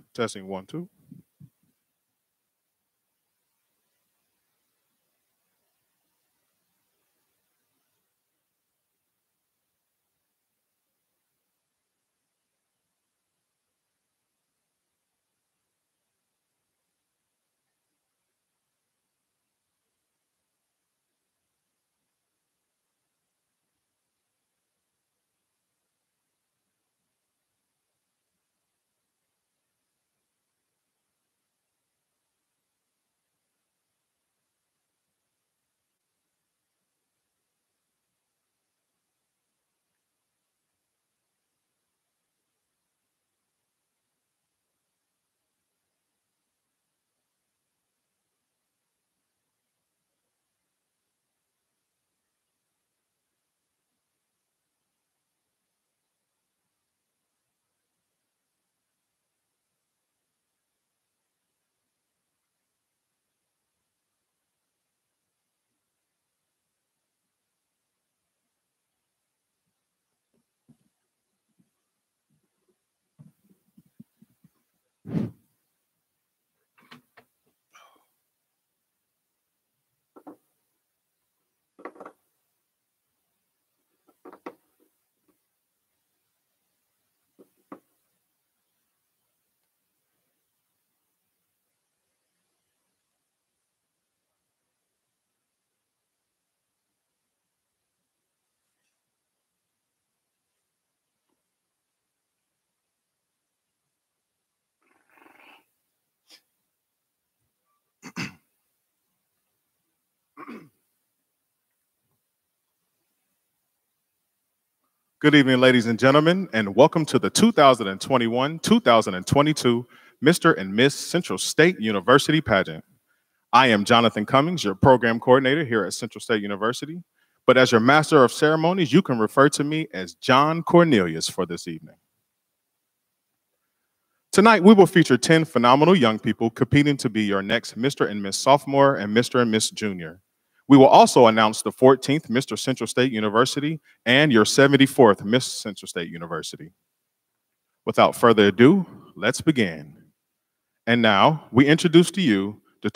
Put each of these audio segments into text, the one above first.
Testing 1, 2. Good evening, ladies and gentlemen, and welcome to the 2021-2022 Mr. and Miss Central State University pageant. I am Jonathan Cummings, your program coordinator here at Central State University, but as your master of ceremonies, you can refer to me as John Cornelius for this evening. Tonight, we will feature 10 phenomenal young people competing to be your next Mr. and Miss Sophomore and Mr. and Miss Junior. We will also announce the 14th Mr. Central State University and your 74th Miss Central State University. Without further ado, let's begin. And now, we introduce to you the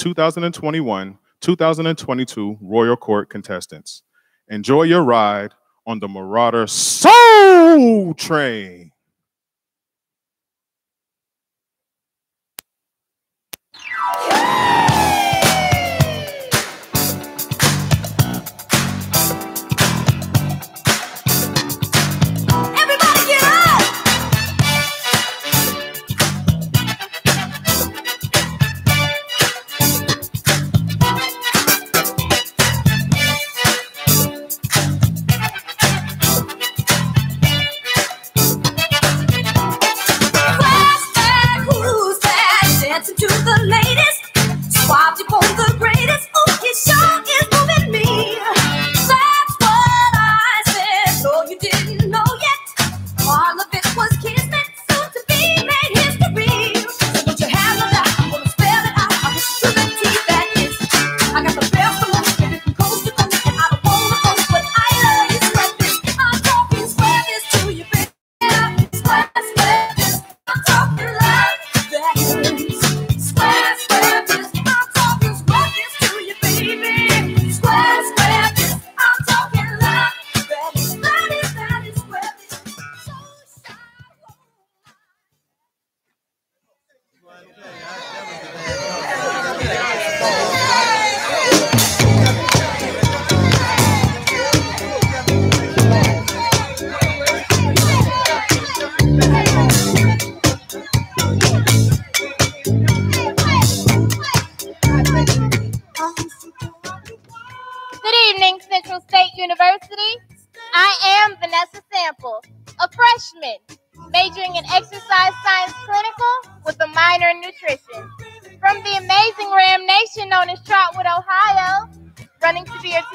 2021-2022 Royal Court contestants. Enjoy your ride on the Marauder Soul Train. Majoring in exercise science clinical with a minor in nutrition. From the amazing Ram Nation known as Trotwood, Ohio, running to be your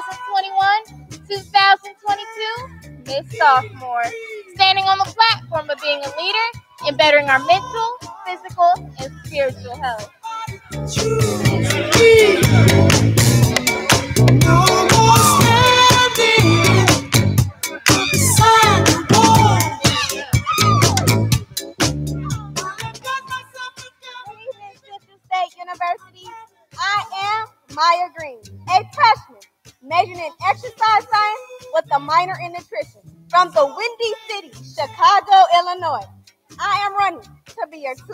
2021-2022 Miss Sophomore. Standing on the platform of being a leader in bettering our mental, physical, and spiritual health. majoring in exercise science with a minor in nutrition. From the Windy City, Chicago, Illinois. I am running to be your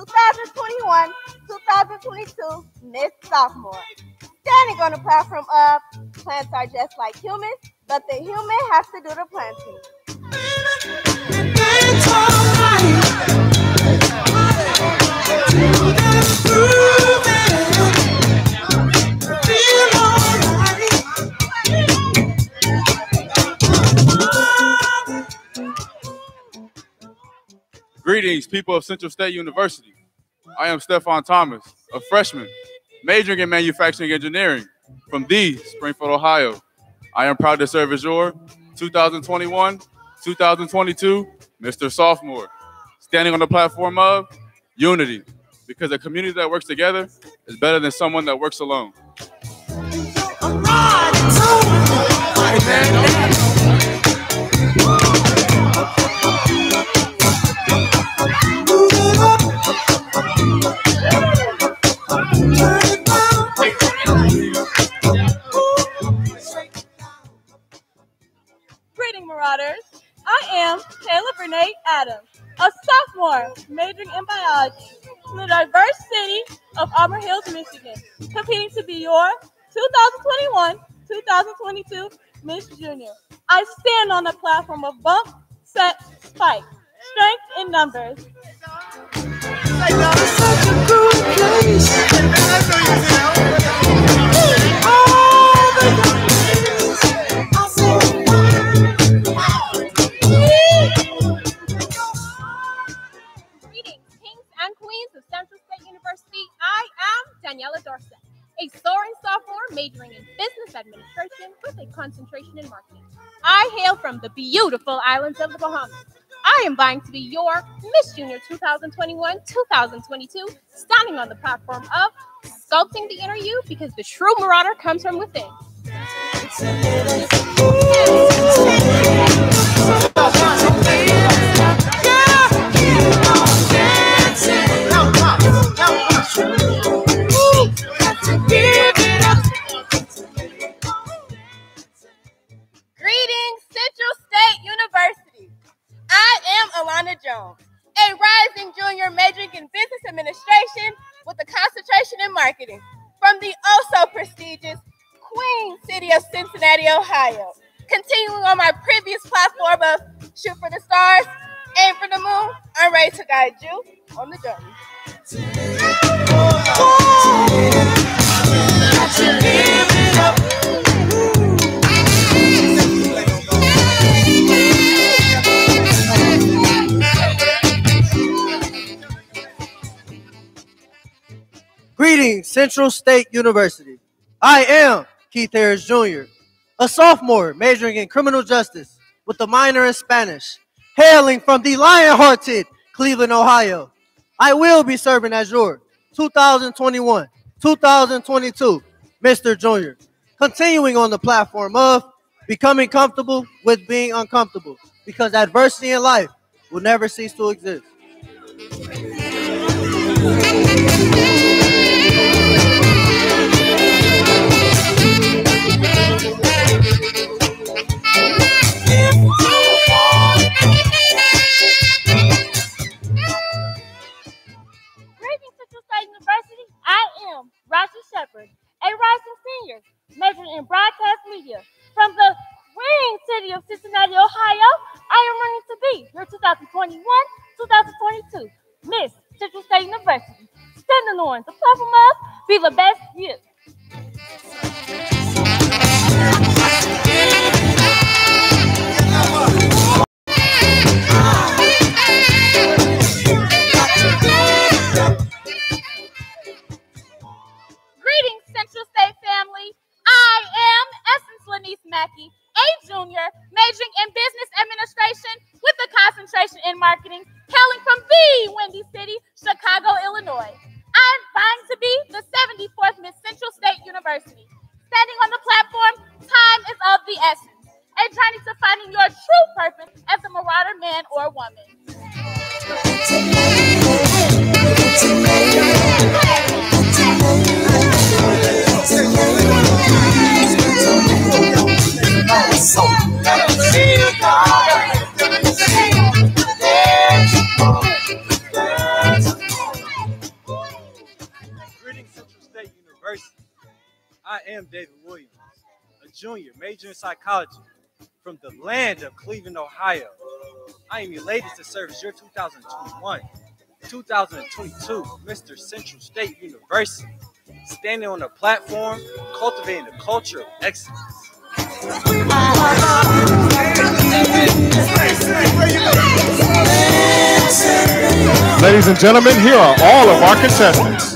2021-2022 Miss Sophomore. Standing on the platform of plants are just like humans, but the human has to do the planting. Greetings, people of Central State University. I am Stephon Thomas, a freshman, majoring in manufacturing engineering from Springfield, Ohio. I am proud to serve as your 2021-2022 Mr. Sophomore, standing on the platform of unity, because a community that works together is better than someone that works alone. Greeting, Marauders. I am Taylor Renee Adams, a sophomore majoring in biology from the diverse city of Auburn Hills, Michigan, competing to be your 2021-2022 Miss Junior. I stand on the platform of bump, set, spike, strength in numbers. Daniela Dorset, a soaring sophomore majoring in business administration with a concentration in marketing. I hail from the beautiful islands of the Bahamas. I am vying to be your Miss Junior 2021-2022, standing on the platform of sculpting the inner you, because the true marauder comes from within. Greetings, Central State University. I am Alana Jones, a rising junior majoring in business administration with a concentration in marketing from the also prestigious Queen City of Cincinnati, Ohio. Continuing on my previous platform of shoot for the stars, aim for the moon, I'm ready to guide you on the journey. Greetings, Central State University. I am Keith Harris Jr., a sophomore majoring in criminal justice with a minor in Spanish, hailing from the lion-hearted Cleveland, Ohio. I will be serving as your 2021-2022 Mr. Junior, continuing on the platform of becoming comfortable with being uncomfortable, because adversity in life will never cease to exist. University, I am Rashi Shepard, a rising senior majoring in broadcast media from the Queen City of Cincinnati, Ohio. I am running to be your 2021-2022 Miss Central State University, standing on the platform of Be the Best You. Greetings, Central State family. I am Essence Lanice Mackey, a junior majoring in business administration with a concentration in marketing, hailing from the Windy City, Chicago, Illinois. I'm vying to be the 74th Miss Central State University. Standing on the platform, time is of the essence, a journey to finding your true purpose as a marauder man or woman. Greetings, Central State University. I am David Williams, a junior majoring in psychology from the land of Cleveland, Ohio. I am elated to serve as your 2021-2022 Mr. Central State University, standing on a platform, cultivating a culture of excellence. Ladies and gentlemen, here are all of our contestants.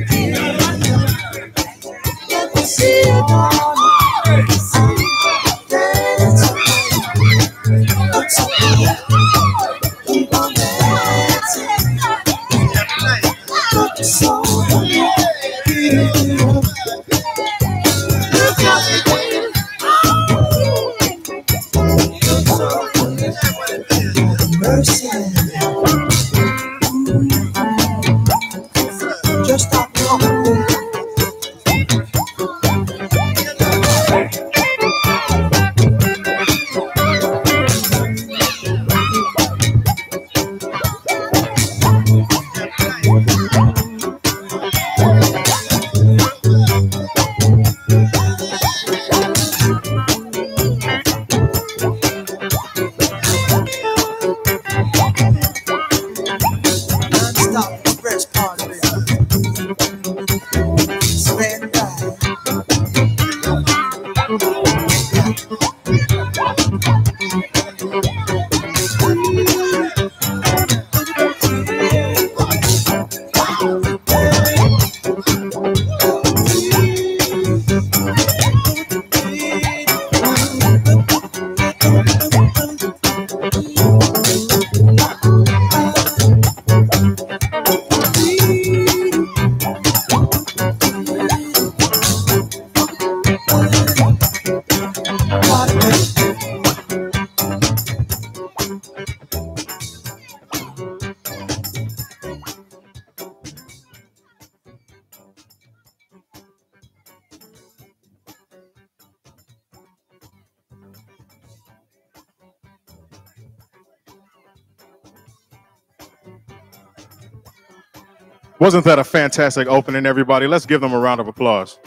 Wasn't that a fantastic opening, everybody? Let's give them a round of applause.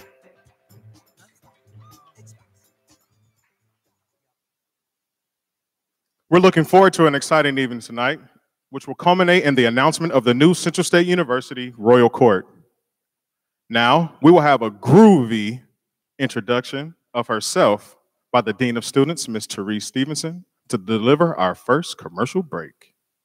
We're looking forward to an exciting evening tonight, which will culminate in the announcement of the new Central State University Royal Court. Now, we will have a groovy introduction of herself by the Dean of Students, Ms. Therese Stevenson, to deliver our first commercial break.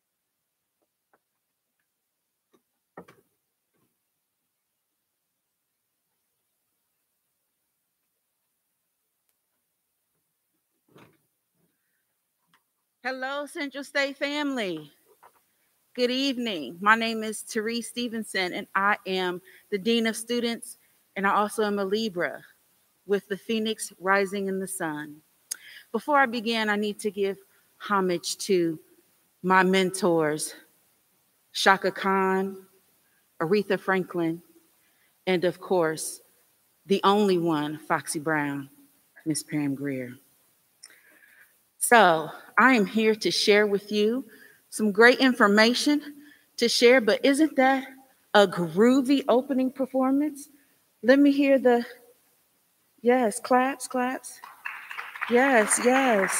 Hello, Central State family. Good evening. My name is Therese Stevenson, and I am the Dean of Students, and I also am a Libra with the Phoenix rising in the sun. Before I begin, I need to give homage to my mentors, Shaka Khan, Aretha Franklin, and of course, the only one, Foxy Brown, Miss Pam Grier. So I am here to share with you some great information to share, but isn't that a groovy opening performance? Let me hear the, yes, claps, claps. Yes, yes.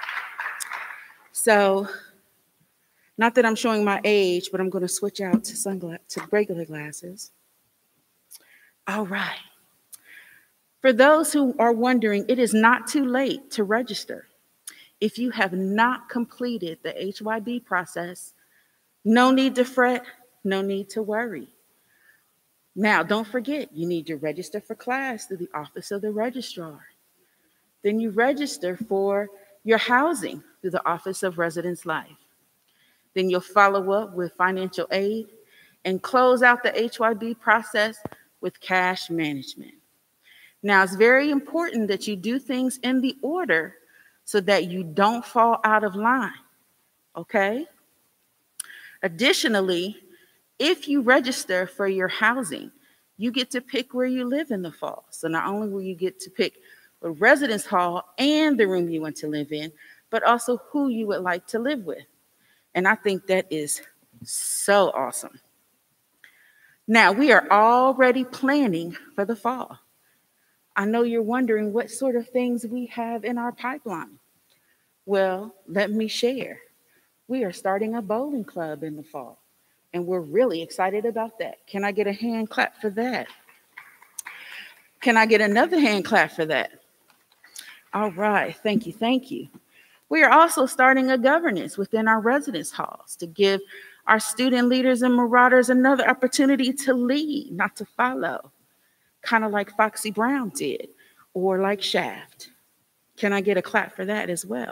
So, not that I'm showing my age, but I'm going to switch out to regular glasses. All right. For those who are wondering, it is not too late to register. If you have not completed the HYB process, no need to fret, no need to worry. Now, don't forget, you need to register for class through the Office of the Registrar. Then you register for your housing through the Office of Residence Life. Then you'll follow up with financial aid and close out the HYB process with cash management. Now, it's very important that you do things in the order so that you don't fall out of line, okay? Additionally, if you register for your housing, you get to pick where you live in the fall. So not only will you get to pick a residence hall and the room you want to live in, but also who you would like to live with. And I think that is so awesome. Now, we are already planning for the fall. I know you're wondering what sort of things we have in our pipeline. Well, let me share. We are starting a bowling club in the fall, and we're really excited about that. Can I get a hand clap for that? Can I get another hand clap for that? All right, thank you, thank you. We are also starting a governance within our residence halls to give our student leaders and marauders another opportunity to lead, not to follow, kind of like Foxy Brown did, or like Shaft. Can I get a clap for that as well?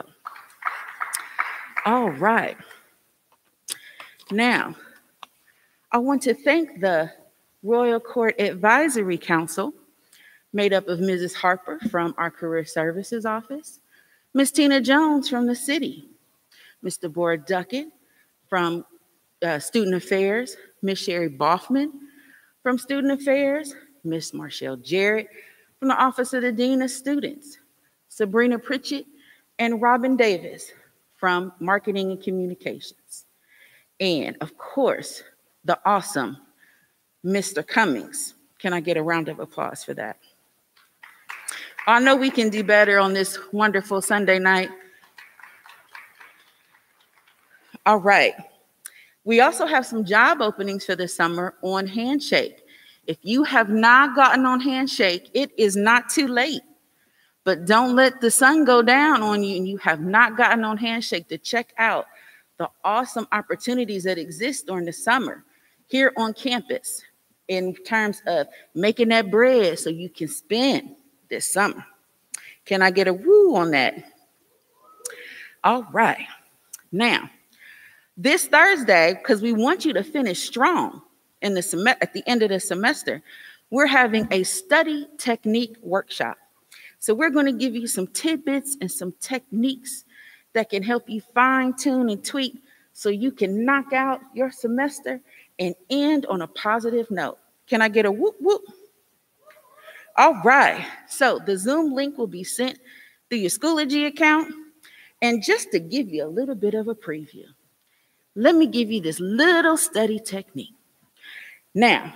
All right. Now, I want to thank the Royal Court Advisory Council, made up of Mrs. Harper from our Career Services Office, Ms. Tina Jones from the city, Mr. Boyd Duckett from Student Affairs, Ms. Sherry Boffman from Student Affairs, Ms. Marshall Jarrett from the Office of the Dean of Students, Sabrina Pritchett and Robin Davis from Marketing and Communications. And of course, the awesome Mr. Cummings. Can I get a round of applause for that? I know we can do better on this wonderful Sunday night. All right. We also have some job openings for the summer on Handshake. If you have not gotten on Handshake, it is not too late. But don't let the sun go down on you and you have not gotten on Handshake to check out the awesome opportunities that exist during the summer here on campus in terms of making that bread so you can spend this summer. Can I get a woo on that? All right. Now, this Thursday, because we want you to finish strong in the at the end of the semester, we're having a study technique workshop. So we're going to give you some tidbits and some techniques that can help you fine tune and tweak so you can knock out your semester and end on a positive note. Can I get a whoop whoop? All right, so the Zoom link will be sent through your Schoology account. And just to give you a little bit of a preview, let me give you this little study technique. Now,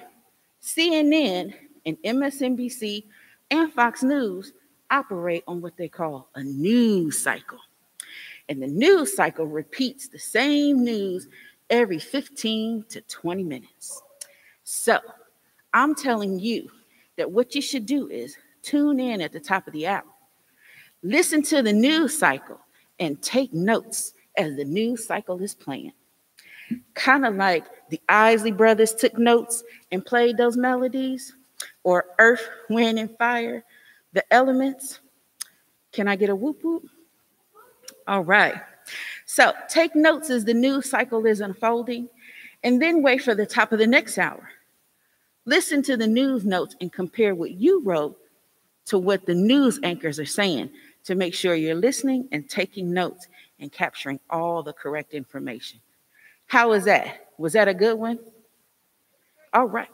CNN and MSNBC and Fox News operate on what they call a news cycle. And the news cycle repeats the same news every 15 to 20 minutes. So I'm telling you that what you should do is tune in at the top of the hour, listen to the news cycle, and take notes as the news cycle is playing. Kind of like the Isley Brothers took notes and played those melodies, or Earth, Wind, and Fire, the elements. Can I get a whoop whoop? All right. So take notes as the news cycle is unfolding, and then wait for the top of the next hour. Listen to the news notes and compare what you wrote to what the news anchors are saying to make sure you're listening and taking notes and capturing all the correct information. How was that? Was that a good one? All right.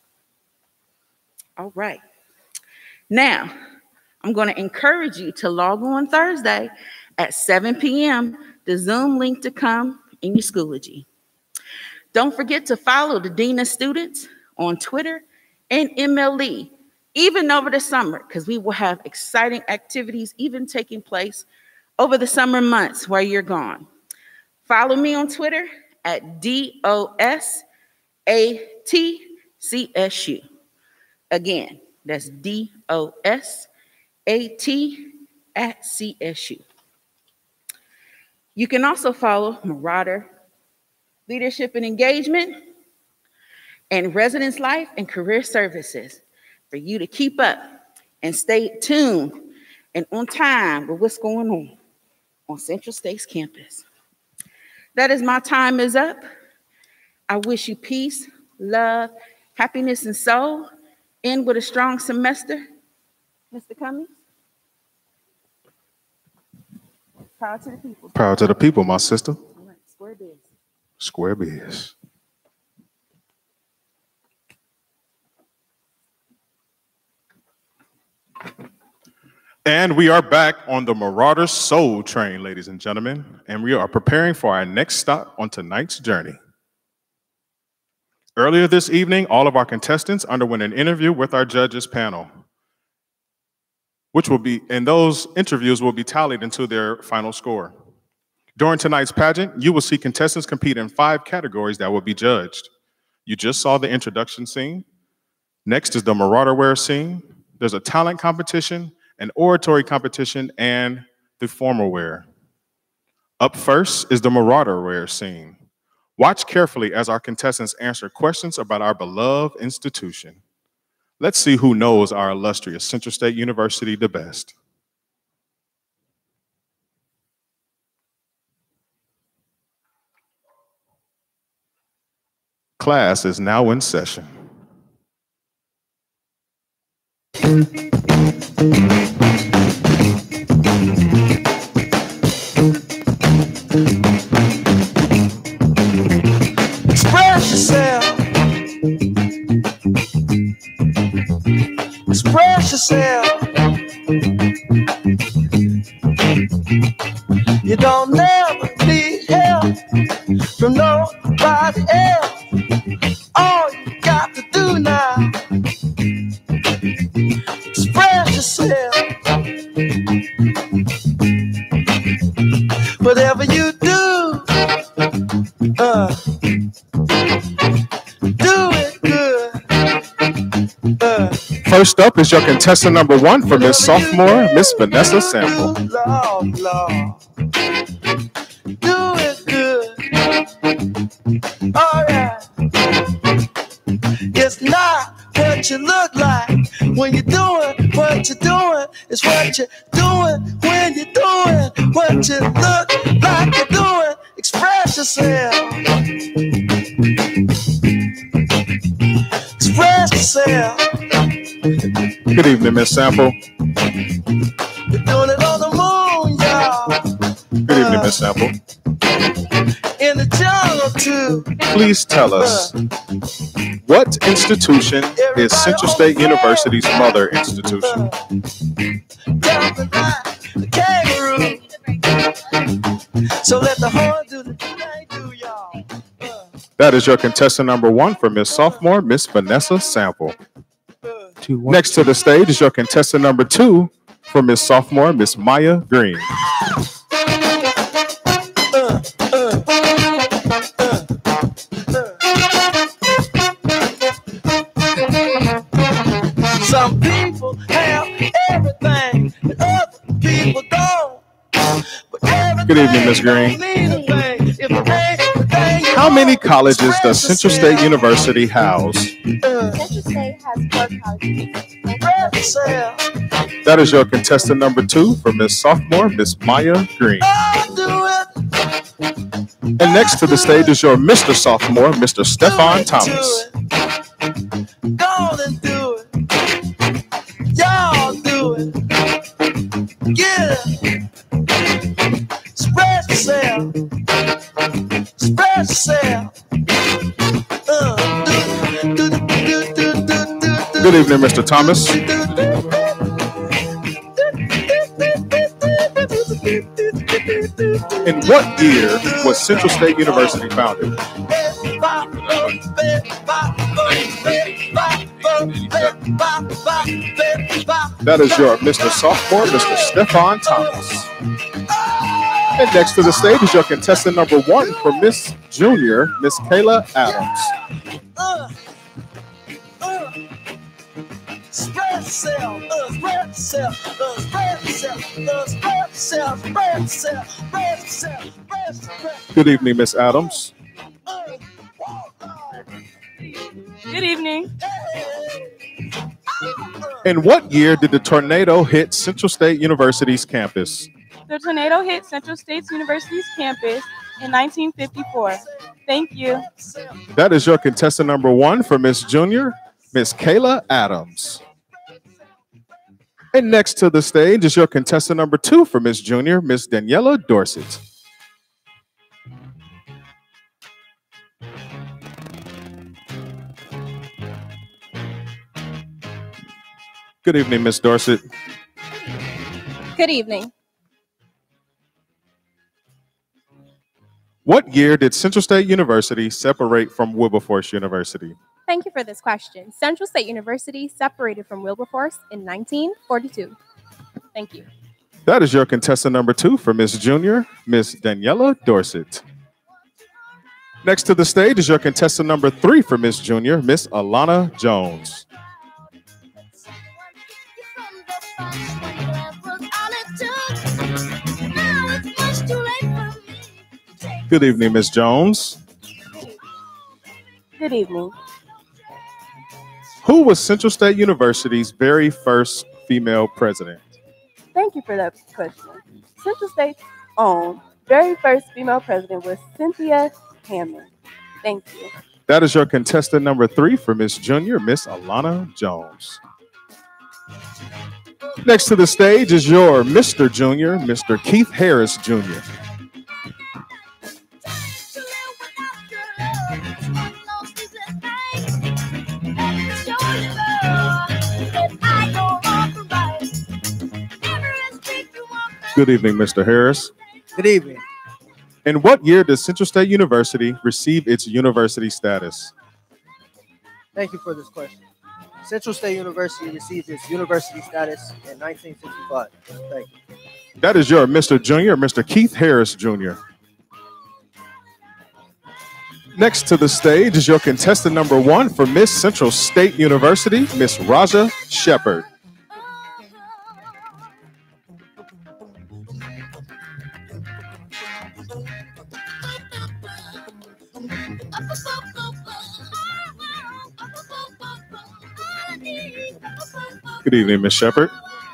All right. Now, I'm going to encourage you to log on Thursday at 7 p.m., the Zoom link to come in your Schoology. Don't forget to follow the Dean of Students on Twitter and MLE, even over the summer, because we will have exciting activities even taking place over the summer months while you're gone. Follow me on Twitter at DOSATCSU. Again, that's DOSAT@CSU. You can also follow Marauder Leadership and Engagement and Residence Life and Career Services for you to keep up and stay tuned and on time with what's going on Central State's campus. That is my time is up. I wish you peace, love, happiness, and soul. End with a strong semester. Mr. Cummings? Proud to the people. Proud to the people, my sister. All right, square biz. Square biz. And we are back on the Marauder Soul Train, ladies and gentlemen, and we are preparing for our next stop on tonight's journey. Earlier this evening, all of our contestants underwent an interview with our judges panel, and those interviews will be tallied into their final score. During tonight's pageant, you will see contestants compete in 5 categories that will be judged. You just saw the introduction scene. Next is the Marauder Wear scene. There's a talent competition, an oratory competition, and the formal wear. Up first is the Marauder Wear scene. Watch carefully as our contestants answer questions about our beloved institution. Let's see who knows our illustrious Central State University the best. Class is now in session. Express yourself. Express yourself. You don't never need help from nobody else. All you got to do now, express yourself. Whatever you do, do it good. First up is your contestant number 1 for Miss Sophomore, Miss Vanessa Sample. Lord, Lord. Do it good. All right. It's not what you look like when you're doing what you're doing. It's what you're doing when you're doing what you look like you're doing. Express yourself. Express yourself. Good evening, Miss Sample. You're doing it on the moon, y'all. Good evening, Miss Sample. In the jungle, too. Please tell us, what institution is Central State University's mother institution? Jumping like the kangaroo. So let the horn do the thing they do, y'all. That is your contestant number 1 for Miss Sophomore, Miss Vanessa Sample. Next to the stage is your contestant number 2 for Miss Sophomore, Miss Maya Green. Some people have everything, and other people don't. But Good evening, Miss Green. How many colleges does Central State University house? Central State has 4 colleges. That is your contestant number 2 for Miss Sophomore, Miss Maya Green. And next to the stage is your Mr. Sophomore, Mr. Stefan Thomas. Go on and do it. Y'all do it. Get it. Spread yourself. Spread yourself. Good evening, Mr. Thomas. In what year was Central State University founded? That is your Mr. Sophomore, Mr. Stefan Thomas. And next to the stage is your contestant number 1 for Miss Junior, Miss Kayla Adams. Spread yourself, spread yourself, spread yourself, spread yourself, spread yourself, spread yourself, spread yourself. Good evening, Miss Adams. Good evening. In what year did the tornado hit Central State University's campus? The tornado hit Central State University's campus in 1954. Thank you. That is your contestant number 1 for Miss Junior, Miss Kayla Adams. And next to the stage is your contestant number 2 for Miss Junior, Miss Daniela Dorset. Good evening, Miss Dorset. Good evening. What year did Central State University separate from Wilberforce University? Thank you for this question. Central State University separated from Wilberforce in 1942. Thank you. That is your contestant number 2 for Miss Junior, Miss Daniela Dorset. Next to the stage is your contestant number 3 for Miss Junior, Miss Alana Jones. Good evening, Miss Jones. Good evening. Who was Central State University's very first female president? Thank you for that question. Central State's own very first female president was Cynthia Hammond. Thank you. That is your contestant number 3 for Miss Junior, Miss Alana Jones. Next to the stage is your Mr. Junior, Mr. Keith Harris Jr. Good evening, Mr. Harris. Good evening. In what year did Central State University receive its university status? Thank you for this question. Central State University received its university status in 1965. Thank you. That is your Mr. Junior, Mr. Keith Harris Jr. Next to the stage is your contestant number 1 for Miss Central State University, Miss Raja Shepard. Good evening, Miss Shepard.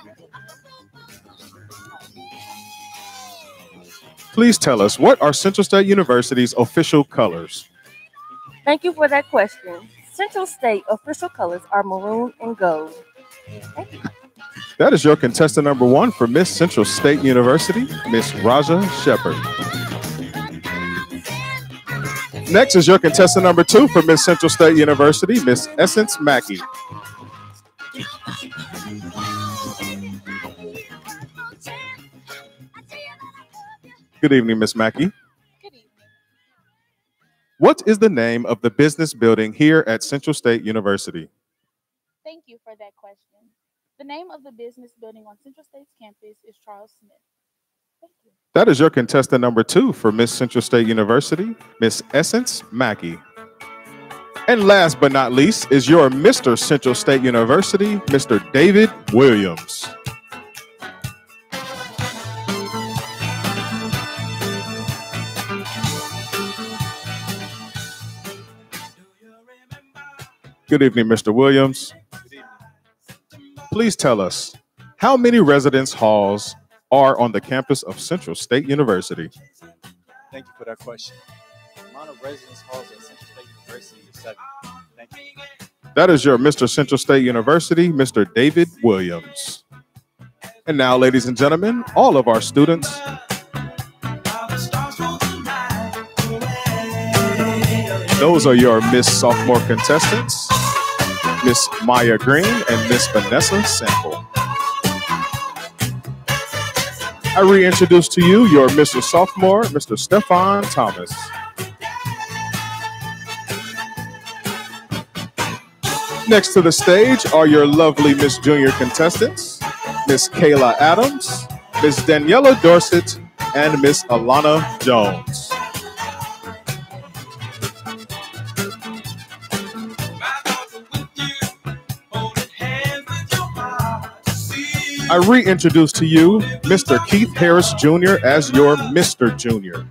Please tell us, what are Central State University's official colors? Thank you for that question. Central State official colors are maroon and gold. Thank you. That is your contestant number 1 for Miss Central State University, Miss Raja Shepard. Next is your contestant number 2 for Miss Central State University, Miss Essence Mackey. Good evening, Miss Mackey. Good evening. What is the name of the business building here at Central State University? Thank you for that question. The name of the business building on Central State's campus is Charles Smith. Thank you. That is your contestant number 2 for Miss Central State University, Miss Essence Mackey. And last but not least is your Mr. Central State University, Mr. David Williams. Good evening, Mr. Williams. Please tell us, how many residence halls are on the campus of Central State University? Thank you for that question. The amount of residence halls at Central State University is 7. Thank you. That is your Mr. Central State University, Mr. David Williams. And now, ladies and gentlemen, all of our students, those are your Miss Sophomore contestants, Miss Maya Green and Miss Vanessa Sample. I reintroduce to you your Mr. Sophomore, Mr. Stefan Thomas. Next to the stage are your lovely Miss Junior contestants, Miss Kayla Adams, Miss Daniela Dorset, and Miss Alana Jones. I reintroduce to you Mr. Keith Harris Jr. as your Mr. Junior.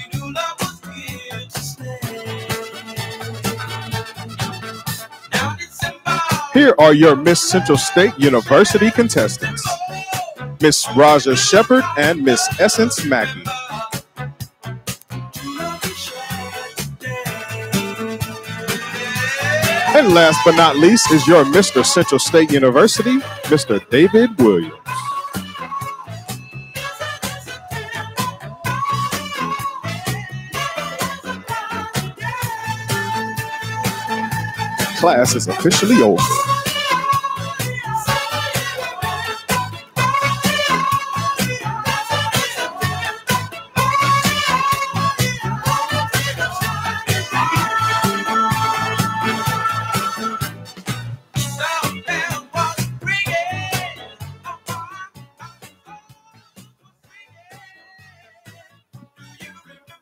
Here are your Miss Central State University contestants, Miss Raja Shepard and Miss Essence Mackey. And last but not least is your Mr. Central State University, Mr. David Williams. Class is officially over.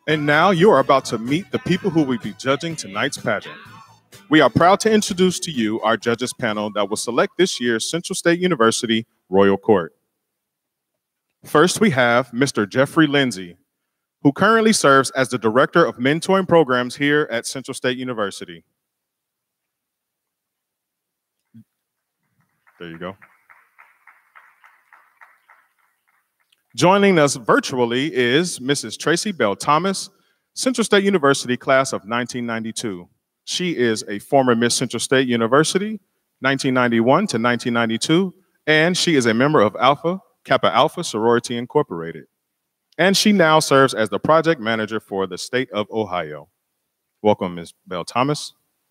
And now you are about to meet the people who will be judging tonight's pageant. We are proud to introduce to you our judges panel that will select this year's Central State University Royal Court. First, we have Mr. Jeffrey Lindsay, who currently serves as the Director of Mentoring Programs here at Central State University. There you go. Joining us virtually is Mrs. Tracy Bell Thomas, Central State University class of 1992. She is a former Miss Central State University, 1991 to 1992, and she is a member of Kappa Alpha Sorority Incorporated. And she now serves as the project manager for the state of Ohio. Welcome, Ms. Bell Thomas.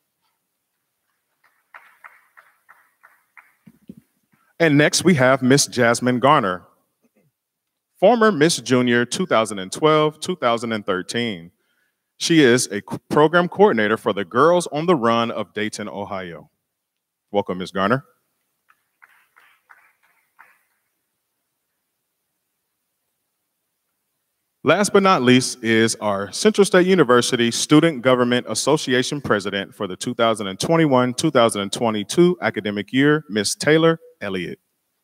And next we have Miss Jasmine Garner, former Miss Junior 2012-2013. She is a program coordinator for the Girls on the Run of Dayton, Ohio. Welcome, Ms. Garner. Last but not least is our Central State University Student Government Association President for the 2021-2022 academic year, Ms. Taylor Elliott.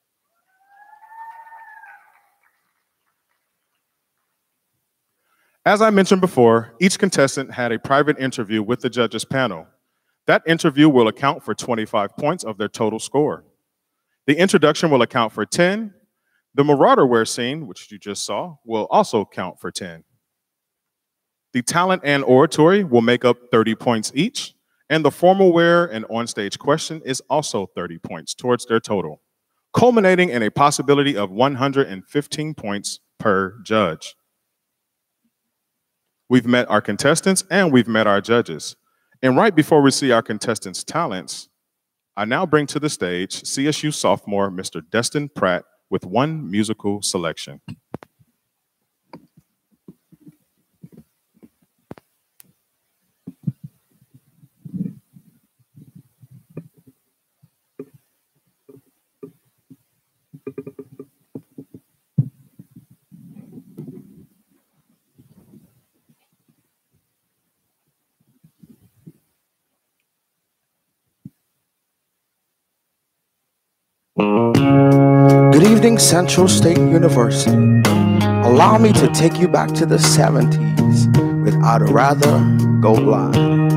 As I mentioned before, each contestant had a private interview with the judges panel. That interview will account for 25 points of their total score. The introduction will account for 10. The Marauder wear scene, which you just saw, will also count for 10. The talent and oratory will make up 30 points each, and the formal wear and onstage question is also 30 points towards their total, culminating in a possibility of 115 points per judge. We've met our contestants and we've met our judges. And right before we see our contestants' talents, I now bring to the stage CSU sophomore, Mr. Destin Pratt, with one musical selection. Good evening, Central State University. Allow me to take you back to the 70s with I'd Rather Go Blind.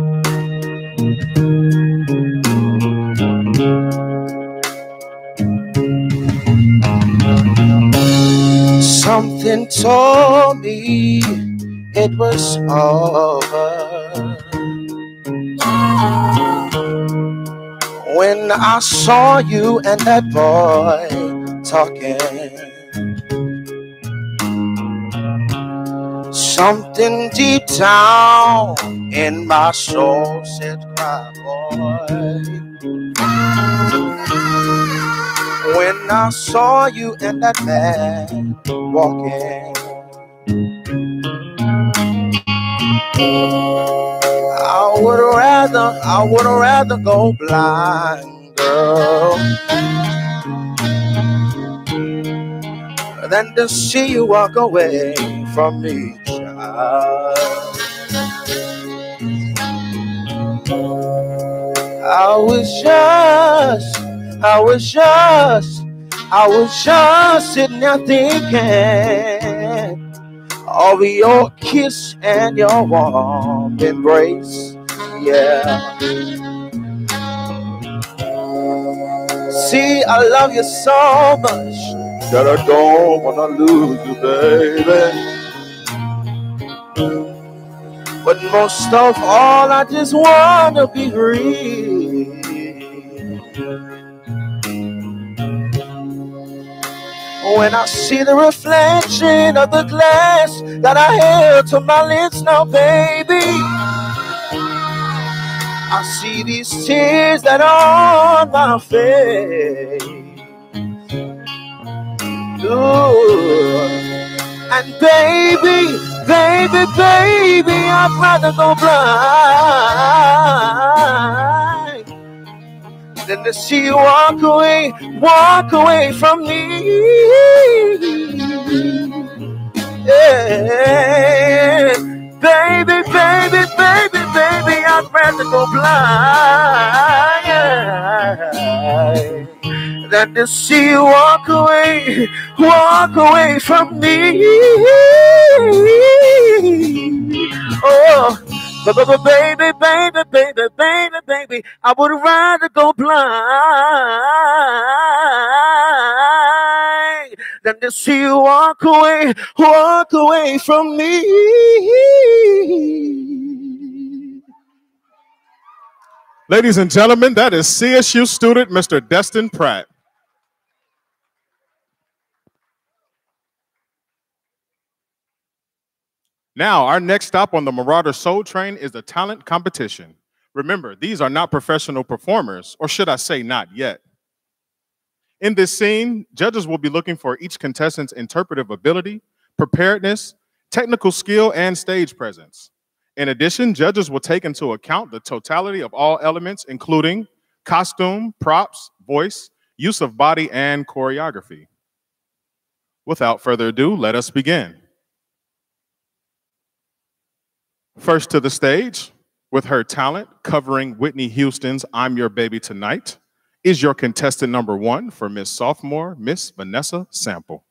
Something told me it was over when I saw you and that boy talking. Something deep down in my soul said, cry, boy. When I saw you and that man walking, I would rather go blind, girl, than to see you walk away from me, child. I was just sitting there thinking of your kiss and your warm embrace, yeah. See, I love you so much that I don't wanna lose you, baby. But most of all, I just wanna be free. When I see the reflection of the glass that I held to my lips now, baby, I see these tears that are on my face. Ooh. And baby, I'd rather go blind than to see you walk away from me. Yeah. go blind than to see you walk away from me. Oh, baby, I would rather go blind than to see you walk away from me. Ladies and gentlemen, that is CSU student Mr. Destin Pratt. Now, our next stop on the Marauder Soul Train is the talent competition. Remember, these are not professional performers, or should I say not yet. In this scene, judges will be looking for each contestant's interpretive ability, preparedness, technical skill, and stage presence. In addition, judges will take into account the totality of all elements, including costume, props, voice, use of body, and choreography. Without further ado, let us begin. First to the stage, with her talent covering Whitney Houston's I'm Your Baby Tonight, is your contestant number 1 for Miss Sophomore, Miss Vanessa Sample.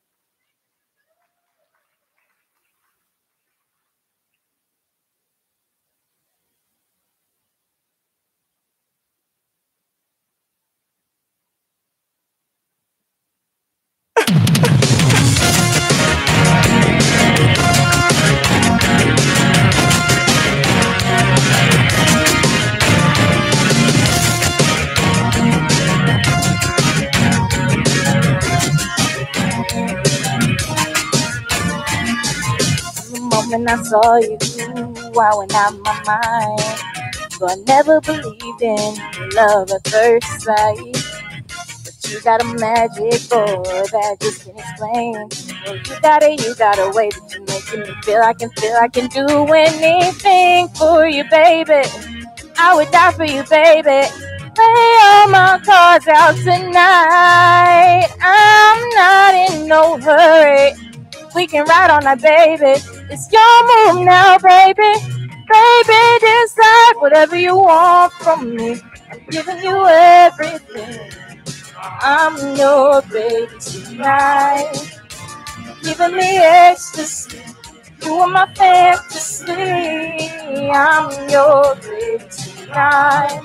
When I saw you, I went out of my mind. So I never believed in love at first sight. But you got a magic, boy, that I just can't explain. Well, you got a way that you're making me feel I can do anything for you, baby. I would die for you, baby. Lay all my cards out tonight. I'm not in no hurry. We can ride all night, baby. It's your move now, baby. Baby, decide whatever you want from me. I'm giving you everything. I'm your baby tonight. Giving me ecstasy. You are my fantasy. I'm your baby tonight.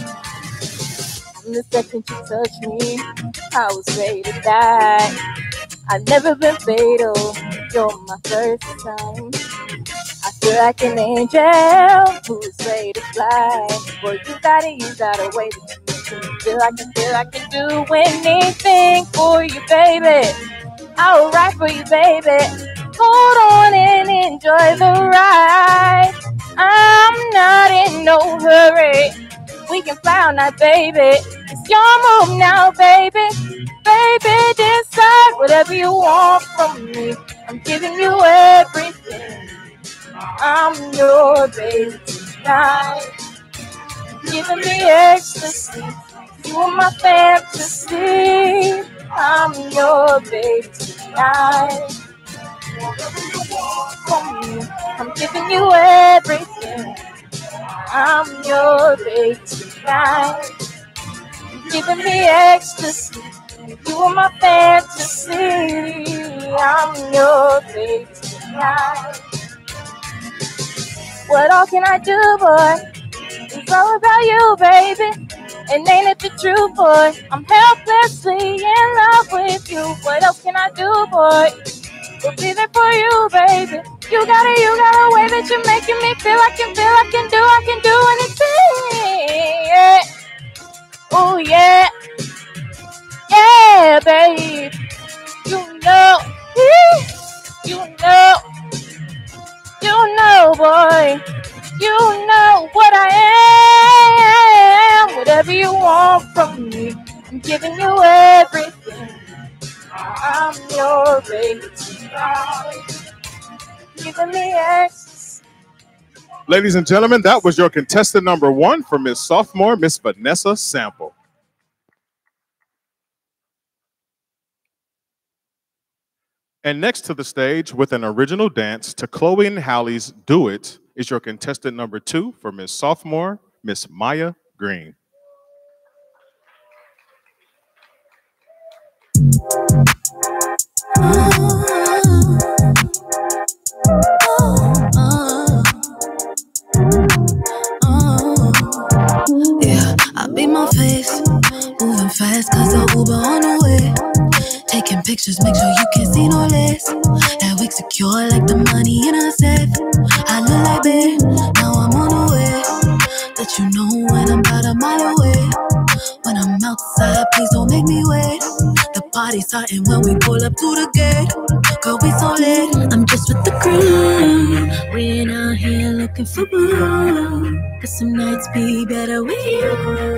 From the second you touched me, I was ready to die. I've never been fatal, you're my first time. I feel like an angel who's ready to fly. Boy, you got a way to make me feel I can do anything for you, baby. I'll ride for you, baby. Hold on and enjoy the ride. I'm not in no hurry. We can fly all night, baby. It's your move now, baby. Baby, decide whatever you want from me. I'm giving you everything. I'm your baby tonight. Giving me ecstasy. You are my fantasy. I'm your baby tonight. Whatever you want from me. I'm giving you everything. I'm your baby tonight. Giving me ecstasy. You are my fantasy. I'm your baby tonight. What all can I do, boy? It's all about you, baby. And ain't it the truth, boy? I'm helplessly in love with you. What else can I do, boy? We'll be there for you, baby. You got a way that you're making me feel I can do anything. Yeah. Oh yeah. Yeah, babe. You know, boy. You know what I am. Whatever you want from me, I'm giving you everything. I'm your baby tonight. Giving me ecstasy. Ladies and gentlemen, that was your contestant number 1 for Miss Sophomore, Miss Vanessa Sample. And next to the stage with an original dance to Chloe and Halle's Do It is your contestant number 2 for Miss Sophomore, Miss Maya Green. Yeah, I beat my face, moving fast cause the Uber on the way. Taking pictures, make sure you can see no less. That wig secure like the money in a safe. I look like babe, now I'm on the way. Let you know when I'm about a mile away. When I'm outside, please don't make me wait. The party's starting when we pull up to the gate. Girl, we so late. I'm just with the crew. We ain't out here looking for boo. Cause some nights be better with you.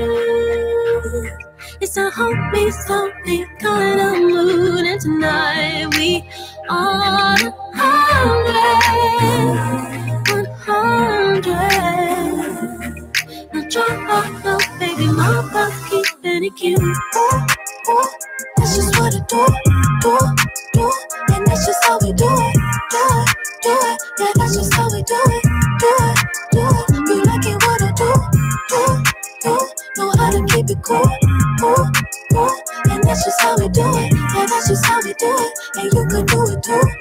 It's a homie, something kind of mood. And tonight we on 100. Now drop off, no, baby, my boss keeping it cute. Ooh, ooh, that's just what I do. And that's just how we do it. Yeah, that's just how we do it. You like it what I do. Know how to keep it cool. And that's just how we do it. Yeah, that's just how we do it. And you could do it too.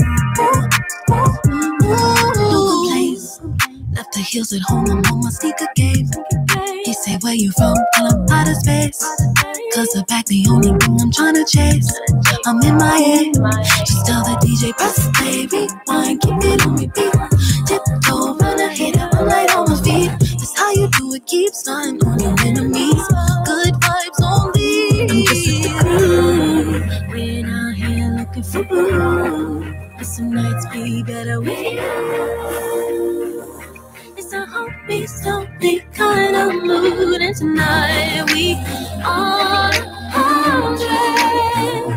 No complaints. Left the heels at home, I'm on my sneaker game. He say, where you from? Tell him out of space. Cause the back the only thing I'm trying to chase. I'm in my head. Just tell the DJ, press play, rewind, keep it on repeat. Tiptoe, run ahead, I'm light on my feet. That's how you do it, keep starting on your enemies. Good vibes only. I'm just with the crew. We ain't out here looking for boo. But some nights be better with you. It's a homie, something kind of mood. And tonight we on 100.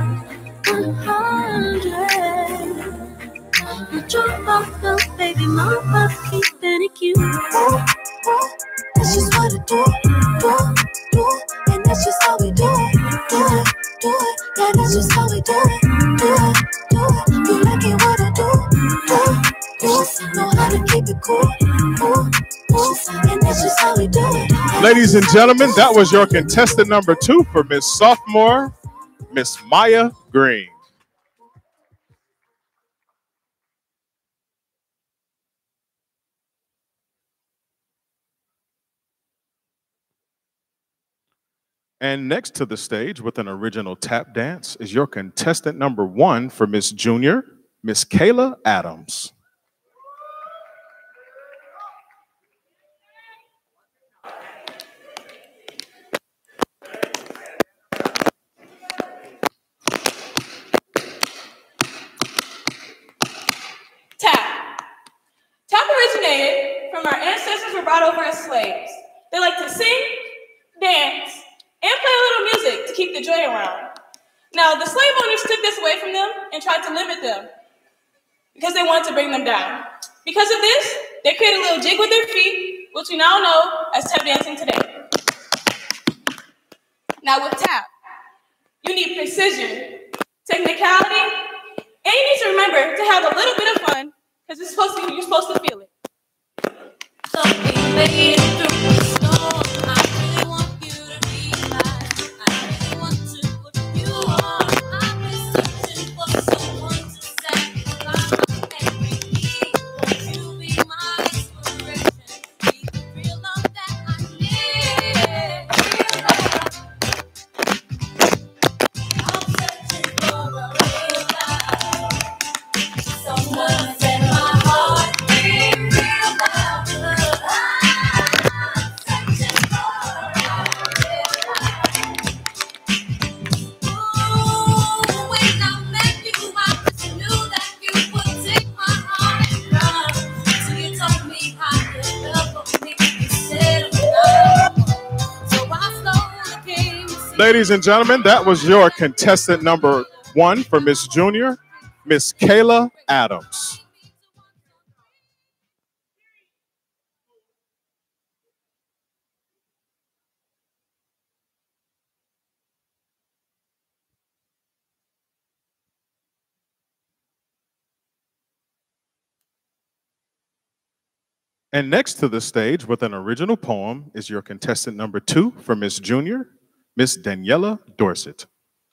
Now drop off, no, baby, my boss keeping it cute. That's just what I do. And that's just how we do it. Yeah, that's just how we do it. You like it what I do. Know how to keep it cool. And that's just how we do it. Ladies and gentlemen, that was your contestant number 2 for Miss Sophomore, Miss Maya Green. And next to the stage with an original tap dance is your contestant number 1 for Miss Junior, Miss Kayla Adams. Tap originated from our ancestors were brought over as slaves. They like to sing, dance, and play a little music to keep the joy around. Now, the slave owners took this away from them and tried to limit them because they wanted to bring them down. Because of this, they created a little jig with their feet, which we now know as tap dancing today. Now, with tap, you need precision, technicality, and you need to remember to have a little bit of fun because you're supposed to feel it. So we made it through the storm. I really want you to realize I really want to put you on. I've been searching for someone to sacrifice every need. Won't you be my inspiration? Be the real love that I need. I'm searching for a real love. Someone set my heart beat real loud. Ladies and gentlemen, that was your contestant number 1 for Miss Junior, Miss Kayla Adams. And next to the stage with an original poem is your contestant number 2 for Miss Junior, Miss Daniela Dorset.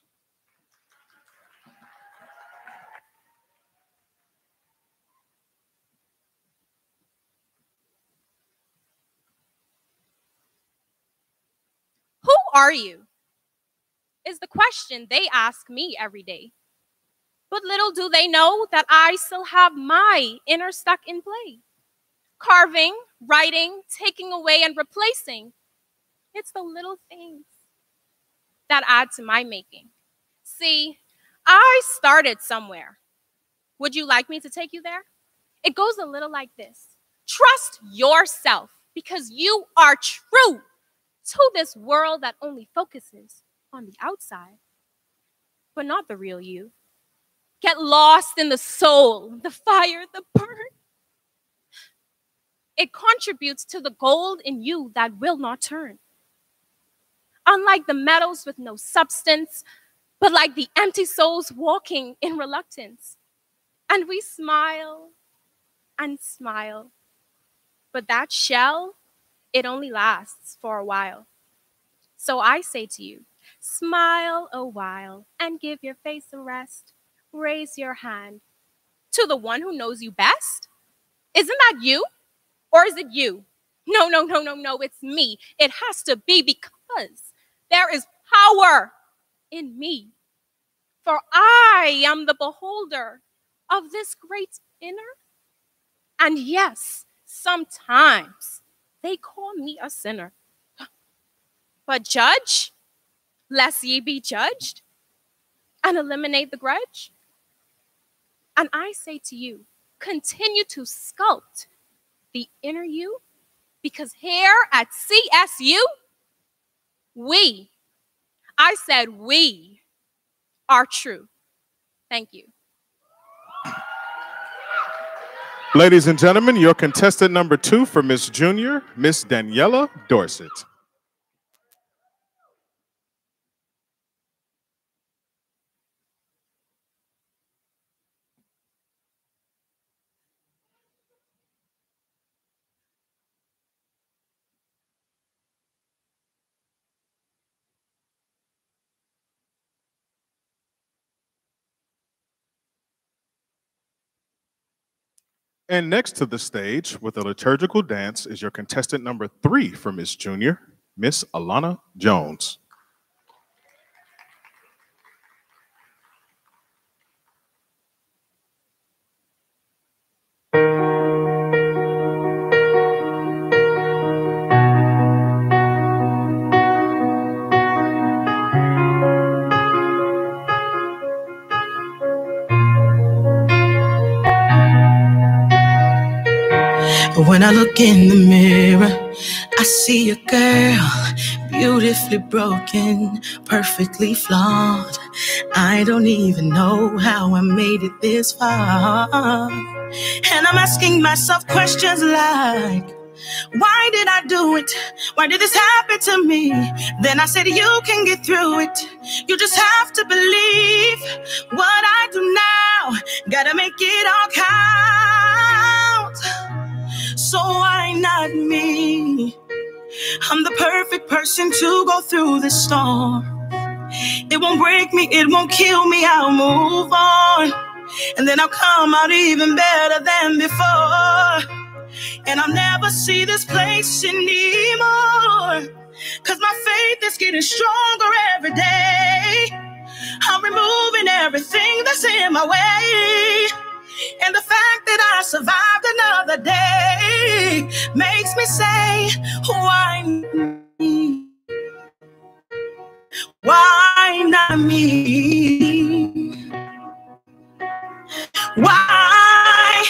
Who are you? Is the question they ask me every day. But little do they know that I still have my inner stuck in play. Carving, writing, taking away and replacing. It's the little things that add to my making. See, I started somewhere. Would you like me to take you there? It goes a little like this. Trust yourself because you are true to this world that only focuses on the outside, but not the real you. Get lost in the soul, the fire, the burn. It contributes to the gold in you that will not turn. Unlike the metals with no substance, but like the empty souls walking in reluctance. And we smile and smile, but that shell, it only lasts for a while. So I say to you, smile a while and give your face a rest. Raise your hand to the one who knows you best. Isn't that you? Or is it you? No, it's me. It has to be because there is power in me. For I am the beholder of this great inner. And yes, sometimes they call me a sinner. But judge, lest ye be judged, and eliminate the grudge. And I say to you, continue to sculpt the inner you, because here at CSU, we are true. Thank you. Ladies and gentlemen, your contestant number 2 for Miss Junior, Miss Daniela Dorset. And next to the stage with a liturgical dance is your contestant number 3 for Miss Junior, Miss Alana Jones. When I look in the mirror, I see a girl, beautifully broken, perfectly flawed. I don't even know how I made it this far. And I'm asking myself questions like, why did I do it? Why did this happen to me? Then I said, you can get through it. You just have to believe what I do now. Gotta make it all count. So why not me? I'm the perfect person to go through this storm. It won't break me, it won't kill me, I'll move on. And then I'll come out even better than before. And I'll never see this place anymore. Cause my faith is getting stronger every day. I'm removing everything that's in my way. And the fact that I survived another day makes me say, why me? Why not me? Why?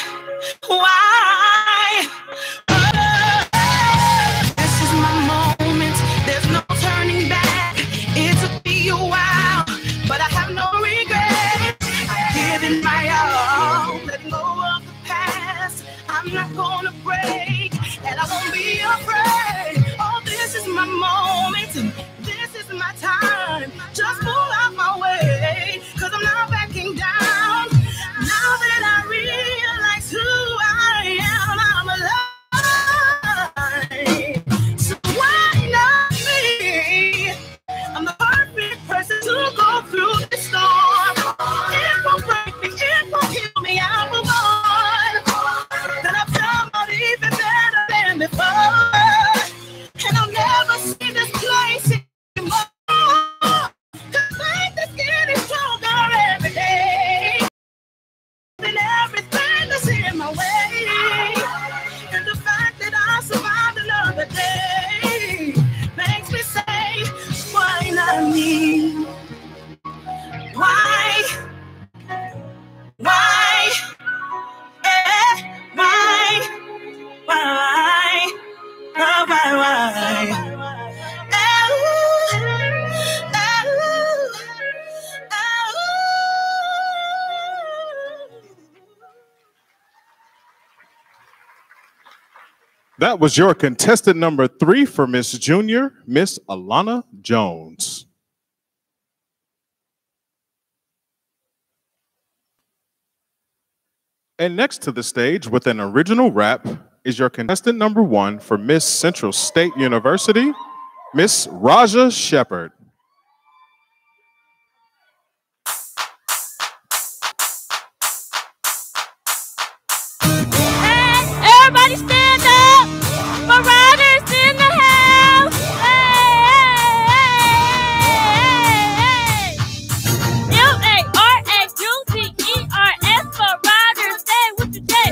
This is my moment. There's no turning back. It took me a while, but I have no regrets. I've given my all, letting go of the past. I'm not gonna break, and I won't be afraid. Oh, this is my moment. This is my time. Just move out my way, cause I'm not backing down. Now that I realize who I am, I'm alive. That was your contestant number 3 for Miss Junior, Miss Alana Jones. And next to the stage with an original rap is your contestant number 1 for Miss Central State University, Miss Raja Shepard. Everybody stand up! Marauders in the house! Hey! M-A-R-A-U-T-E-R-S, Marauders, say what you say.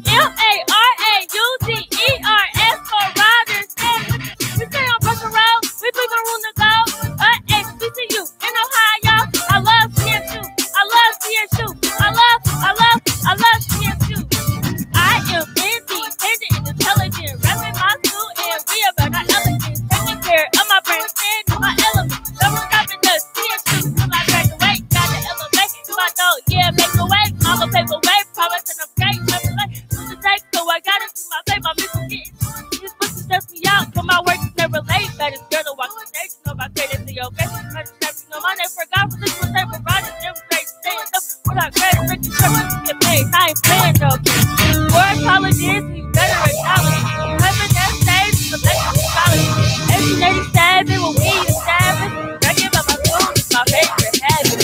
M-A-R-A-U-T-E-R-S, Marauders, say what you say. We stay on Brooklyn Road, we leave the room to go. HBCU in Ohio. I love CSU. I love CSU. I love CSU. I am independent and intelligent, rapping my school and we about our elegance, taking care of my brain, staying in my element. Never stopping us, CSU till I graduate. Got to elevate, do I know? Yeah, make a way. Mama paper way, promise and I'm great. Never late, do the take, so I gotta see my face. My music getting these pussies stress me out, but my work is never late. Baddest girl to walk the stage, know about credit to your face. I just have to know my name, forgot for this was they were riding, them great, staying up without credit, making sure we get paid. I ain't playing though. Word colleges, you better acknowledge. Coming that stage, the best college. 1887, when we established, bragging about my school is my favorite habit.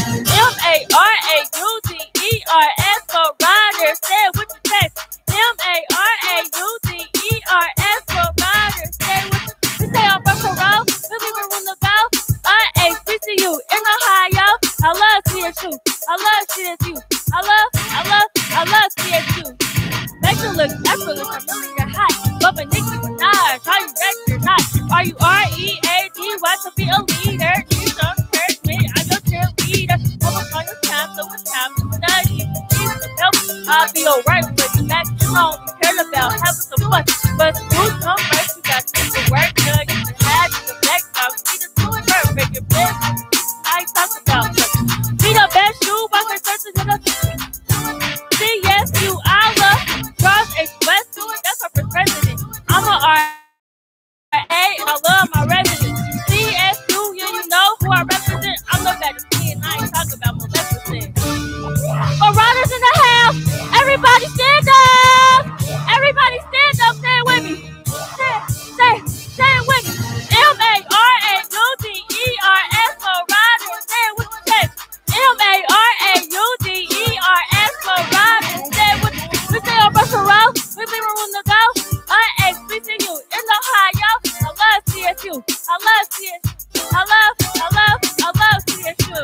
M-A-R-A-U-T-E-R-S, for riders, say what you say. M-A-R-A-U-T-E-R-S, for riders, say what you say. We stay on Brooklyn Road, we leave a room to go. HBCU in Ohio. I love CSU. I love CSU. I love CSU. Make it look effortless, I'm really your hot. Bumpin' Nicki Minaj, are you ready or not? Are you R-E-A-D-Y to be a leader? You don't hurt me, I'm your cheerleader. Focus on your time, so it's time to study. Need some help, I'll be alright with you. Back to home, you care about having some fun. But school come first, you got to get the work done. You can have the next time, you need to do it work, make it best. I ain't talking about but be the best you, walk and searching in the CSU, I love Cross Express, that's our first president. I'm a RA and I love my residents. CSU, yeah, you know who I represent. I'm the baddest kid and I ain't talking about Maleficent. Marauders in the house, everybody stand up! Everybody stand up, stand with me. Stand with me. M-A-R-A-U-T-E-R-S, Marauders, stand with me. M-A-R-A-U-T-E-R-S, Marauders, stand with me. We stay on Brooklyn Road, we leave a room to go. HBCU in Ohio. I love CSU. I love CSU. I love CSU.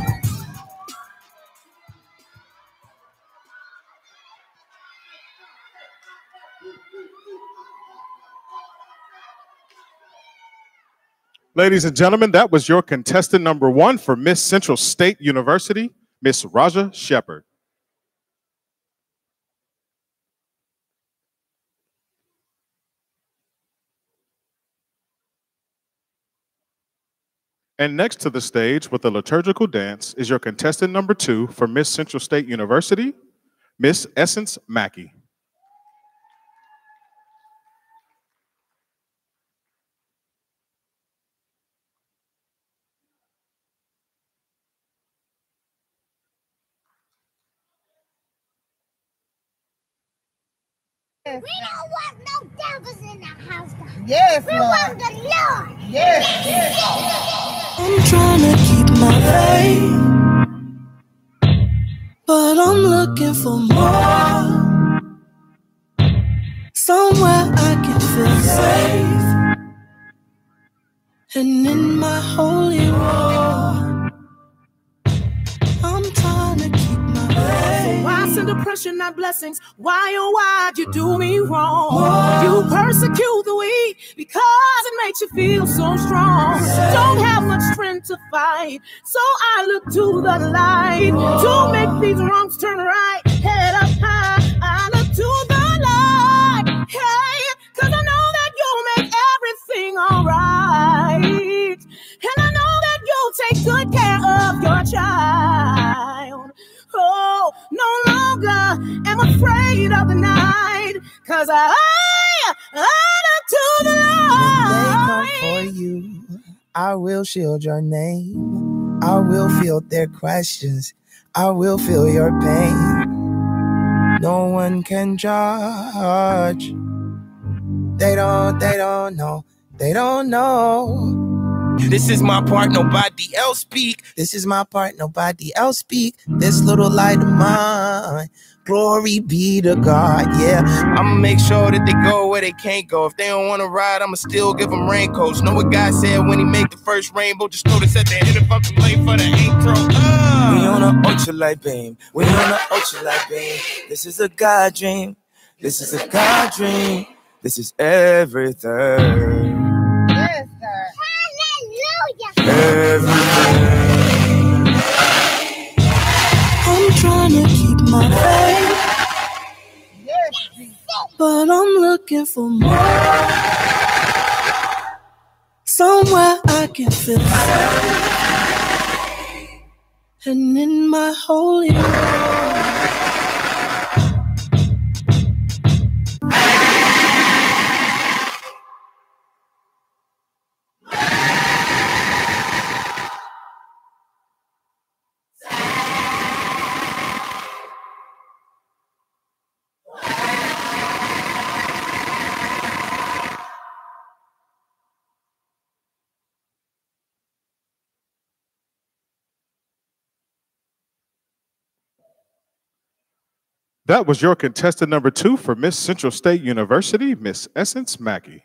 Ladies and gentlemen, that was your contestant number 1 for Miss Central State University, Miss Raja Shepard. And next to the stage with the liturgical dance is your contestant number 2 for Miss Central State University, Miss Essence Mackey. We don't want no devils in the house. Yes, we Lord. want the Lord. Yes. I'm trying to keep my faith, but I'm looking for more. Somewhere I can feel safe, and in my holy war, I'm trying to keep my faith. Why send oppression, not blessings? Why, oh, why'd you do me wrong? You persecute the weak because it makes you feel so strong. Don't have much strength to fight, so I look to the light to make these wrongs turn right. Head up high, I look to the light. Hey, cause I know that you'll make everything alright. And I know that you'll take good care of your child. Oh, no longer am afraid of the night, cause I honor to the Lord. When they come for you, I will shield your name. I will field their questions. I will feel your pain. No one can judge. They don't know. They don't know. This is my part, nobody else speak. This is my part, nobody else speak. This little light of mine, glory be to God, yeah. I'ma make sure that they go where they can't go. If they don't wanna ride, I'ma still give them raincoats. Know what God said when he made the first rainbow? Just notice at the end of fucking play for the intro. We on an ultralight beam. We on an ultralight beam. This is a God dream. This is a God dream. This is everything. Yes, sir. Everything. I'm trying to keep my faith, but I'm looking for more. Somewhere I can feel safe, and in my holy That was your contestant number 2 for Miss Central State University, Miss Essence Mackey.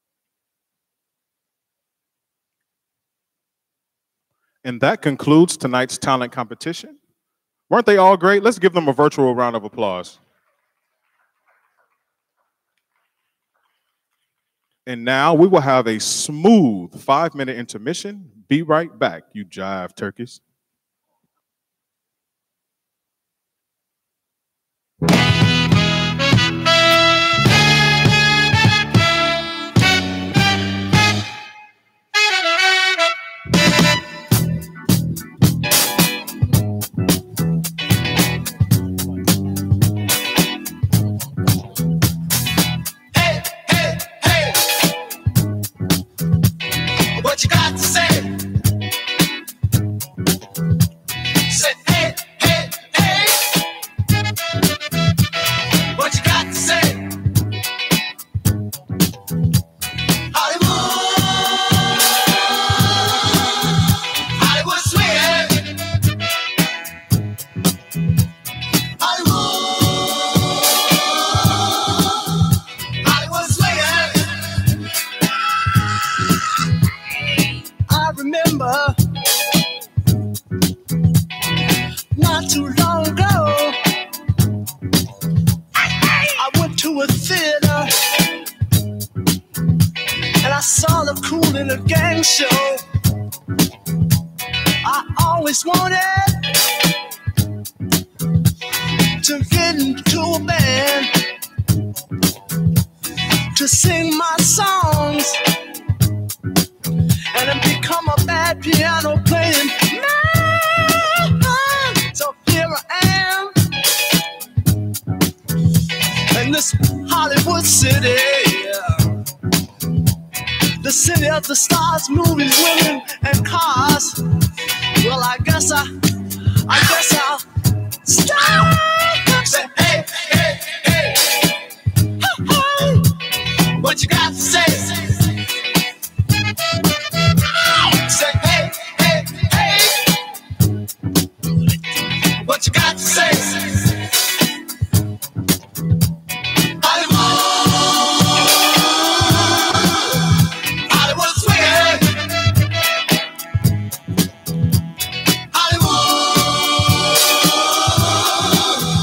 And that concludes tonight's talent competition. Weren't they all great? Let's give them a virtual round of applause. And now we will have a smooth 5-minute intermission. Be right back, you jive turkeys. What you got to say? Say, hey, hey, hey. What you got to say? Hollywood swinging. Hollywood swinging. I remember not too long ago, I went to a theater and I saw the Kool in a Gang show. I always wanted to get into a band to sing my songs and then become a bad piano playing man. So here I am in this Hollywood city, the city of the stars, movies, women, and cars. Well, I guess I'll stop. Say, hey, hey, hey, hey, what you got to say? Say, hey, hey, hey, what you got to say? Hollywood swinging. Hollywood.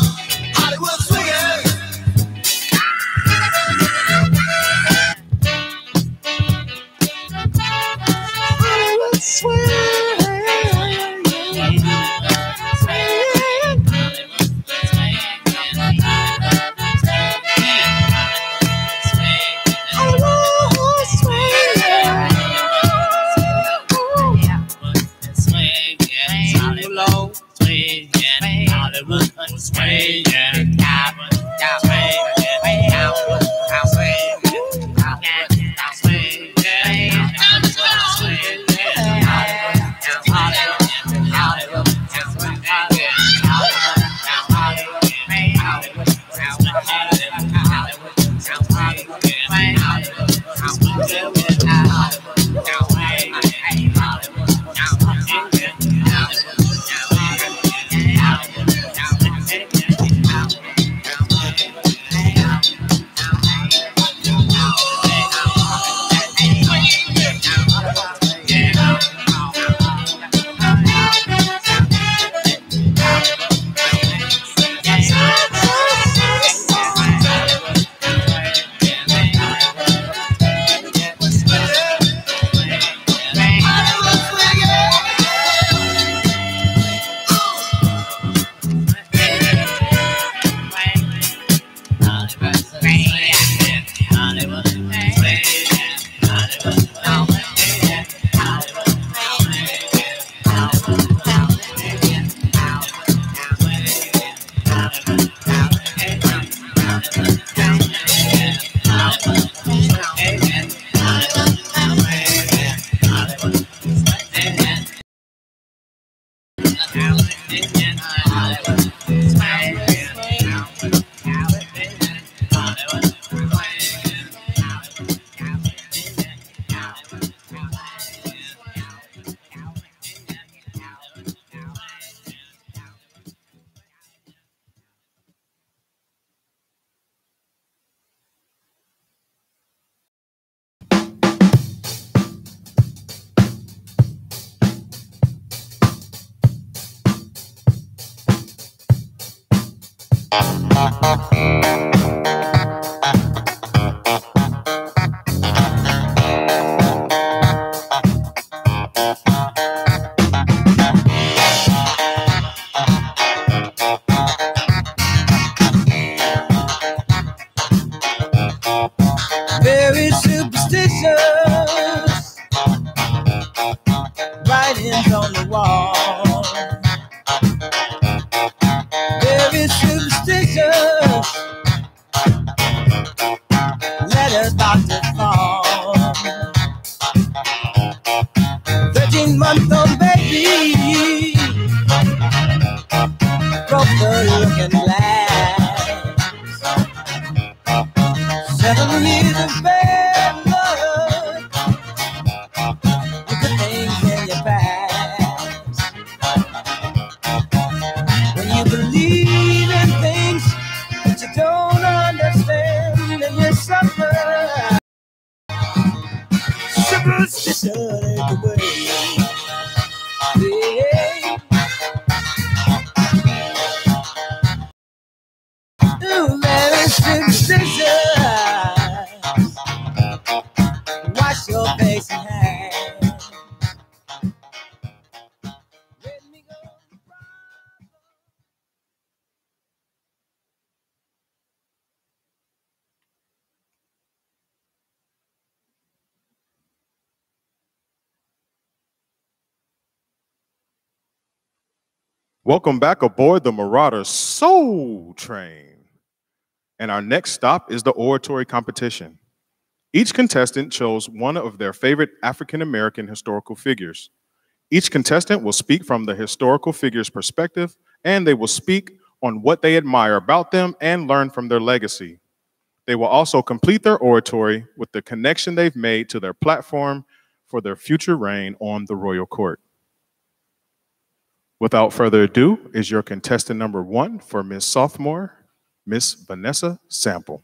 Very superstitious, writings on the wall. Very superstitious, letters about to fall. 13-month-old baby broke the looking glass. 7 years of bad luck, with the things in your past. When you believe in things that you don't understand, and you suffer. Superstition ain't the way. Yeah. Ooh, very superstitious. Wash your face and hands. Welcome back aboard the Marauder Soul Train. And our next stop is the oratory competition. Each contestant chose one of their favorite African-American historical figures. Each contestant will speak from the historical figure's perspective, and they will speak on what they admire about them and learn from their legacy. They will also complete their oratory with the connection they've made to their platform for their future reign on the royal court. Without further ado, is your contestant number 1 for Miss Sophomore, Miss Vanessa Sample.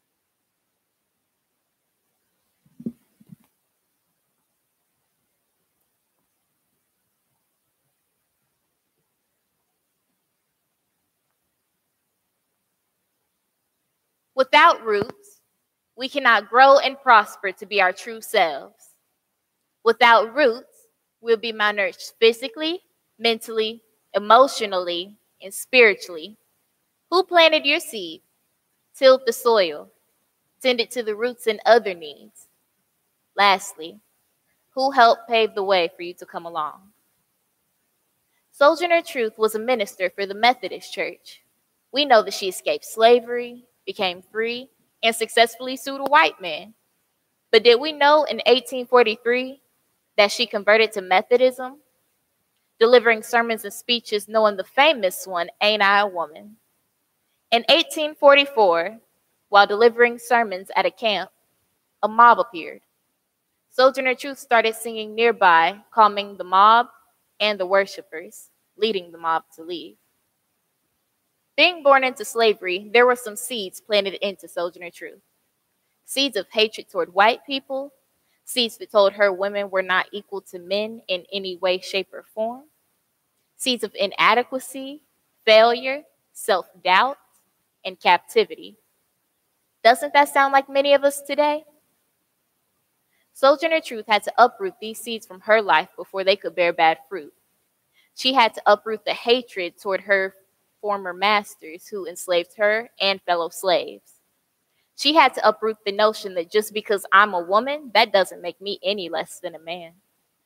Without roots, we cannot grow and prosper to be our true selves. Without roots, we'll be malnourished physically, mentally, emotionally, and spiritually. Who planted your seed, tilled the soil, tended to the roots and other needs? Lastly, who helped pave the way for you to come along? Sojourner Truth was a minister for the Methodist Church. We know that she escaped slavery, became free, and successfully sued a white man. But did we know in 1843 that she converted to Methodism, delivering sermons and speeches knowing the famous one, "Ain't I a Woman?" In 1844, while delivering sermons at a camp, a mob appeared. Sojourner Truth started singing nearby, calming the mob and the worshipers, leading the mob to leave. Being born into slavery, there were some seeds planted into Sojourner Truth. Seeds of hatred toward white people, seeds that told her women were not equal to men in any way, shape, or form. Seeds of inadequacy, failure, self-doubt, and captivity. Doesn't that sound like many of us today? Sojourner Truth had to uproot these seeds from her life before they could bear bad fruit. She had to uproot the hatred toward her former masters who enslaved her and fellow slaves. She had to uproot the notion that just because I'm a woman, that doesn't make me any less than a man.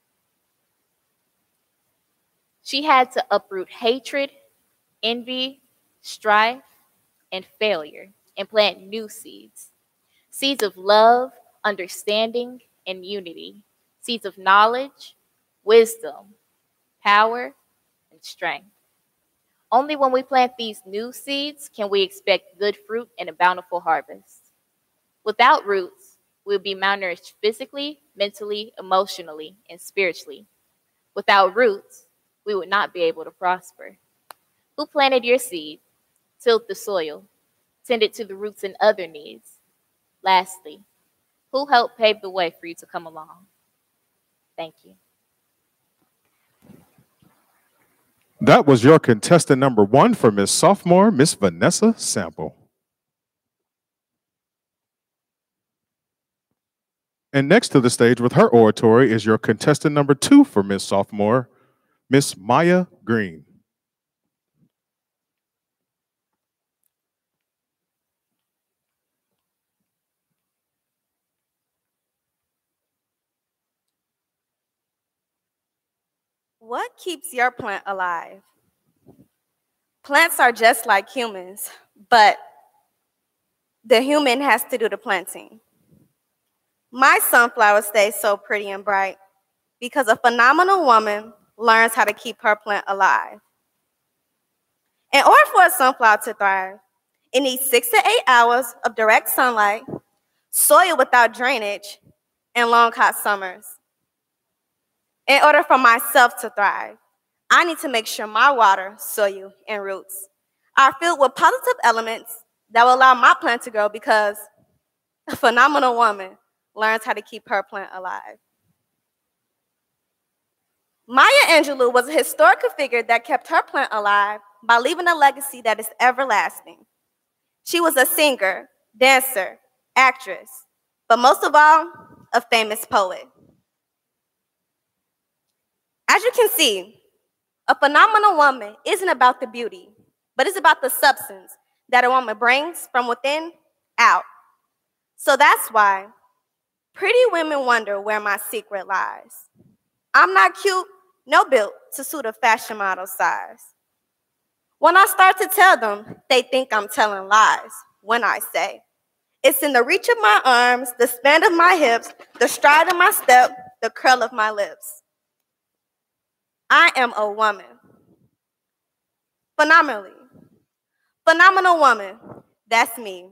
She had to uproot hatred, envy, strife, and failure and plant new seeds. Seeds of love, understanding, and unity. Seeds of knowledge, wisdom, power, and strength. Only when we plant these new seeds can we expect good fruit and a bountiful harvest. Without roots, we'll be malnourished physically, mentally, emotionally, and spiritually. Without roots, we would not be able to prosper. Who planted your seed, tilled the soil, tended to the roots and other needs? Lastly, who helped pave the way for you to come along? Thank you. That was your contestant number 1 for Miss Sophomore, Miss Vanessa Sample. And next to the stage with her oratory is your contestant number 2 for Miss Sophomore, Miss Maya Green. What keeps your plant alive? Plants are just like humans, but the human has to do the planting. My sunflower stays so pretty and bright because a phenomenal woman learns how to keep her plant alive. In order for a sunflower to thrive, it needs 6 to 8 hours of direct sunlight, soil without drainage, and long hot summers. In order for myself to thrive, I need to make sure my water, soil, and roots are filled with positive elements that will allow my plant to grow because a phenomenal woman learns how to keep her plant alive. Maya Angelou was a historical figure that kept her plant alive by leaving a legacy that is everlasting. She was a singer, dancer, actress, but most of all, a famous poet. As you can see, a phenomenal woman isn't about the beauty, but it's about the substance that a woman brings from within out. So that's why pretty women wonder where my secret lies. I'm not cute, no built to suit a fashion model size. When I start to tell them, they think I'm telling lies when I say, it's in the reach of my arms, the span of my hips, the stride of my step, the curl of my lips. I am a woman. Phenomenal woman, that's me.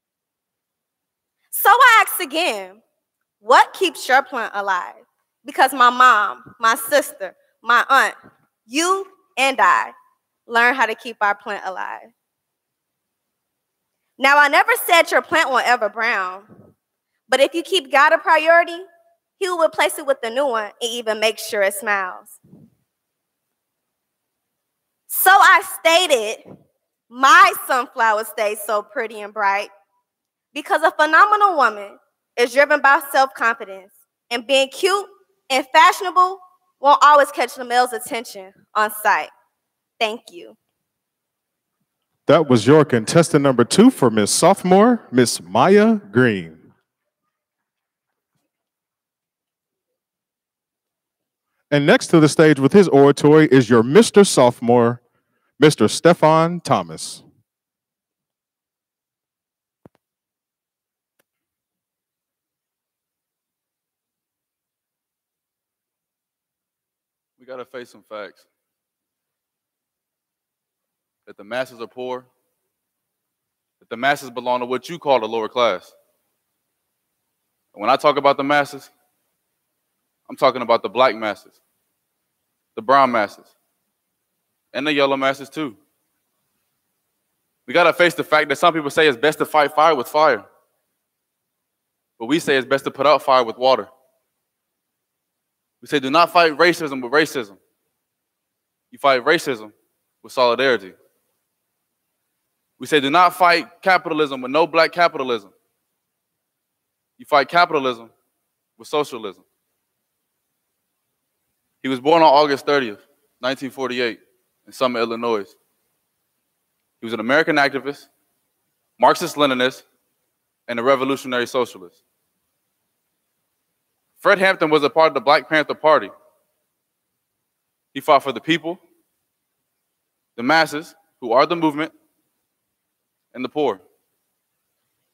So I ask again, what keeps your plant alive? Because my mom, my sister, my aunt, you and I learn how to keep our plant alive. Now, I never said your plant won't ever brown, but if you keep God a priority, He will replace it with a new one and even make sure it smiles. So I stated, my sunflower stays so pretty and bright because a phenomenal woman is driven by self-confidence, and being cute and fashionable won't always catch the male's attention on sight. Thank you. That was your contestant number 2 for Miss Sophomore, Miss Maya Green. And next to the stage with his oratory is your Mr. Sophomore, Mr. Stefan Thomas. We got to face some facts. That the masses are poor, that the masses belong to what you call the lower class. And when I talk about the masses, I'm talking about the black masses, the brown masses, and the yellow masses too. We got to face the fact that some people say it's best to fight fire with fire, but we say it's best to put out fire with water. We say do not fight racism with racism. You fight racism with solidarity. We say do not fight capitalism with no black capitalism. You fight capitalism with socialism. He was born on August 30th, 1948 in Summit, Illinois. He was an American activist, Marxist-Leninist, and a revolutionary socialist. Fred Hampton was a part of the Black Panther Party. He fought for the people, the masses, who are the movement, and the poor.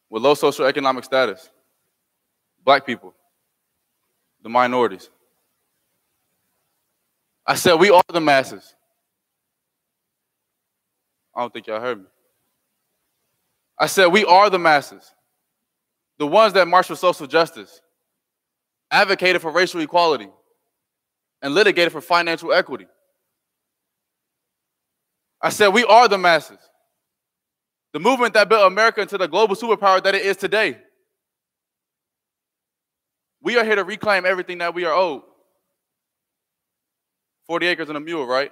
with low socioeconomic status, black people, the minorities. I said we are the masses. I don't think y'all heard me. I said we are the masses. The ones that marched for social justice, advocated for racial equality, and litigated for financial equity. I said we are the masses. The movement that built America into the global superpower that it is today. We are here to reclaim everything that we are owed. 40 acres and a mule, right?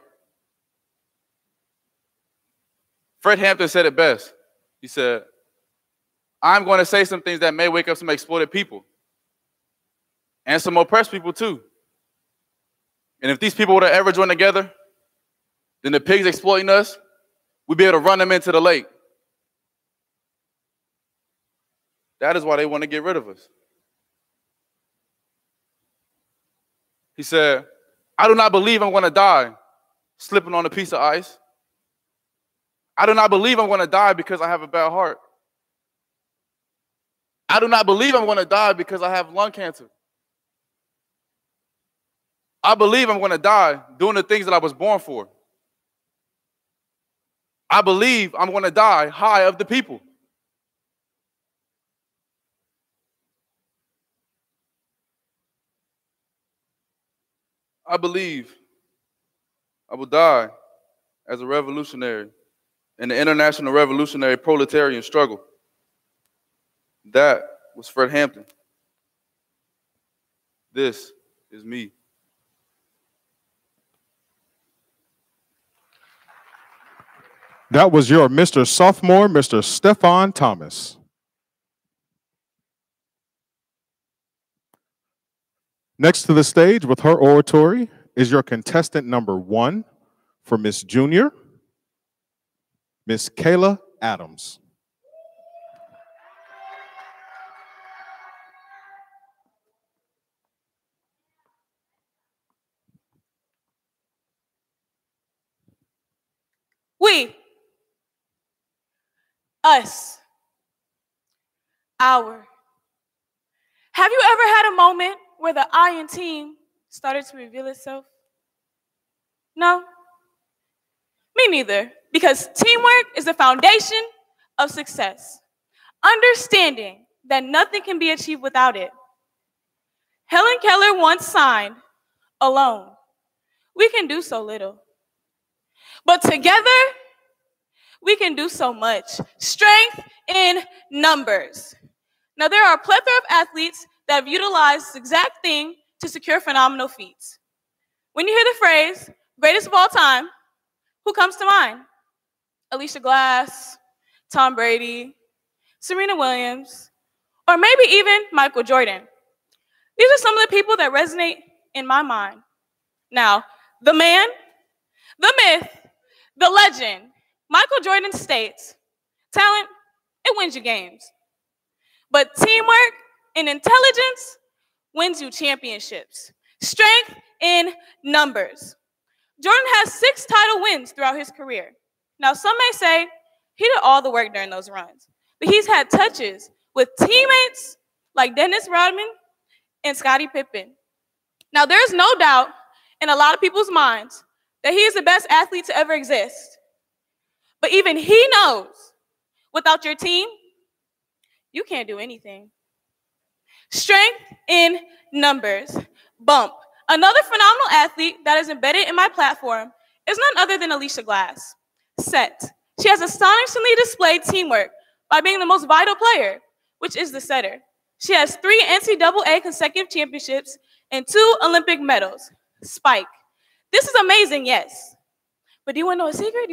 Fred Hampton said it best. He said, I'm going to say some things that may wake up some exploited people and some oppressed people too. And if these people were to ever join together, then the pigs exploiting us, we'd be able to run them into the lake. That is why they want to get rid of us. He said, I do not believe I'm going to die slipping on a piece of ice. I do not believe I'm going to die because I have a bad heart. I do not believe I'm going to die because I have lung cancer. I believe I'm going to die doing the things that I was born for. I believe I'm going to die high of the people. I believe I will die as a revolutionary in the international revolutionary proletarian struggle. That was Fred Hampton. This is me. That was your Mr. Sophomore, Mr. Stefan Thomas. Next to the stage with her oratory is your contestant number 1 for Miss Junior, Miss Kayla Adams. We, us, our. Have you ever had a moment where the I in team started to reveal itself? No? Me neither, because teamwork is the foundation of success. Understanding that nothing can be achieved without it. Helen Keller once signed, alone, we can do so little. But together, we can do so much. Strength in numbers. Now, there are a plethora of athletes that have utilized this exact thing to secure phenomenal feats. When you hear the phrase, greatest of all time, who comes to mind? Alicia Glass, Tom Brady, Serena Williams, or maybe even Michael Jordan. These are some of the people that resonate in my mind. Now, the man, the myth, the legend, Michael Jordan states, talent, it wins you games. But teamwork and intelligence wins you championships. Strength in numbers. Jordan has 6 title wins throughout his career. Now, some may say he did all the work during those runs, but he's had touches with teammates like Dennis Rodman and Scottie Pippen. Now, there's no doubt in a lot of people's minds that he is the best athlete to ever exist. But even he knows, without your team, you can't do anything. Strength in numbers. Bump. Another phenomenal athlete that is embedded in my platform is none other than Alicia Glass. Set. She has astonishingly displayed teamwork by being the most vital player, which is the setter. She has 3 NCAA consecutive championships and 2 Olympic medals. Spike. This is amazing, yes. But do you want to know a secret?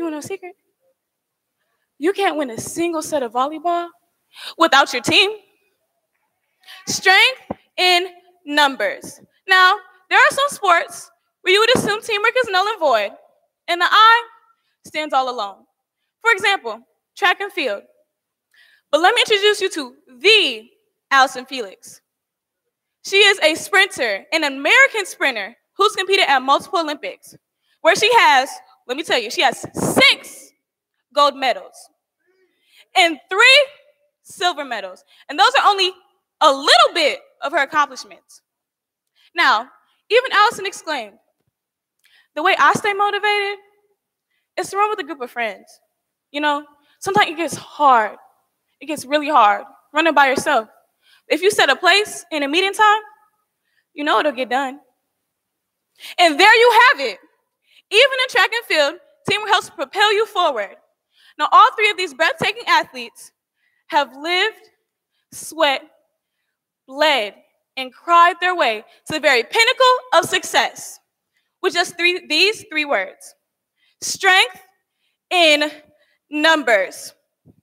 You can't win a single set of volleyball without your team. Strength in numbers. Now, there are some sports where you would assume teamwork is null and void, and the I stands all alone. For example, track and field. But let me introduce you to the Allison Felix. She is a sprinter, an American sprinter who's competed at multiple Olympics, where she has, let me tell you, she has 6 gold medals and 3 silver medals. And those are only a little bit of her accomplishments. Now, even Allison exclaimed, the way I stay motivated is to run with a group of friends. You know, sometimes it gets hard. It gets really hard running by yourself. If you set a place and a meeting time, you know it'll get done. And there you have it. Even in track and field, teamwork helps propel you forward. Now, all three of these breathtaking athletes have lived, sweat, bled, and cried their way to the very pinnacle of success with just these three words: strength in numbers.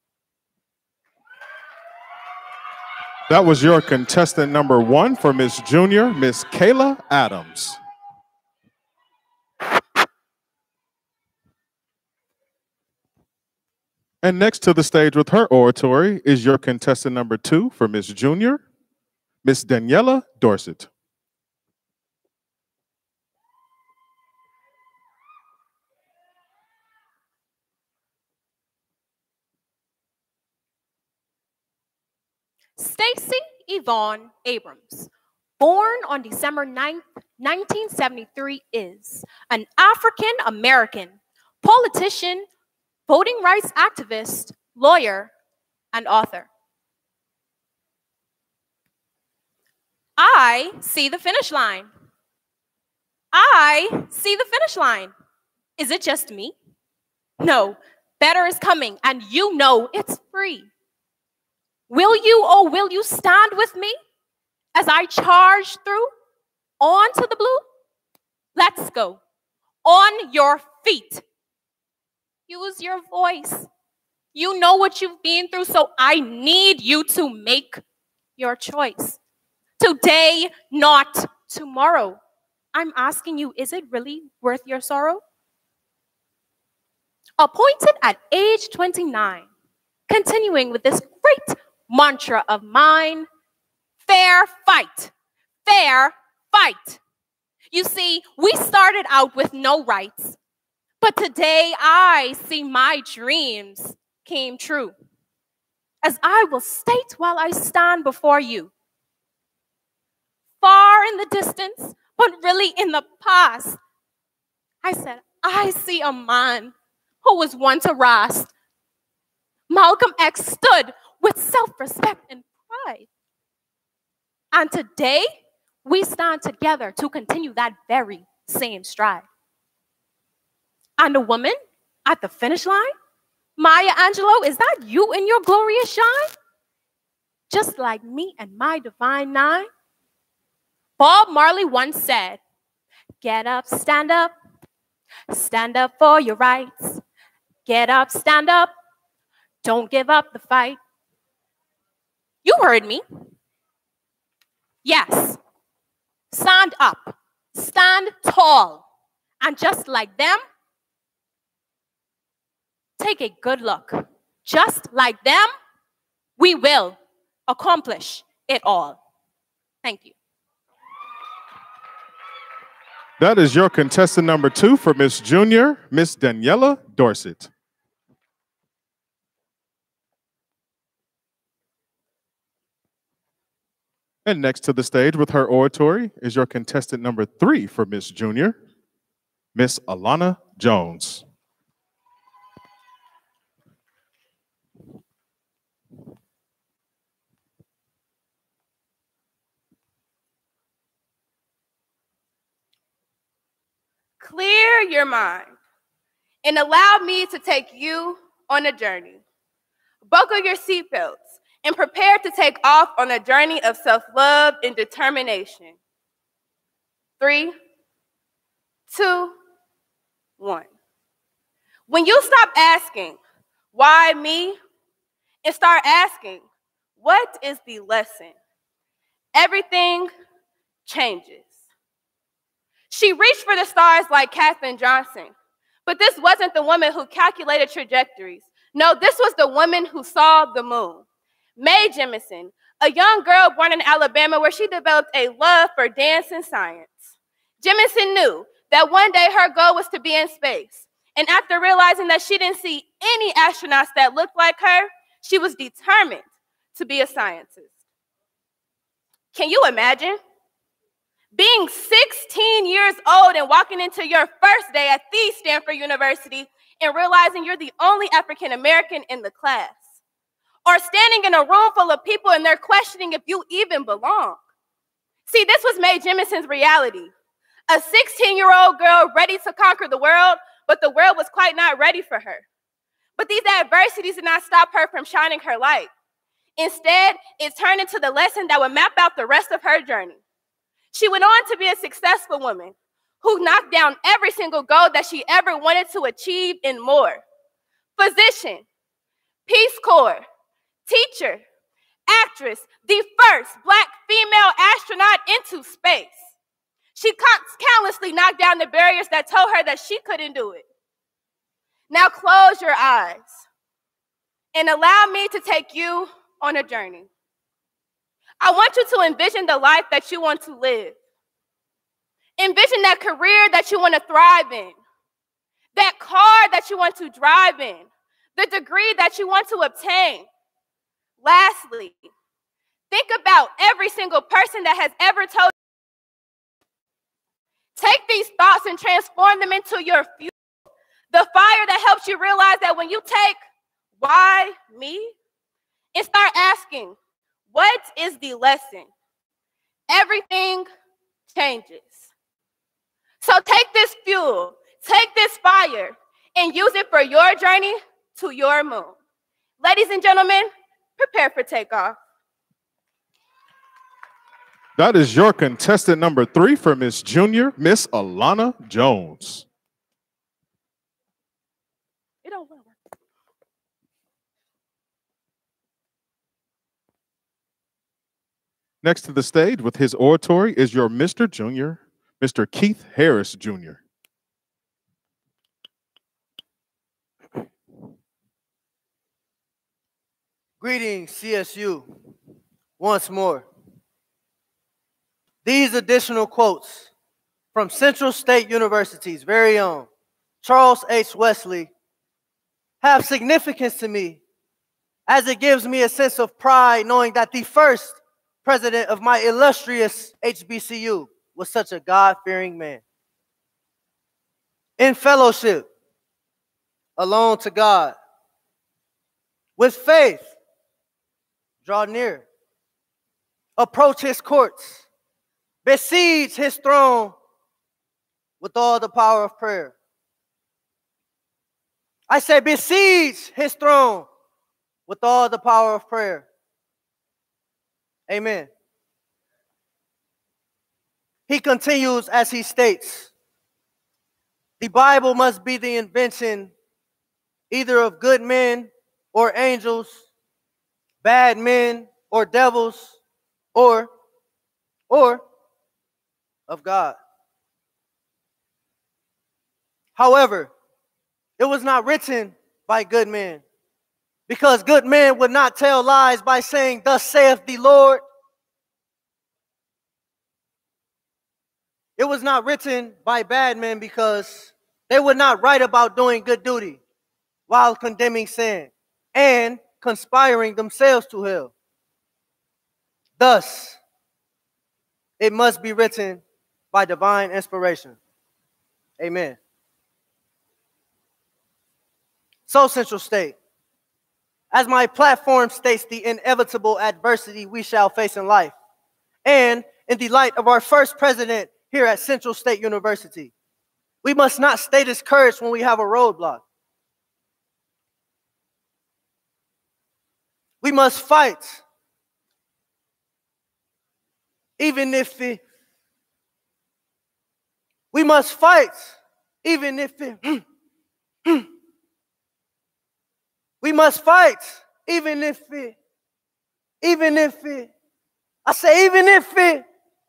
That was your contestant number 1 for Miss Junior, Miss Kayla Adams. And next to the stage with her oratory is your contestant number 2 for Miss Junior, Miss Daniela Dorset. Stacy Yvonne Abrams, born on December 9th, 1973, is an African-American politician, voting rights activist, lawyer, and author. I see the finish line. I see the finish line. Is it just me? No, better is coming, and you know it's free. Will you, oh, will you stand with me as I charge through onto the blue? Let's go. On your feet. Use your voice. You know what you've been through, so I need you to make your choice. Today, not tomorrow. I'm asking you, is it really worth your sorrow? Appointed at age 29, continuing with this great mantra of mine: fair fight, fair fight. You see, we started out with no rights, but today I see my dreams came true. As I will state while I stand before you, far in the distance, but really in the past, I said, I see a man who was once harassed. Malcolm X stood with self-respect and pride. And today, we stand together to continue that very same stride. And the woman at the finish line, Maya Angelou, is that you in your glorious shine? Just like me and my divine nine? Bob Marley once said, get up stand up for your rights. Get up, stand up, don't give up the fight. You heard me. Yes, stand up, stand tall, and just like them, take a good look. Just like them, we will accomplish it all. Thank you. That is your contestant number 2 for Miss Junior, Miss Daniela Dorset. And next to the stage with her oratory is your contestant number 3 for Miss Junior, Miss Alana Jones. Clear your mind and allow me to take you on a journey. Buckle your seatbelts and prepare to take off on a journey of self-love and determination. 3, 2, 1. When you stop asking, why me? And start asking, what is the lesson? Everything changes. She reached for the stars like Katherine Johnson, but this wasn't the woman who calculated trajectories. No, this was the woman who saw the moon. Mae Jemison, a young girl born in Alabama where she developed a love for dance and science. Jemison knew that one day her goal was to be in space. And after realizing that she didn't see any astronauts that looked like her, she was determined to be a scientist. Can you imagine? Being 16 years old and walking into your first day at the Stanford University and realizing you're the only African American in the class. Or standing in a room full of people and they're questioning if you even belong. See, this was Mae Jemison's reality. A 16-year-old girl ready to conquer the world, but the world was quite not ready for her. But these adversities did not stop her from shining her light. Instead, it turned into the lesson that would map out the rest of her journey. She went on to be a successful woman who knocked down every single goal that she ever wanted to achieve and more. Physician, Peace Corps, teacher, actress, the first Black female astronaut into space. She countlessly knocked down the barriers that told her that she couldn't do it. Now close your eyes and allow me to take you on a journey. I want you to envision the life that you want to live. Envision that career that you want to thrive in, that car that you want to drive in, the degree that you want to obtain. Lastly, think about every single person that has ever told you. Take these thoughts and transform them into your fuel, the fire that helps you realize that when you take why me and start asking, what is the lesson? Everything changes. So take this fuel, take this fire, and use it for your journey to your moon. Ladies and gentlemen, prepare for takeoff. That is your contestant number 3 for Miss Junior, Miss Alana Jones. It don't work. Next to the stage with his oratory is your Mr. Junior, Mr. Keith Harris Jr. Greetings, CSU, once more. These additional quotes from Central State University's very own Charles H. Wesley have significance to me, as it gives me a sense of pride knowing that the first president of my illustrious HBCU was such a God-fearing man. In fellowship, alone to God, with faith, draw near, approach his courts, besiege his throne with all the power of prayer. I say besiege his throne with all the power of prayer. Amen. He continues as he states, the Bible must be the invention either of good men or angels, bad men or devils, or of God. However, it was not written by good men, because good men would not tell lies by saying, "Thus saith the Lord." It was not written by bad men, because they would not write about doing good duty while condemning sin and conspiring themselves to hell. Thus, it must be written by divine inspiration. Amen. So, Central State, as my platform states, the inevitable adversity we shall face in life, and in the light of our first president here at Central State University, we must not stay discouraged when we have a roadblock. We must fight, even if it, we must fight, even if it, we must fight, even if it, I say even if it,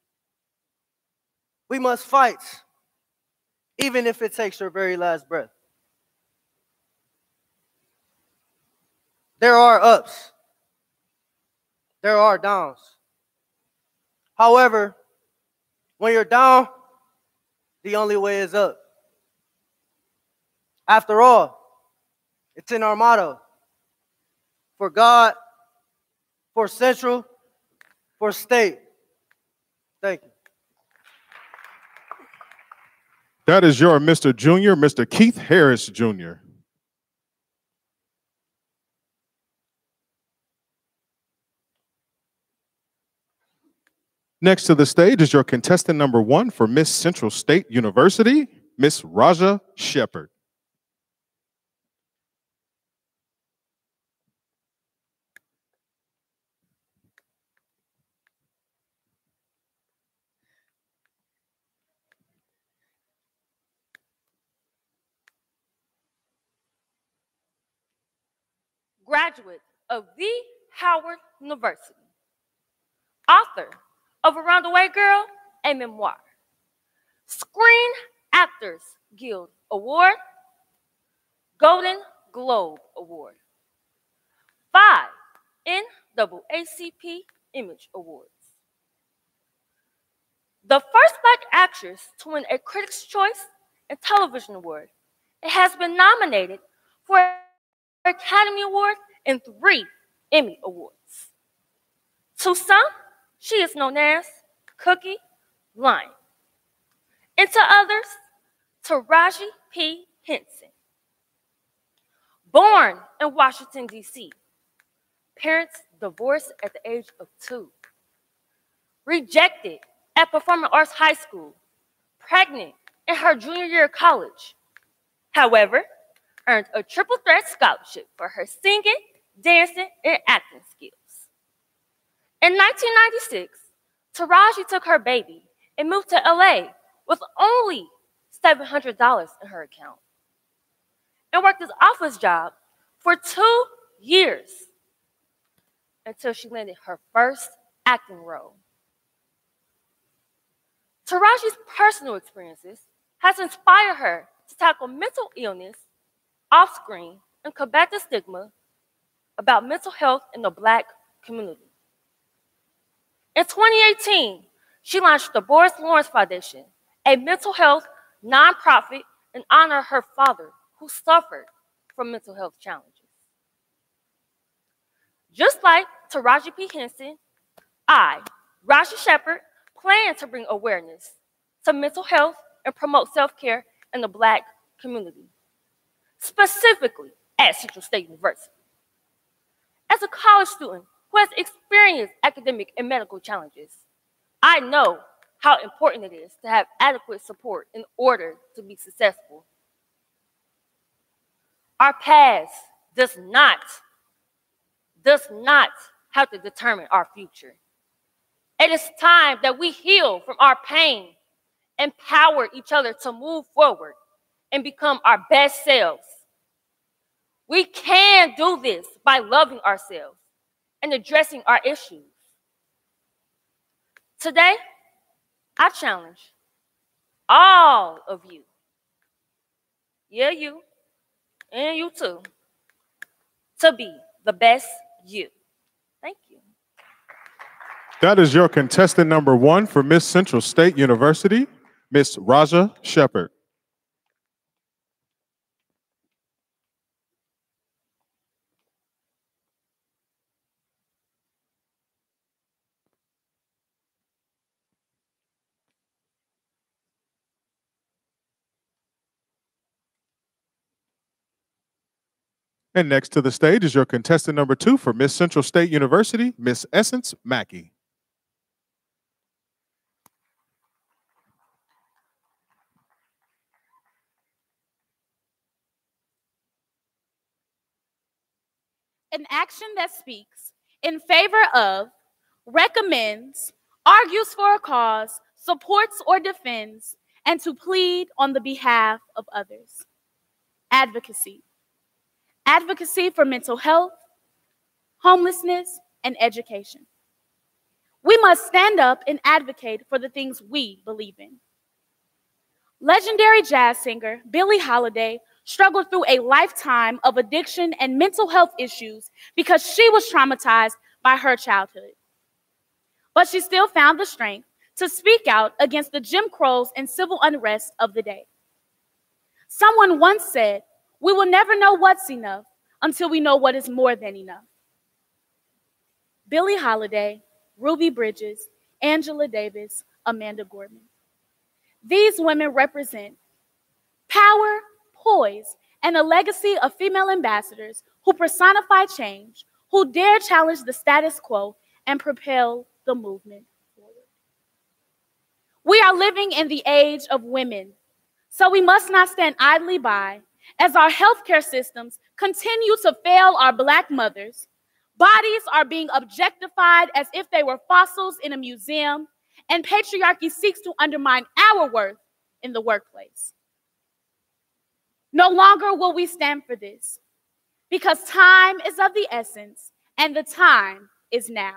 we must fight, even if it takes your very last breath. There are ups. There are downs. However, when you're down, the only way is up. After all, it's in our motto. For for Central, for State. Thank you. That is your Mr. Junior, Mr. Keith Harris Jr. Next to the stage is your contestant number 1 for Miss Central State University, Miss Raja Shepard. Graduate of the Howard University, author of Around the Way Girl, a memoir, Screen Actors Guild Award, Golden Globe Award, 5 NAACP Image Awards. The first Black actress to win a Critics' Choice and Television Award. It has been nominated for an Academy Award and 3 Emmy Awards. To some, she is known as Cookie Lion. And to others, Taraji P. Henson. Born in Washington, D.C., parents divorced at the age of 2. Rejected at Performing Arts High School, pregnant in her junior year of college. However, earned a triple threat scholarship for her singing, dancing, and acting skills. In 1996, Taraji took her baby and moved to LA with only $700 in her account and worked this office job for 2 years until she landed her first acting role. Taraji's personal experiences has inspired her to tackle mental illness off screen and combat the stigma about mental health in the Black community. In 2018, she launched the Boris Lawrence Foundation, a mental health nonprofit in honor of her father, who suffered from mental health challenges. Just like Taraji P. Henson, I, Raja Shepard, plan to bring awareness to mental health and promote self-care in the Black community, specifically at Central State University. As a college student who has experienced academic and medical challenges, I know how important it is to have adequate support in order to be successful. Our past does not have to determine our future. It is time that we heal from our pain, empower each other to move forward and become our best selves. We can do this by loving ourselves and addressing our issues. Today, I challenge all of you, yeah, you, and you too, to be the best you. Thank you. That is your contestant number 1 for Miss Central State University, Miss Raja Shepard. And next to the stage is your contestant number 2 for Miss Central State University, Miss Essence Mackey. An action that speaks in favor of, recommends, argues for a cause, supports or defends, and to plead on the behalf of others. Advocacy. Advocacy for mental health, homelessness, and education. We must stand up and advocate for the things we believe in. Legendary jazz singer Billie Holiday struggled through a lifetime of addiction and mental health issues because she was traumatized by her childhood. But she still found the strength to speak out against the Jim Crows and civil unrest of the day. Someone once said, "We will never know what's enough until we know what is more than enough." Billie Holiday, Ruby Bridges, Angela Davis, Amanda Gorman. These women represent power, poise, and a legacy of female ambassadors who personify change, who dare challenge the status quo and propel the movement forward. We are living in the age of women, so we must not stand idly by as our healthcare systems continue to fail our Black mothers. Bodies are being objectified as if they were fossils in a museum, and patriarchy seeks to undermine our worth in the workplace. No longer will we stand for this, because time is of the essence, and the time is now.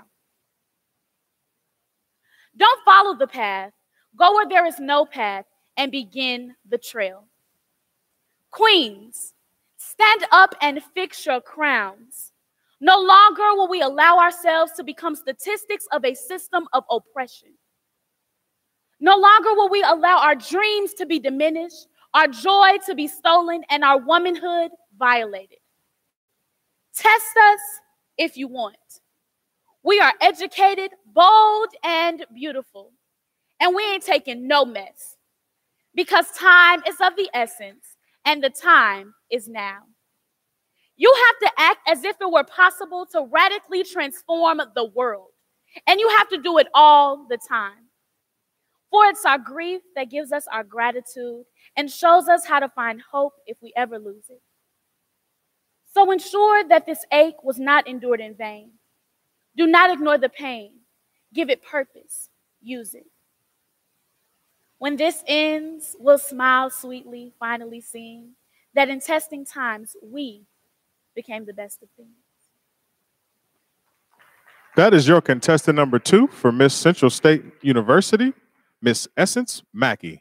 Don't follow the path. Go where there is no path and begin the trail. Queens, stand up and fix your crowns. No longer will we allow ourselves to become statistics of a system of oppression. No longer will we allow our dreams to be diminished, our joy to be stolen, and our womanhood violated. Test us if you want. We are educated, bold, and beautiful. And we ain't taking no mess. Because time is of the essence, and the time is now. You have to act as if it were possible to radically transform the world. And you have to do it all the time. For it's our grief that gives us our gratitude and shows us how to find hope if we ever lose it. So ensure that this ache was not endured in vain. Do not ignore the pain. Give it purpose. Use it. When this ends, we'll smile sweetly, finally seeing that in testing times, we became the best of things. That is your contestant number 2 for Miss Central State University, Miss Essence Mackey.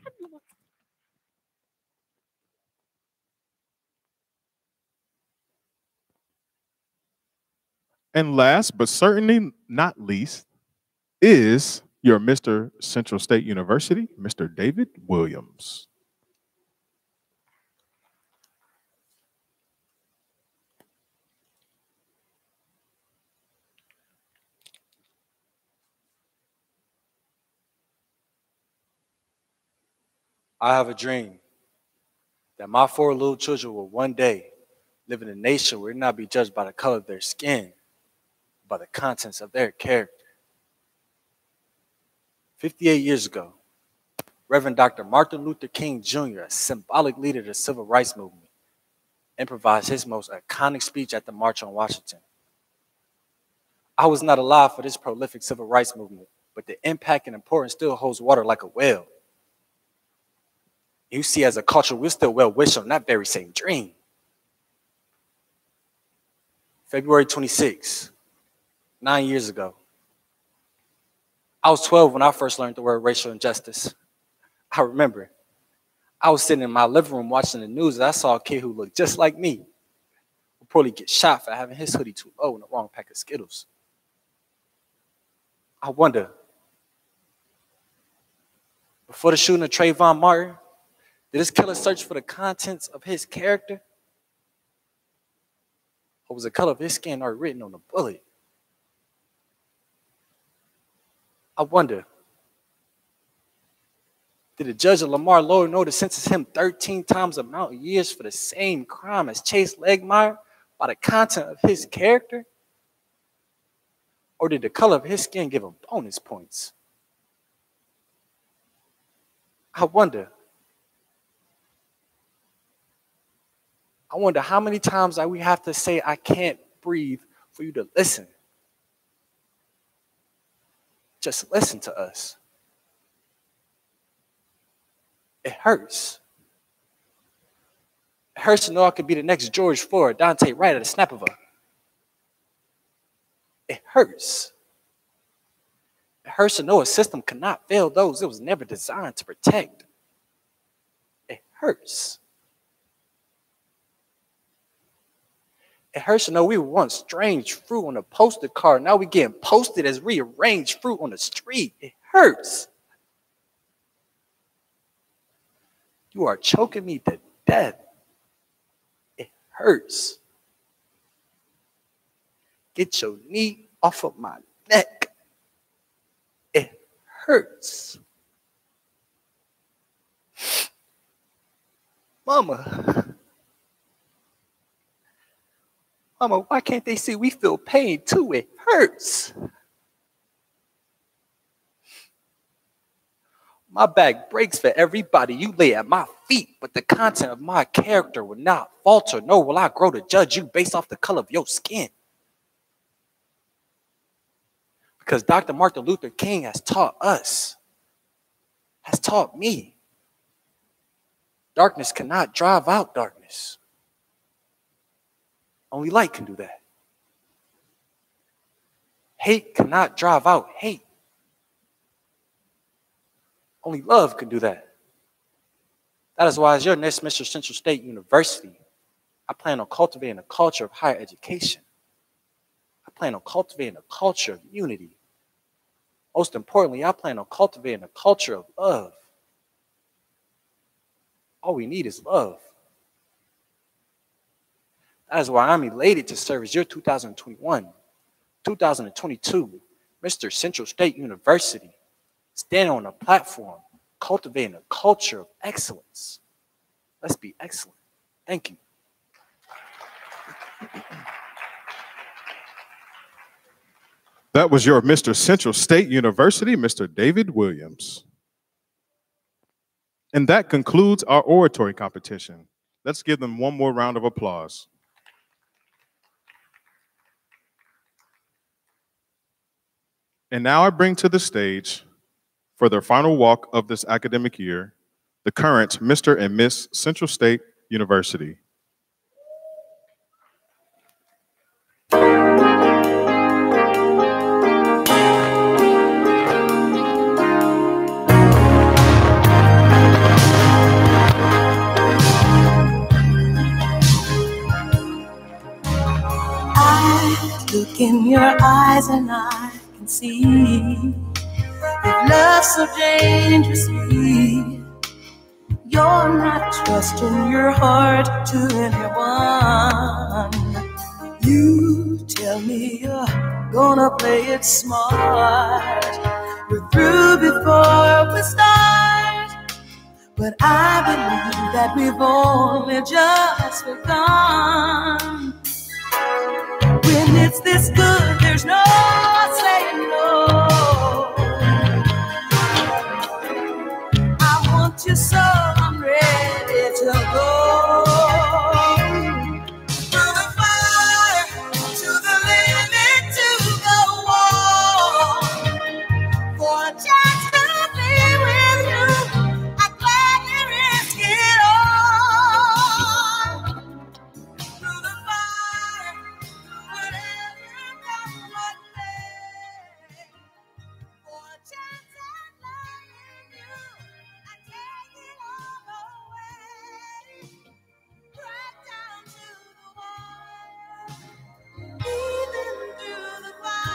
And last, but certainly not least, is your Mr. Central State University, Mr. David Williams. I have a dream that my 4 little children will one day live in a nation where it not be judged by the color of their skin, by the contents of their character. 58 years ago, Reverend Dr. Martin Luther King Jr., a symbolic leader of the civil rights movement, improvised his most iconic speech at the March on Washington. I was not alive for this prolific civil rights movement, but the impact and importance still holds water like a well. You see, as a culture, we're still well wished on that very same dream. February 26, 9 years ago. I was 12 when I first learned the word racial injustice. I remember I was sitting in my living room watching the news and I saw a kid who looked just like me reportedly get shot for having his hoodie too low in the wrong pack of Skittles. I wonder, before the shooting of Trayvon Martin, did this killer search for the contents of his character? Or was the color of his skin already written on the bullet? I wonder, did the judge of Lamar Lowe know to sentence him 13 times the amount of years for the same crime as Chase Legmeyer by the content of his character? Or did the color of his skin give him bonus points? I wonder how many times we have to say, I can't breathe for you to listen. Just listen to us. It hurts. It hurts to know I could be the next George Floyd, Dante Wright at a snap of a. It hurts. It hurts to know a system cannot fail those it was never designed to protect. It hurts. It hurts to know we were once strange fruit on a posted card. Now we getting posted as rearranged fruit on the street. It hurts. You are choking me to death. It hurts. Get your knee off of my neck. It hurts. Mama, why can't they see we feel pain too? It hurts. My back breaks for everybody you lay at my feet, but the content of my character will not falter, nor will I grow to judge you based off the color of your skin. Because Dr. Martin Luther King has taught us, has taught me, darkness cannot drive out darkness. Only light can do that. Hate cannot drive out hate. Only love can do that. That is why, as your next Mr. Central State University, I plan on cultivating a culture of higher education. I plan on cultivating a culture of unity. Most importantly, I plan on cultivating a culture of love. All we need is love. That is why I'm elated to serve as your 2021, 2022 Mr. Central State University, standing on a platform, cultivating a culture of excellence. Let's be excellent. Thank you. That was your Mr. Central State University, Mr. David Williams. And that concludes our oratory competition. Let's give them one more round of applause. And now I bring to the stage, for their final walk of this academic year, the current Mr. and Miss Central State University. I look in your eyes and I can see that love so dangerously. You're not trusting your heart to anyone. You tell me you're gonna play it smart. We're through before we start, but I believe that we've only just begun. When it's this good, there's no saying no. I want you so I'm ready to go. Through the fire, to the limit, to the wall. For a chance to be with you, I'd gladly risk it all. Through the fire, whatever comes what may. For a chance at loving you, I take it all away. Right down to the wire, even through the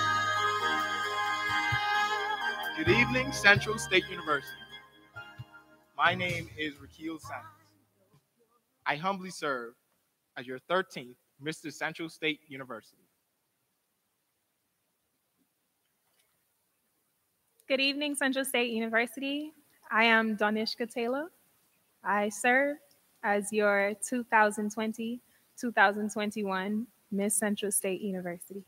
fire. Good evening, Central State University. My name is Rakeel Sanders. I humbly serve as your 13th Mr. Central State University. Good evening, Central State University. I am Donishka Taylor. I serve as your 2020-2021 Miss Central State University.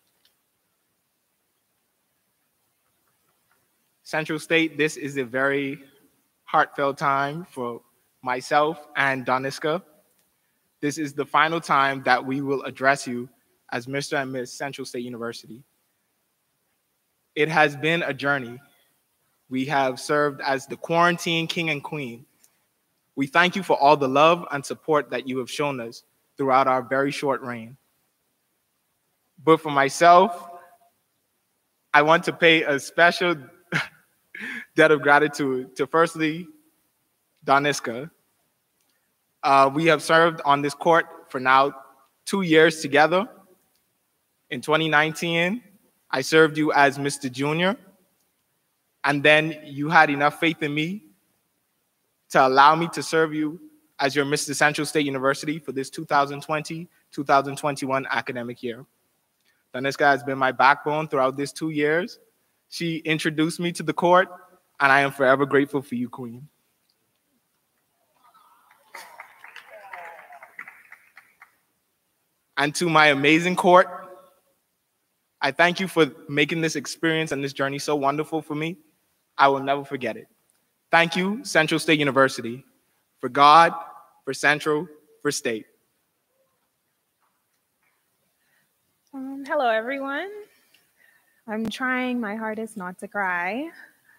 Central State, this is a very heartfelt time for myself and Doniska. This is the final time that we will address you as Mr. and Miss Central State University. It has been a journey. We have served as the quarantine king and queen. We thank you for all the love and support that you have shown us throughout our very short reign. But for myself, I want to pay a special debt of gratitude to firstly, Doniska. We have served on this court for now 2 years together. In 2019, I served you as Mr. Junior, and then you had enough faith in me to allow me to serve you as your Mr. Central State University for this 2020-2021 academic year. Doniska has been my backbone throughout these 2 years. She introduced me to the court, and I am forever grateful for you, Queen. And to my amazing court, I thank you for making this experience and this journey so wonderful for me. I will never forget it. Thank you, Central State University, for God, for Central, for State. Hello, everyone. I'm trying my hardest not to cry.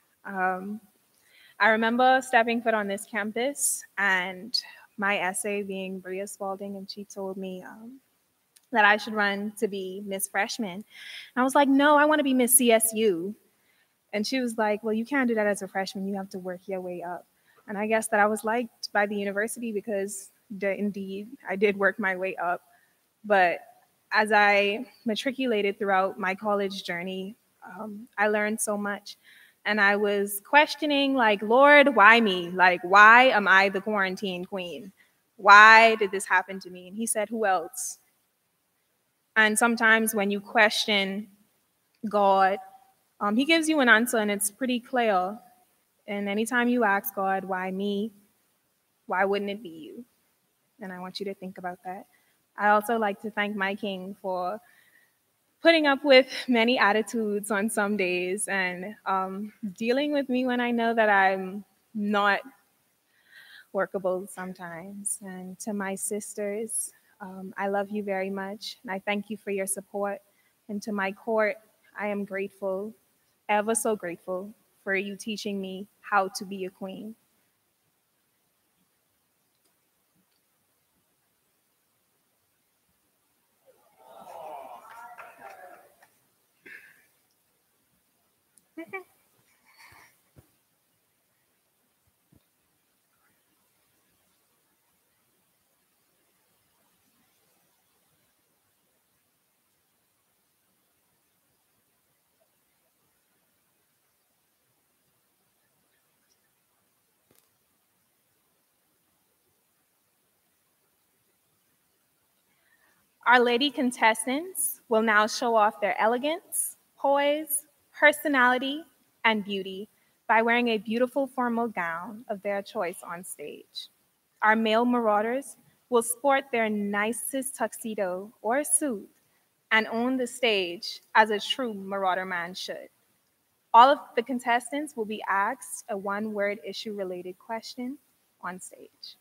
I remember stepping foot on this campus and my essay being Bria Spalding, and she told me that I should run to be Miss Freshman. And I was like, no, I want to be Miss CSU. And she was like, well, you can't do that as a freshman. You have to work your way up. And I guess that I was liked by the university because indeed I did work my way up. But as I matriculated throughout my college journey, I learned so much. And I was questioning, like, Lord, why me? Like, why am I the quarantine queen? Why did this happen to me? And he said, who else? And sometimes when you question God, he gives you an answer and it's pretty clear. And anytime you ask God, why me? Why wouldn't it be you? And I want you to think about that. I also like to thank my king for putting up with many attitudes on some days and dealing with me when I know that I'm not workable sometimes. And to my sisters, I love you very much, and I thank you for your support. And to my court, I am grateful, ever so grateful, for you teaching me how to be a queen. Our lady contestants will now show off their elegance, poise, personality, and beauty by wearing a beautiful formal gown of their choice on stage. Our male marauders will sport their nicest tuxedo or suit and own the stage as a true marauder man should. All of the contestants will be asked a one-word issue-related question on stage.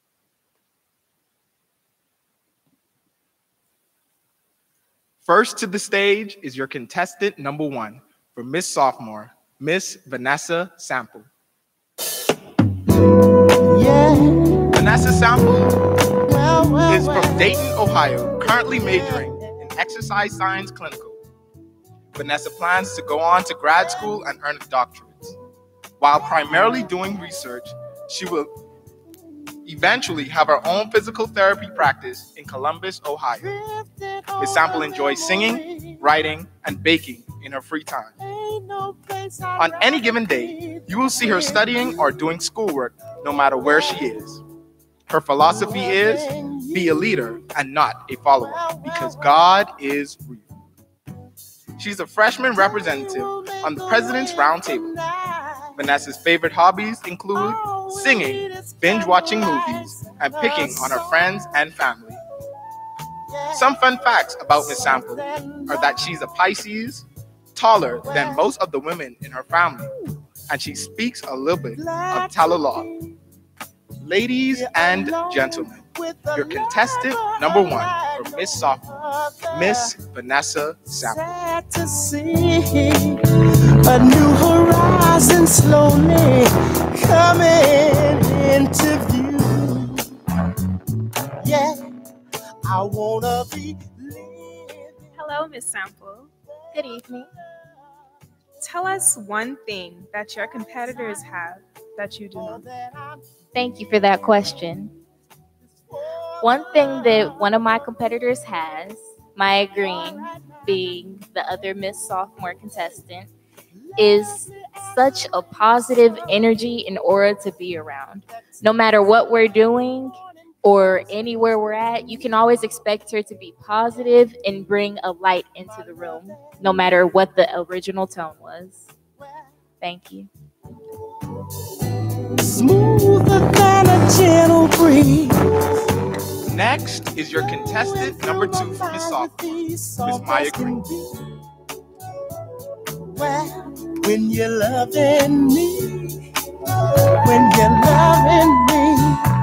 First to the stage is your contestant number 1 for Miss Sophomore, Miss Vanessa Sample. Yeah. Vanessa Sample is from Dayton, Ohio, currently majoring in exercise science clinical. Vanessa plans to go on to grad school and earn a doctorate. While primarily doing research, she will eventually have her own physical therapy practice in Columbus, Ohio. Miss Sample enjoys singing, writing, and baking in her free time. On any given day, you will see her studying or doing schoolwork no matter where she is. Her philosophy is, be a leader and not a follower, because God is real. She's a freshman representative on the President's Roundtable. Vanessa's favorite hobbies include singing, binge-watching movies, and picking on her friends and family. Some fun facts about Miss Sample are that she's a Pisces, taller than most of the women in her family, and she speaks a little bit of Tagalog. Ladies and gentlemen, your contestant number 1 for Miss Sophomore, Miss Vanessa Sample. Sad to see a new horizon slowly coming into view. Yeah, I wanna be. Hello, Miss Sample. Good evening. Tell us one thing that your competitors have that you do not. Thank you for that question. One thing that one of my competitors has, Maya Green, being the other Miss Sophomore contestant, is such a positive energy and aura to be around. No matter what we're doing, or anywhere we're at, you can always expect her to be positive and bring a light into the room, no matter what the original tone was. Thank you. Smoother than a gentle breeze. Next is your contestant number 2 for Miss Sophomore, Miss Maya Green. Well, when you're loving me, when you're loving me,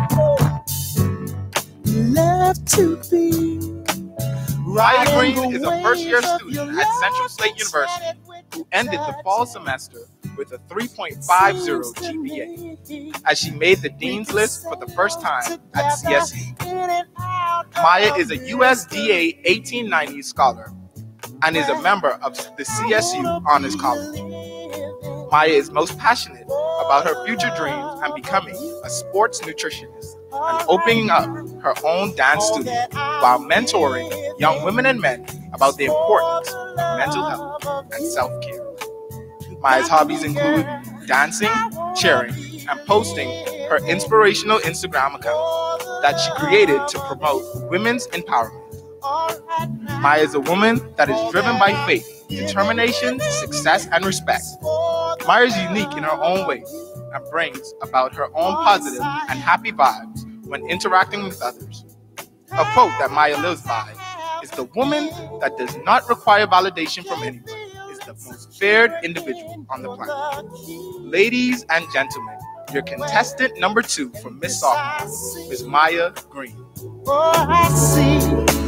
love to be. Maya Green is a first-year student at Central State University who ended the fall semester with a 3.50 GPA as she made the Dean's List for the first time at CSU. Maya is a USDA 1890 scholar and is a member of the CSU Honors College. Maya is most passionate about her future dreams and becoming a sports nutritionist and opening up her own dance studio while mentoring young women and men about the importance of mental health and self-care. Maya's hobbies include dancing, cheering, and posting her inspirational Instagram account that she created to promote women's empowerment. Maya is a woman that is driven by faith, determination, success, and respect. Maya is unique in her own way and brings about her own positive and happy vibes when interacting with others. A quote that Maya lives by is, "The woman that does not require validation from anyone is the most feared individual on the planet." Ladies and gentlemen, your contestant number 2 from Miss Sophomore, Miss Maya Green. Oh, I see.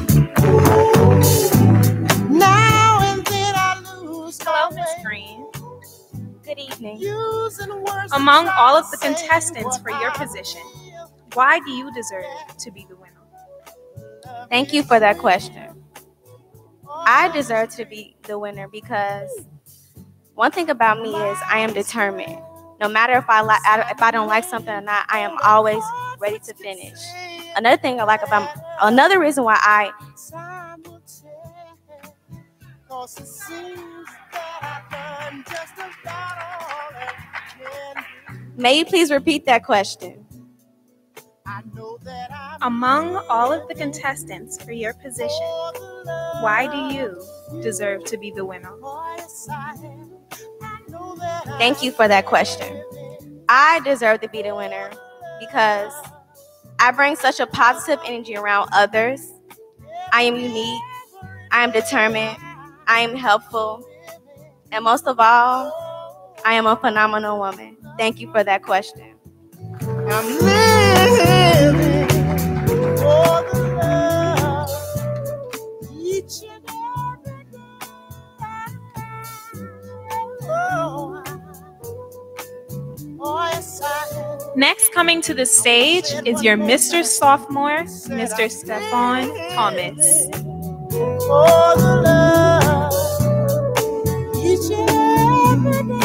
Now and then I lose. Hello, Miss Green. Good evening. Among all of the contestants for your position, why do you deserve to be the winner? Thank you for that question. I deserve to be the winner because one thing about me is I am determined. No matter if I don't like something or not, I am always ready to finish. Another reason why I May you please repeat that question? Among all of the contestants for your position, why do you deserve to be the winner? Thank you for that question. I deserve to be the winner because I bring such a positive energy around others. I am unique. I am determined. I am helpful. And most of all, I am a phenomenal woman. Thank you for that question. I'm living for the love each and every day. Oh, yes, Next coming to the stage is your Mr. Sophomore, Mr. Stephon Thomas. for the love each and every day.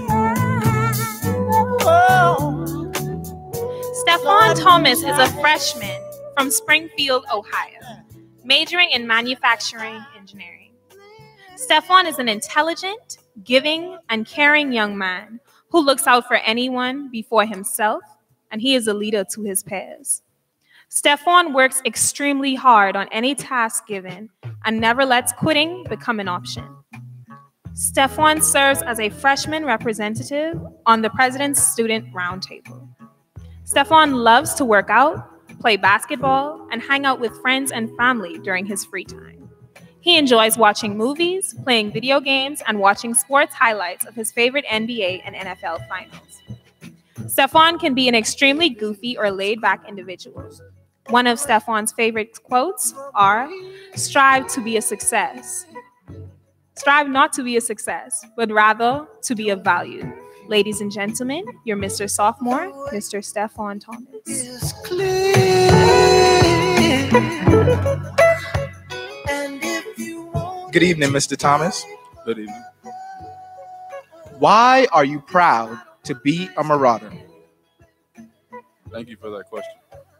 Oh. Stephon Thomas is a freshman from Springfield, Ohio, majoring in manufacturing engineering. Stephon is an intelligent, giving, and caring young man who looks out for anyone before himself, and he is a leader to his peers. Stephon works extremely hard on any task given and never lets quitting become an option. Stephon serves as a freshman representative on the President's Student Roundtable. Stephon loves to work out, play basketball, and hang out with friends and family during his free time. He enjoys watching movies, playing video games, and watching sports highlights of his favorite NBA and NFL finals. Stephon can be an extremely goofy or laid-back individual. One of Stephon's favorite quotes are, "Strive to be a success. Strive not to be a success, but rather to be of value." Ladies and gentlemen, your Mr. Sophomore, Mr. Stephon Thomas. Good evening, Mr. Thomas. Good evening. Why are you proud to be a Marauder? Thank you for that question.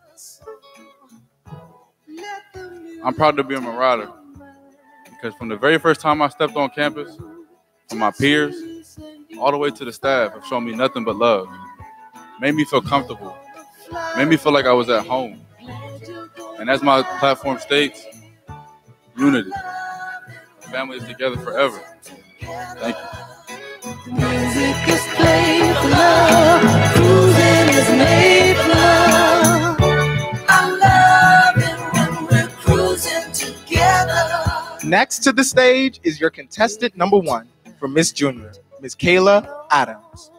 I'm proud to be a Marauder because from the very first time I stepped on campus, from my peers all the way to the staff have shown me nothing but love. Made me feel comfortable. Made me feel like I was at home. And as my platform states, unity. Family is together forever. Thank you. Music is played for love. Cruising is made for love. I love it when we're cruising together. Next to the stage is your contestant number 1 for Miss Junior, Miss Kayla Adams.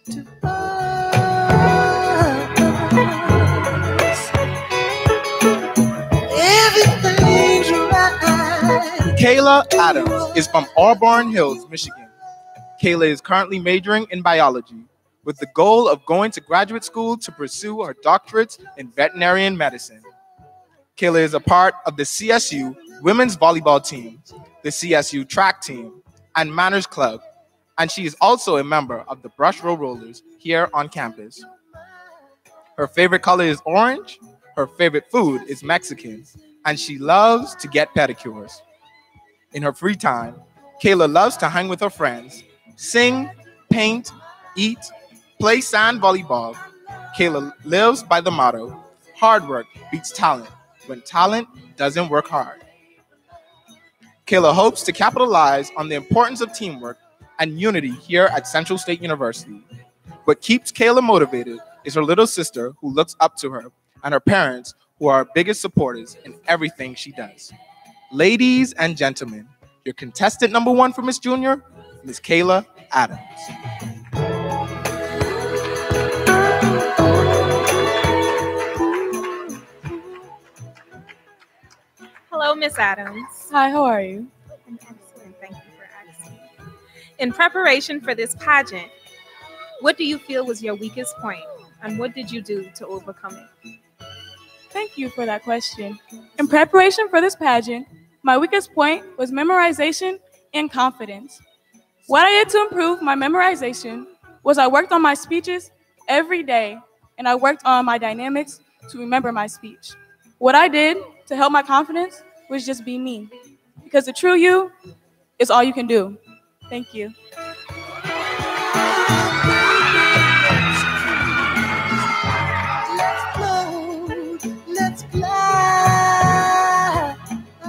Everything's right. Kayla Adams is from Auburn Hills, Michigan. Kayla is currently majoring in biology with the goal of going to graduate school to pursue her doctorates in veterinarian medicine. Kayla is a part of the CSU women's volleyball team, the CSU track team, and Manners Club, and she is also a member of the Brush Row Rollers here on campus. Her favorite color is orange, her favorite food is Mexican, and she loves to get pedicures. In her free time, Kayla loves to hang with her friends, sing, paint, eat, play sand volleyball. Kayla lives by the motto, hard work beats talent when talent doesn't work hard. Kayla hopes to capitalize on the importance of teamwork and unity here at Central State University. What keeps Kayla motivated is her little sister who looks up to her and her parents who are her biggest supporters in everything she does. Ladies and gentlemen, your contestant number 1 for Miss Junior, Miss Kayla Adams. Hello, Miss Adams. Hi, how are you? I'm excellent. Thank you for asking. In preparation for this pageant, what do you feel was your weakest point, and what did you do to overcome it? Thank you for that question. In preparation for this pageant, my weakest point was memorization and confidence. What I did to improve my memorization was I worked on my speeches every day, and I worked on my dynamics to remember my speech. What I did to help my confidence was just be me, because the true you is all you can do. Thank you. Let's float, let's fly.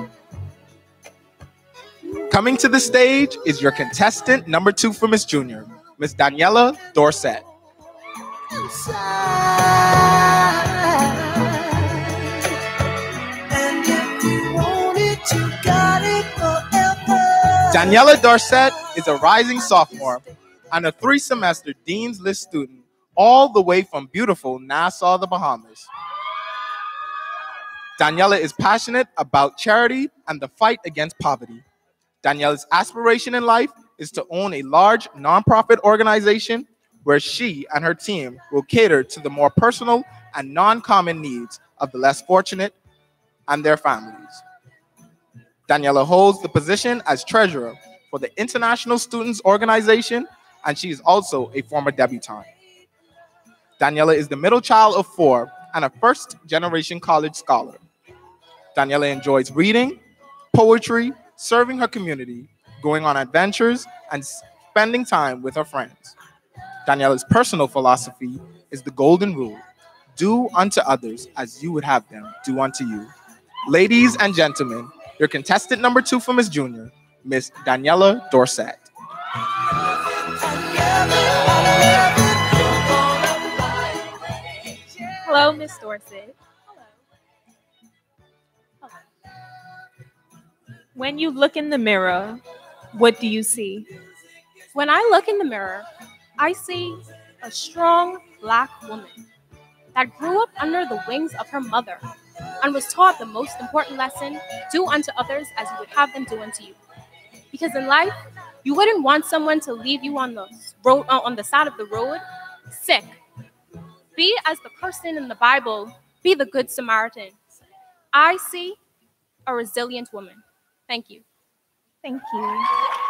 Coming to the stage is your contestant number 2 for Miss Junior, Miss Daniela Dorset. Daniela Dorset is a rising sophomore and a 3-semester Dean's List student all the way from beautiful Nassau, the Bahamas. Daniela is passionate about charity and the fight against poverty. Daniela's aspiration in life is to own a large nonprofit organization where she and her team will cater to the more personal and non-common needs of the less fortunate and their families. Daniela holds the position as treasurer for the International Students Organization, and she is also a former debutante. Daniela is the middle child of 4 and a first-generation college scholar. Daniela enjoys reading, poetry, serving her community, going on adventures, and spending time with her friends. Daniela's personal philosophy is the golden rule: do unto others as you would have them do unto you. Ladies and gentlemen, your contestant number 2 for Miss Junior, Miss Daniela Dorset. Hello, Miss Dorset. Hello. When you look in the mirror, what do you see? When I look in the mirror, I see a strong Black woman that grew up under the wings of her mother and was taught the most important lesson: do unto others as you would have them do unto you. Because in life, you wouldn't want someone to leave you on the road, on the side of the road, sick. Be as the person in the Bible, be the good Samaritan. I see a resilient woman. Thank you. Thank you.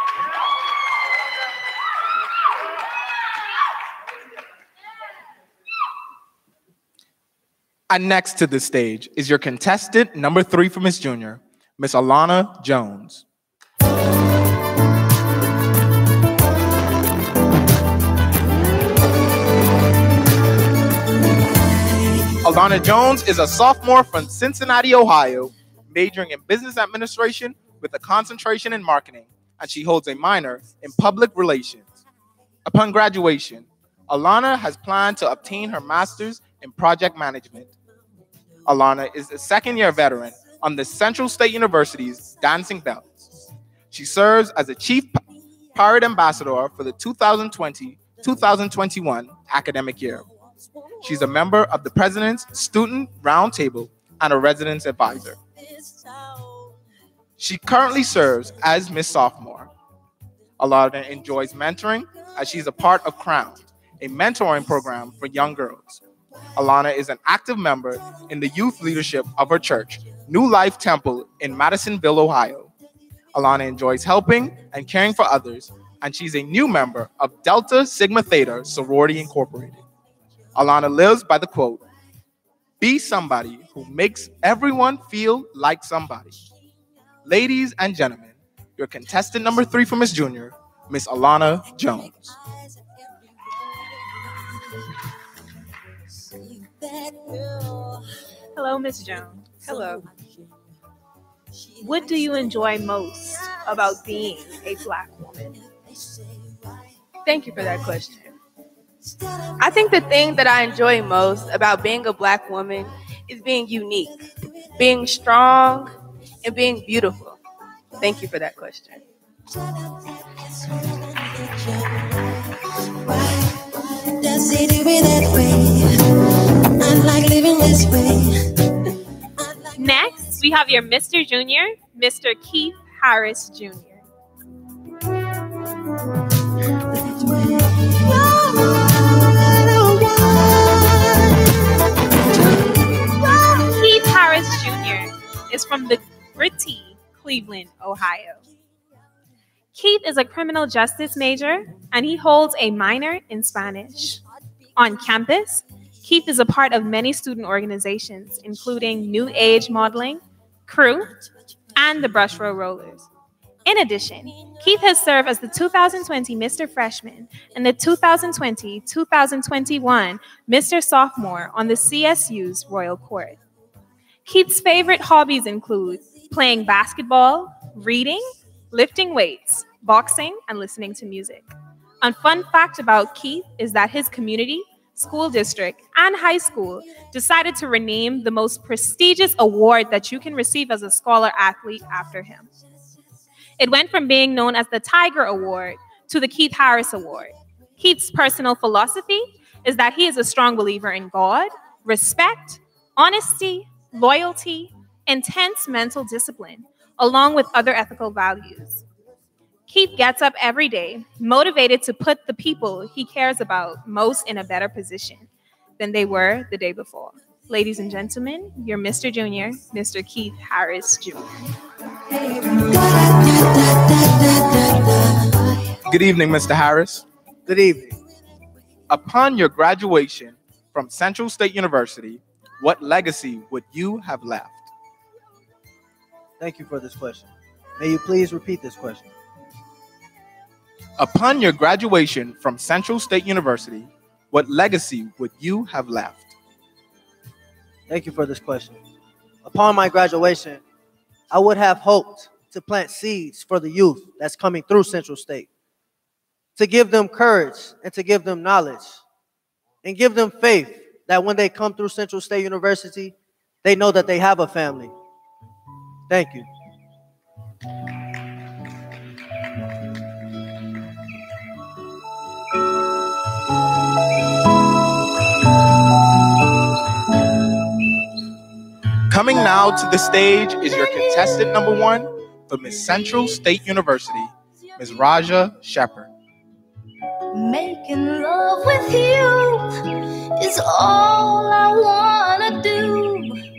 And next to the stage is your contestant number 3 for Miss Junior, Miss Alana Jones. Alana Jones is a sophomore from Cincinnati, Ohio, majoring in business administration with a concentration in marketing, and she holds a minor in public relations. Upon graduation, Alana has planned to obtain her master's in project management. Alana is a second-year veteran on the Central State University's Dancing Bells. She serves as a Chief Pirate Ambassador for the 2020-2021 academic year. She's a member of the President's Student Roundtable and a residence advisor. She currently serves as Miss Sophomore. Alana enjoys mentoring as she's a part of Crown, a mentoring program for young girls. Alana is an active member in the youth leadership of her church, New Life Temple in Madisonville, Ohio. Alana enjoys helping and caring for others, and she's a new member of Delta Sigma Theta Sorority Incorporated. Alana lives by the quote, "Be somebody who makes everyone feel like somebody." Ladies and gentlemen, your contestant number 3 for Miss Junior, Miss Alana Jones. Hello, Miss Jones. Hello. What do you enjoy most about being a Black woman? Thank you for that question. I think the thing that I enjoy most about being a Black woman is being unique, being strong, and being beautiful. Thank you for that question. Does it do it that way? I like living this way. Next, we have your Mr. Junior, Mr. Keith Harris Jr. Keith Harris Jr. is from the gritty Cleveland, Ohio. Keith is a criminal justice major, and he holds a minor in Spanish. On campus, Keith is a part of many student organizations, including New Age Modeling, Crew, and the Brush Row Rollers. In addition, Keith has served as the 2020 Mr. Freshman and the 2020-2021 Mr. Sophomore on the CSU's Royal Court. Keith's favorite hobbies include playing basketball, reading, lifting weights, boxing, and listening to music. A fun fact about Keith is that his community, school district, and high school decided to rename the most prestigious award that you can receive as a scholar athlete after him. It went from being known as the Tiger Award to the Keith Harris Award. Keith's personal philosophy is that he is a strong believer in God, respect, honesty, loyalty, intense mental discipline, along with other ethical values. Keith gets up every day, motivated to put the people he cares about most in a better position than they were the day before. Ladies and gentlemen, your Mr. Junior, Mr. Keith Harris Jr. Good evening, Mr. Harris. Good evening. Upon your graduation from Central State University, what legacy would you have left? Thank you for this question. May you please repeat this question? Upon your graduation from Central State University, what legacy would you have left? Thank you for this question. Upon my graduation, I would have hoped to plant seeds for the youth that's coming through Central State, to give them courage and to give them knowledge and give them faith that when they come through Central State University, they know that they have a family. Thank you. Coming now to the stage is your contestant number 1 for Miss Central State University, Ms. Raja Shepard. Making love with you is all I wanna do.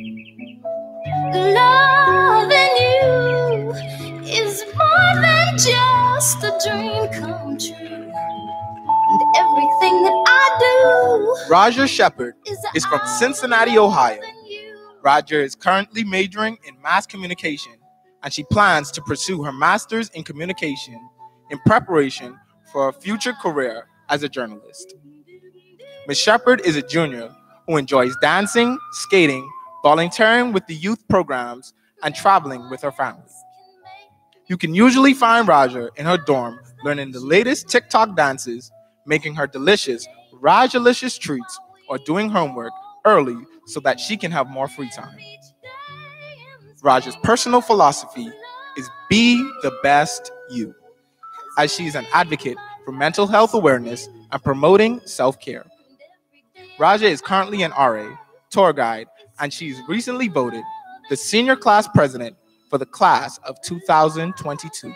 Loving you is more than just a dream come true. And everything that I do. Raja Shepard is from Cincinnati, Ohio. Raja is currently majoring in mass communication, and she plans to pursue her master's in communication in preparation for a future career as a journalist. Ms. Shepard is a junior who enjoys dancing, skating, volunteering with the youth programs, and traveling with her family. You can usually find Raja in her dorm learning the latest TikTok dances, making her delicious Rajalicious treats, or doing homework early so that she can have more free time. Raja's personal philosophy is be the best you, as she is an advocate for mental health awareness and promoting self-care. Raja is currently an RA, tour guide, and she is recently voted the senior class president for the class of 2022.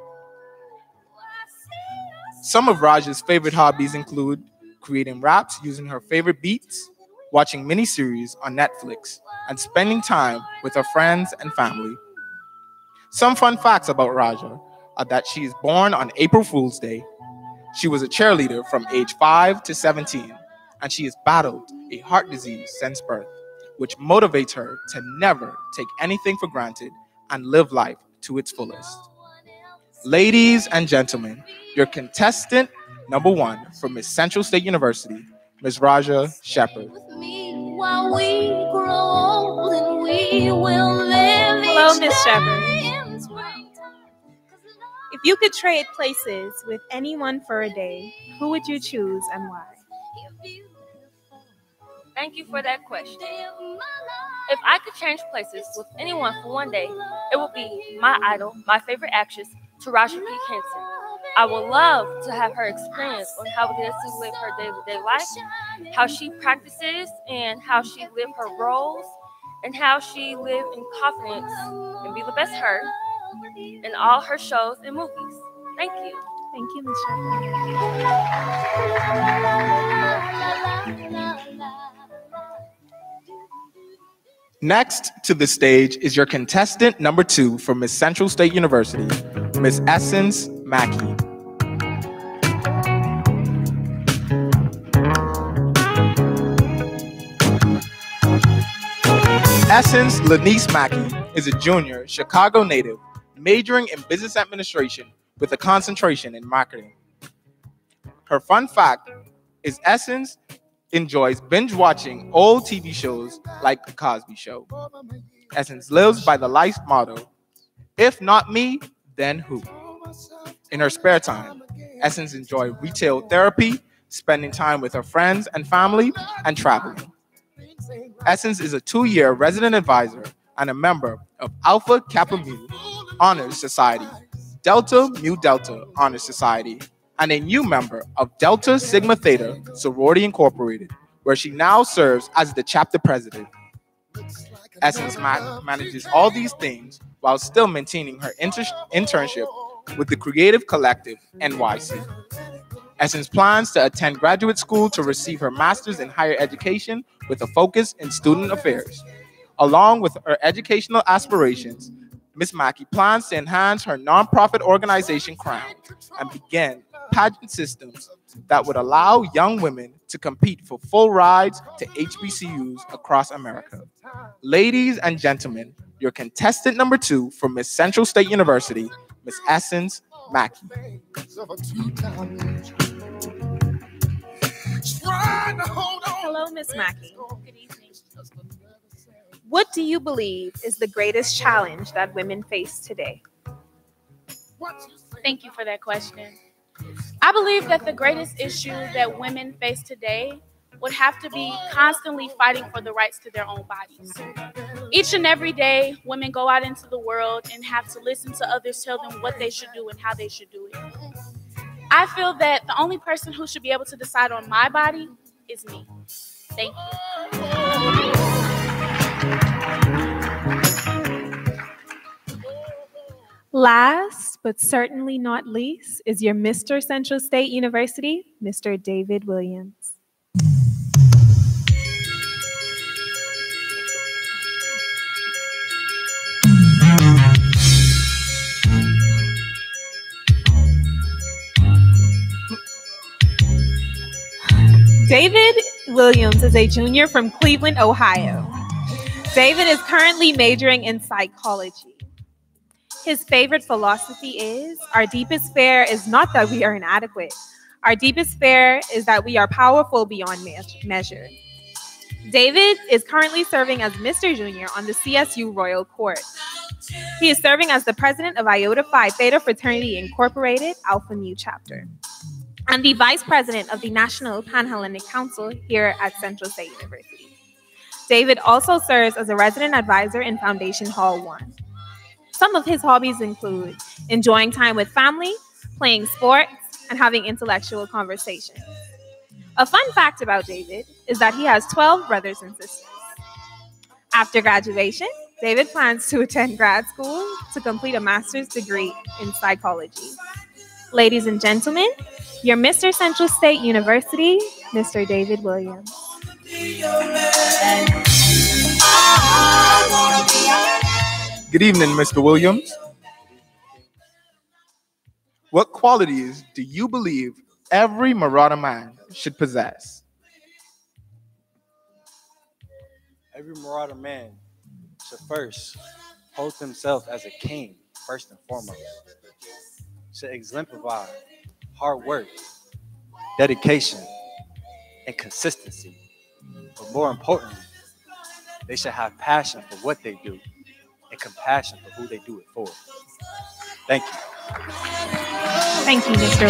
Some of Raja's favorite hobbies include creating raps using her favorite beats, watching miniseries on Netflix, and spending time with her friends and family. Some fun facts about Raja are that she is born on April Fool's Day. She was a cheerleader from age 5 to 17, and she has battled a heart disease since birth, which motivates her to never take anything for granted and live life to its fullest. Ladies and gentlemen, your contestant number 1 from Miss Central State University, Ms. Raja Shepherd. While we grow old and we will live. Hello, each Miss day Shepherd. in springtime. If you could trade places with anyone for a day, who would you choose and why? Thank you for that question. If I could change places with anyone for one day, it would be my idol, my favorite actress, Taraji P. Henson. I would love to have her experience on how it is to live her day-to-day life, how she practices and how she lives her roles, and how she lives in confidence and be the best her in all her shows and movies. Thank you. Thank you, Ms. Shepherd. Next to the stage is your contestant number 2 from Miss Central State University, Miss Essence Mackey. Essence Lanice Mackey is a junior Chicago native majoring in business administration with a concentration in marketing. Her fun fact is Essence enjoys binge watching old TV shows like The Cosby Show. Essence lives by the life motto, if not me, then who? In her spare time, Essence enjoys retail therapy, spending time with her friends and family, and traveling. Essence is a 2-year resident advisor and a member of Alpha Kappa Mu Honors Society, Delta Mu Delta Honors Society, and a new member of Delta Sigma Theta Sorority Incorporated, where she now serves as the chapter president. Essence manages all these things while still maintaining her internship with the Creative Collective NYC. Essence plans to attend graduate school to receive her master's in higher education with a focus in student affairs. Along with her educational aspirations, Ms. Mackey plans to enhance her nonprofit organization Crown and begin pageant systems that would allow young women to compete for full rides to HBCUs across America. Ladies and gentlemen, your contestant number 2 from Miss Central State University, Ms. Essence Mackey. Hello, Ms. Mackey. Good evening. What do you believe is the greatest challenge that women face today? Thank you for that question. I believe that the greatest issue that women face today would have to be constantly fighting for the rights to their own bodies. Each and every day, women go out into the world and have to listen to others tell them what they should do and how they should do it. I feel that the only person who should be able to decide on my body is me. Thank you. Last, but certainly not least, is your Mr. Central State University, Mr. David Williams. David Williams is a junior from Cleveland, Ohio. David is currently majoring in psychology. His favorite philosophy is, our deepest fear is not that we are inadequate. Our deepest fear is that we are powerful beyond measure. David is currently serving as Mr. Junior on the CSU Royal Court. He is serving as the president of Iota Phi Theta Fraternity Incorporated, Alpha Mu Chapter, and the vice president of the National Pan-Hellenic Council here at Central State University. David also serves as a resident advisor in Foundation Hall 1. Some of his hobbies include enjoying time with family, playing sports, and having intellectual conversations. A fun fact about David is that he has 12 brothers and sisters. After graduation, David plans to attend grad school to complete a master's degree in psychology. Ladies and gentlemen, your Mr. Central State University, Mr. David Williams. Good evening, Mr. Williams. What qualities do you believe every Marauder man should possess? Every Marauder man should first hold himself as a king, first and foremost. Should exemplify hard work, dedication, and consistency. But more importantly, they should have passion for what they do and compassion for who they do it for. Thank you. Thank you, Mr.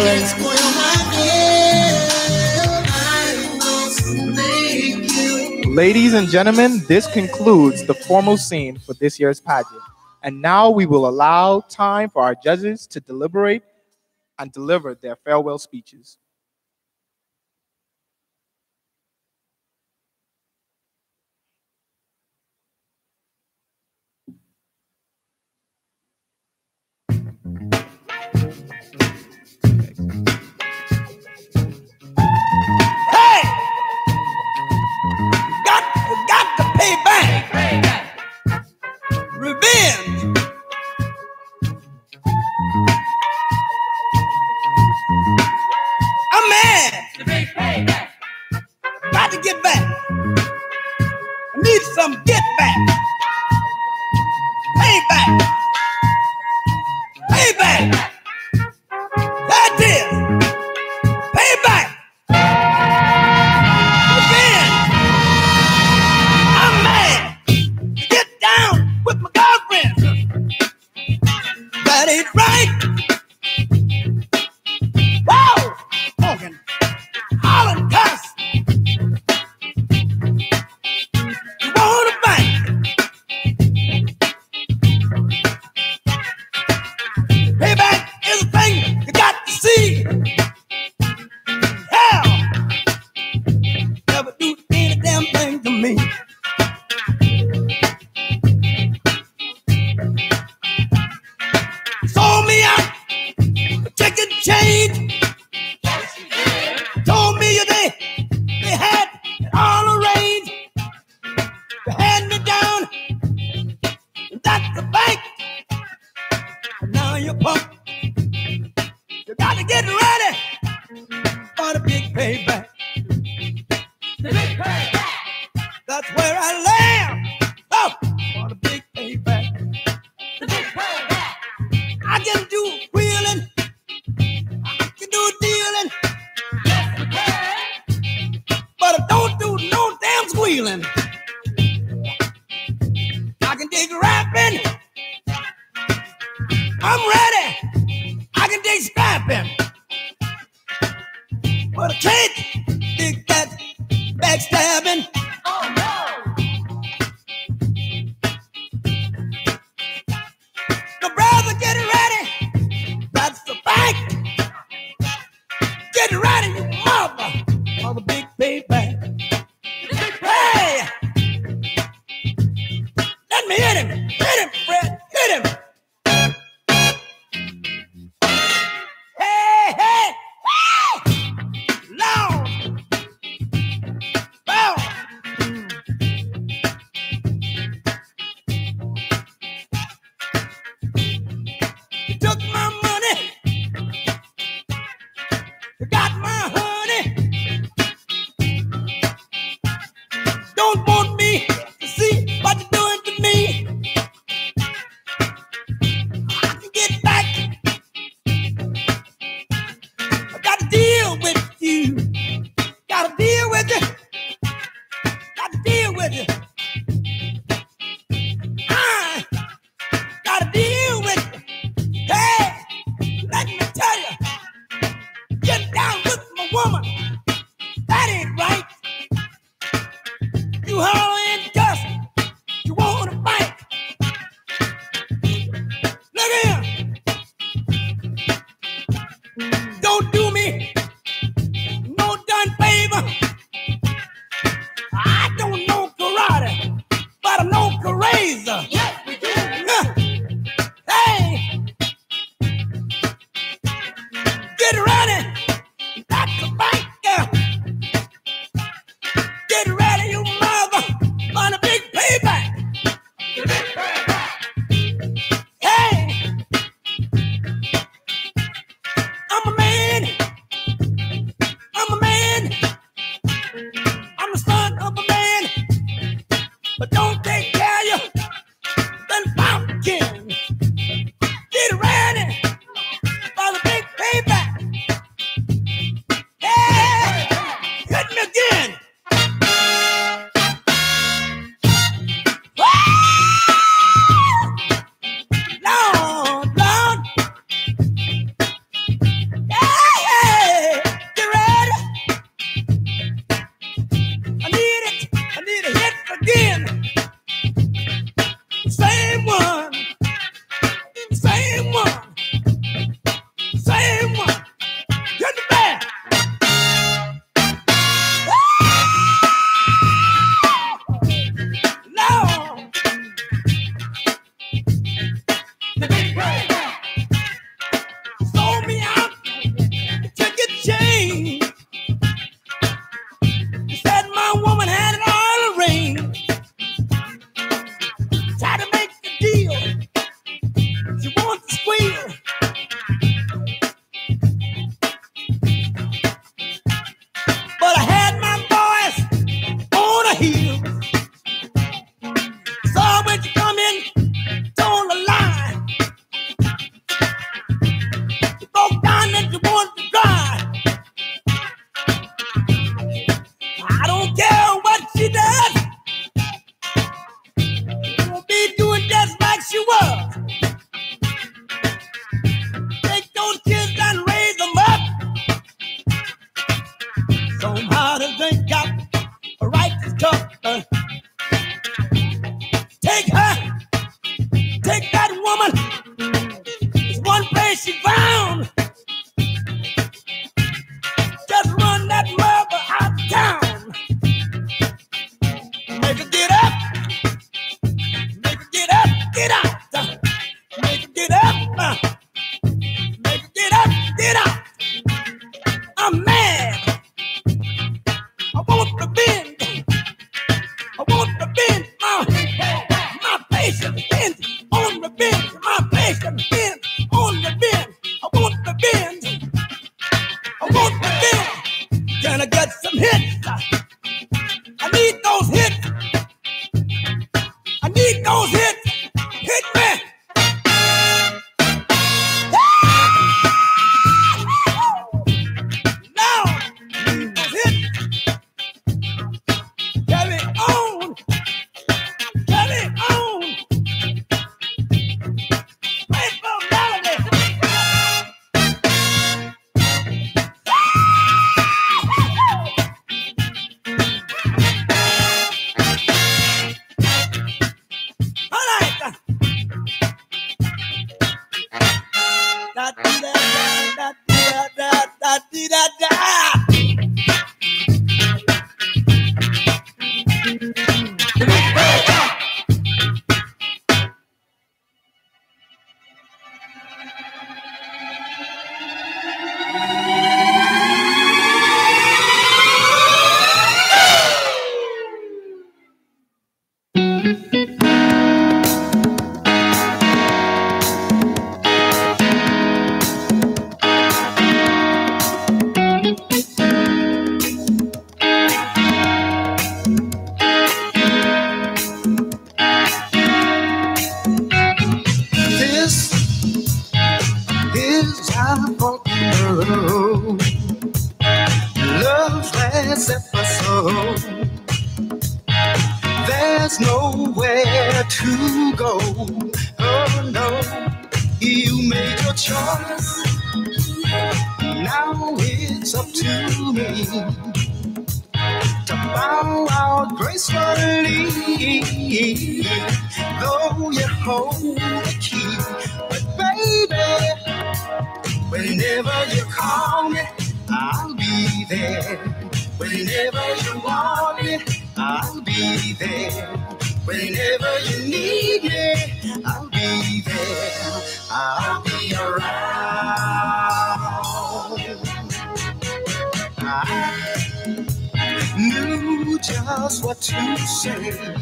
Williams. Ladies and gentlemen, this concludes the formal scene for this year's pageant. And now we will allow time for our judges to deliberate and deliver their farewell speeches. Got to pay back. Revenge. I'm mad. Got to get back. I need some get back. Pay back. Pay back. That is. Pay back. With my girlfriend, that ain't right. Whoa, Morgan, Holland cuss. You wanna fight? Payback is a thing you got to see. Hell, never do any damn thing to me. Sold me out a chicken change. Told me they had it all arranged. They had me down. That's the bank. But now you're pumped. You got to get ready for the big payback. The big payback. That's where I land. Oh, for the big payback. The big payback. I can do wheeling. I can do dealing. But I don't do no damn squealing. I can dig rapping. I'm ready. I can dig scrapping. But I can't dig that backstabbing. Oh no. The brother, get ready. That's the fact. Get ready, you mother. For the big payback. Hey! Let me hit him. Hit him, Fred. Hit him. Hey, hey, hey! Long. Bow. again. Lord, Lord. Yeah, get ready. I need it. I need a hit again. Same one. Same one. Same one. Get the band. Lord. Sold me out to get change. Said my woman had it all arranged. Tried to make a deal. She wants to squeal. But I had my boys on a heel. So when you come in, told a lie. You broke down that you want to drive. I don't care what she does. She'll be doing just like she was. Take those kids and raise them up. Somehow the drink got a right to talk. Take her, take that woman. It's one place she found. Just run that mother out of town. Make her get up. Make her get up, get out. Make her get up. Make her get up, get out. I'm mad. I want to bend. I want to bend my patience bend on the bend. My patience bend on the bend. I want to bend. I want to bend. Can I get some hits? I need those hits. I need those hits. Hit me. Now, those hits. Carry on. Carry on. Play for melody. All right. Da dee da da da da da dee da da. This is our world. Love's last episode. There's nowhere to go. Oh no, you made your choice. Now it's up to me to bow out gracefully. Though you hold the key, but baby, whenever you call me, I'll be there. Whenever you want me, I'll be there. Whenever you need me, I'll be there. I'll be around. I knew just what to say.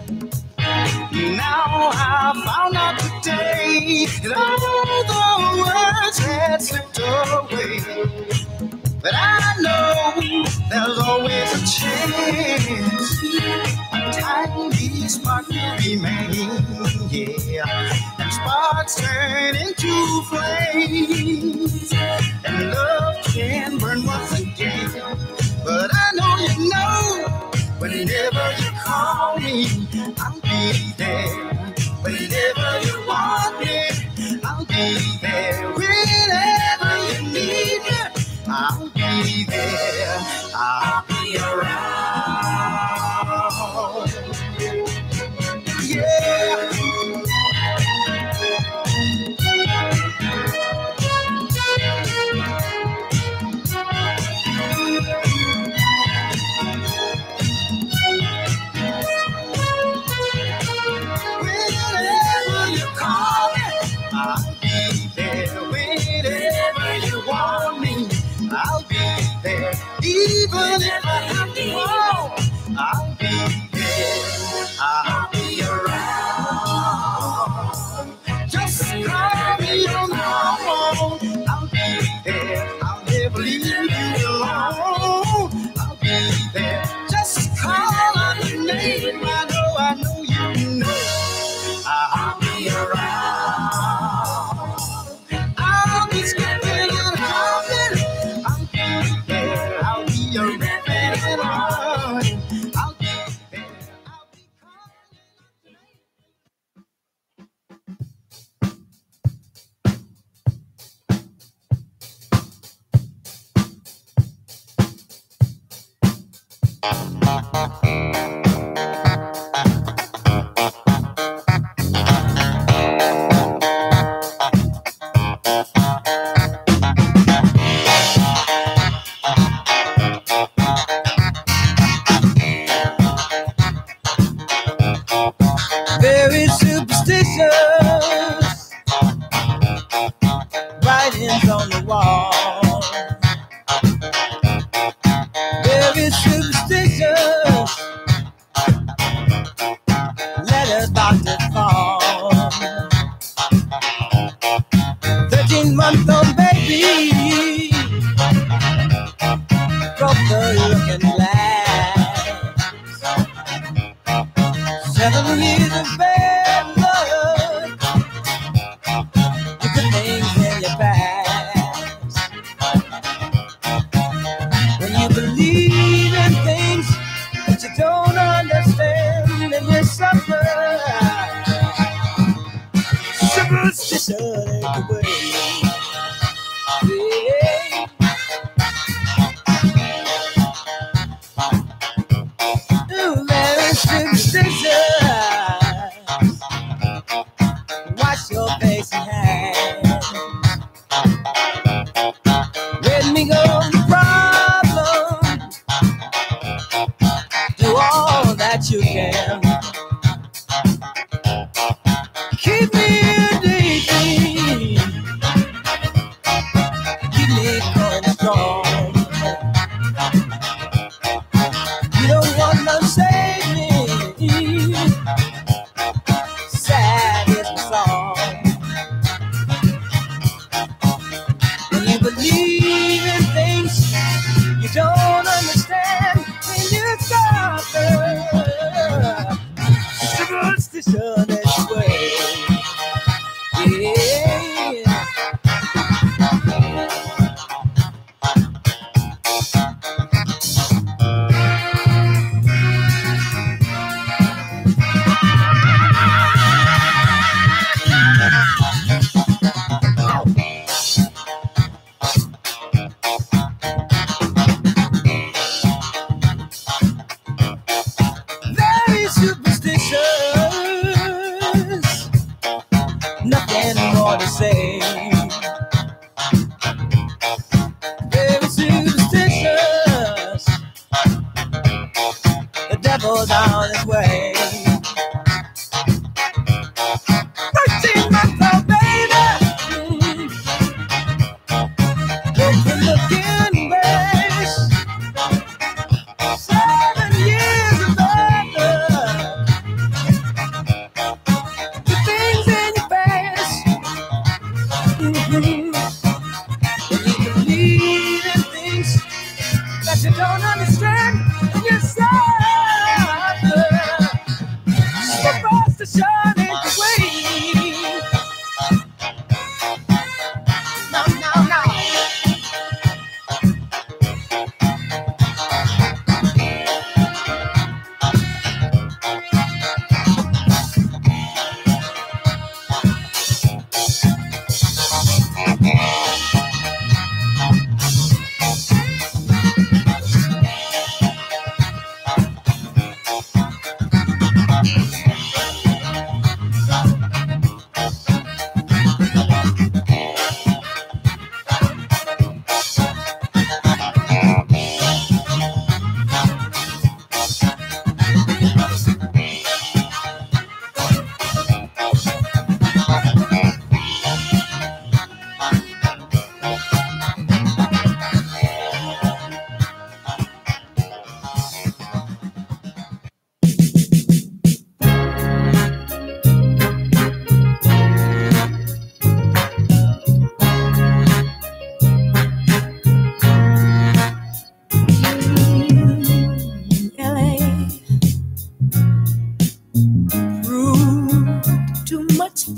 Now I found out today that all the words had slipped away. But I know there's always a chance. A tiny spark will remain, yeah. And sparks turn into flames. And love can burn once again. But I know you Whenever you call me, I'll be there. Whenever you want me, I'll be there. Whenever you need me, I'll be there. I'll be around. Yeah. Whenever you call me, I'll be there. Whenever you want me, I'll be there. Even if I have to walk, I'll be there. I'll be around. Just call me on the phone. I'll be there. I'll never leave you alone. I'll be there. Just call on your name. I know you know. I'll be around. I'll be skipping and hopping. I'll be there. I'll be a rapping and running. I'll be there. I'll be very superstitious. Writings on the wall. Very superstitious. Letters about to fall. 13-month-old baby broke the looking glass. 7 years of bad blood. You put things in your past. When you believe in things that you don't understand, and you suffer. Superstition ain't the way. Yeah. Ooh, very superstitious. Wash your face and hands. Let me go the problem. Do all that you can. Keep me in daydream. Keep me going strong. You don't want to save me. Sad is the song. When you believe in things you don't understand, when you suffer. Superstition is the way. Yeah. Very superstitious. Nothing more to say. Very superstitious. The devil's on his way. 13-month-old baby. Broken looking glass. 7 years of bad luck. The things in your past. When you believe in things that you don't understand, and you suffer. Superstition ain't the way. No, no, no.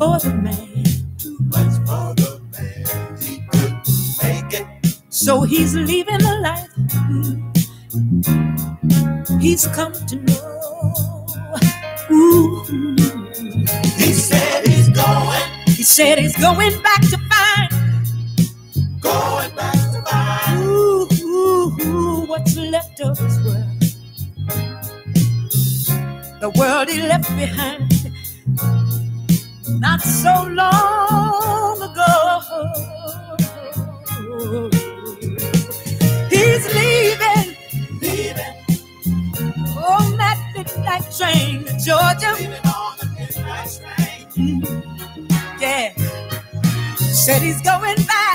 for the man. Too much for the man. He couldn't make it. So he's leaving the life he's come to know. Ooh. He said he's going. He said he's going back to find. Going back to find. Ooh, what's left of his world. The world he left behind not so long ago. He's leaving on that midnight train to Georgia. Yeah, said he's going back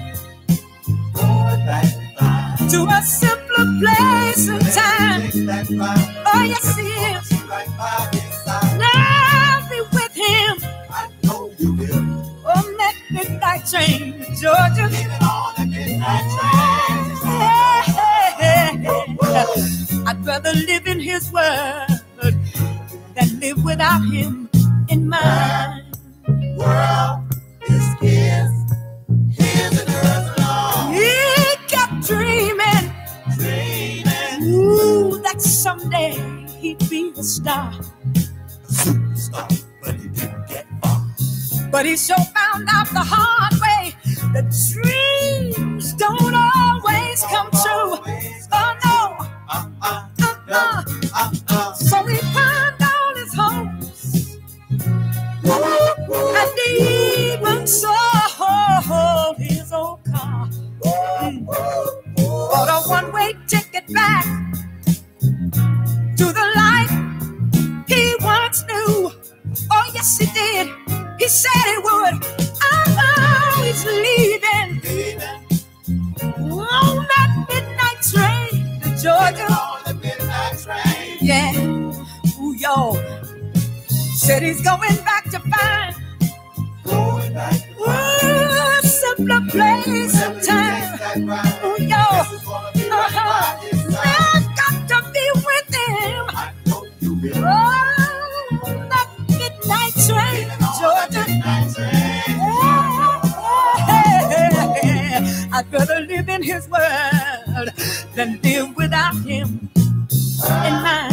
to a simpler place and time. Oh yes he is. I'll be with him on that midnight train to Georgia. I'd rather live in his word than live without him in mine. World is his and hers alone. He kept dreaming, ooh, that someday he'd be a star. Superstar, but he didn't get far. But he sure found out the hard way that dreams don't always come true. Oh no. So he pawned all his hopes and even sold his old car. Bought a one-way ticket back to the life he once knew. Oh yes he did. He said he would. Oh, he's leaving on that midnight train to Georgia. Yeah, ooh, yo. Said he's going back to find a simpler place and time. Ooh, yo. I've got to be with him. Oh, that midnight train to Georgia. I'd rather live in his world than live without him in mine.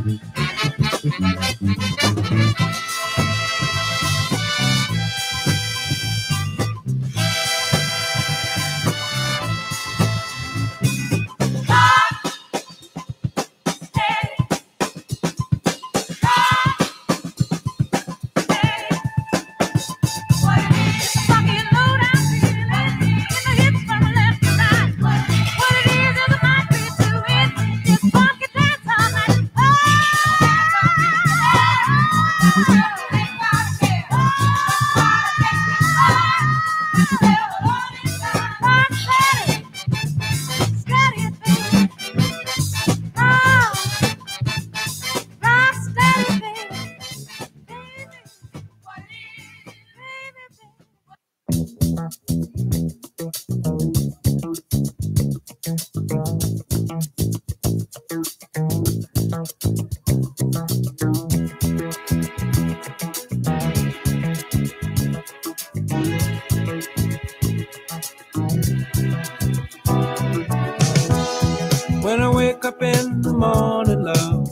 When I wake up in the morning, love,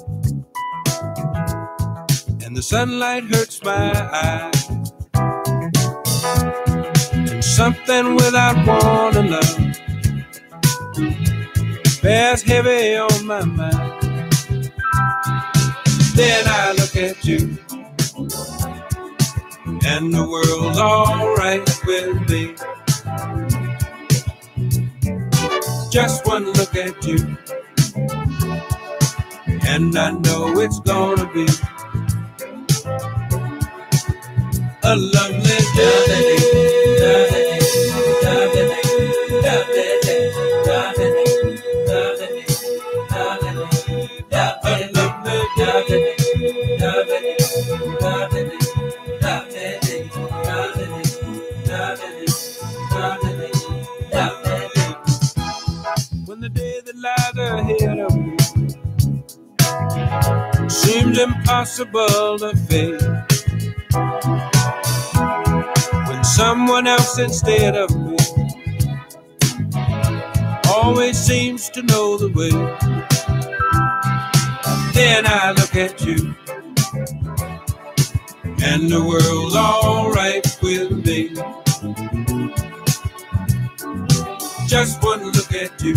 and the sunlight hurts my eyes, and something without warning, love, bears heavy on my mind. Then I look at you, and the world's all right with me. Just one look at you, and I know it's gonna be a lovely day. When the day that lies ahead of me seems impossible to face, when someone else instead of me always seems to know the way, then I look at you, and the world's all right with me. Just one look at you,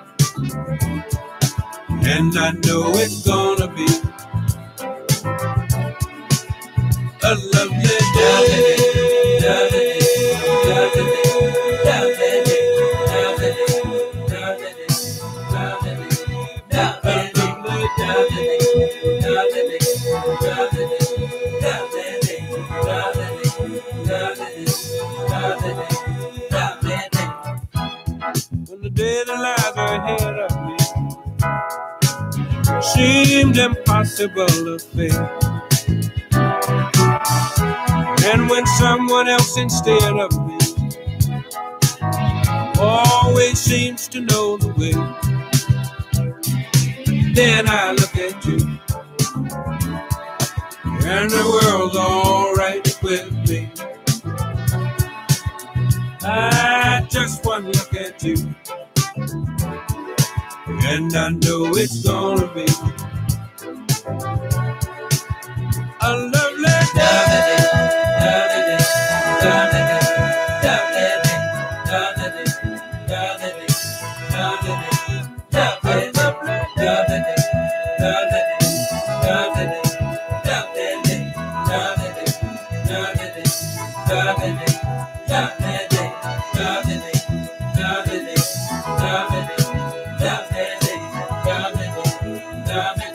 and I know it's gonna be a lovely day. When the day that lies ahead of me seemed impossible to face, and when someone else instead of me always seems to know the way, then I look at you, and the world's all right with me. I just one look at you, and I know it's gonna be a lovely day. Love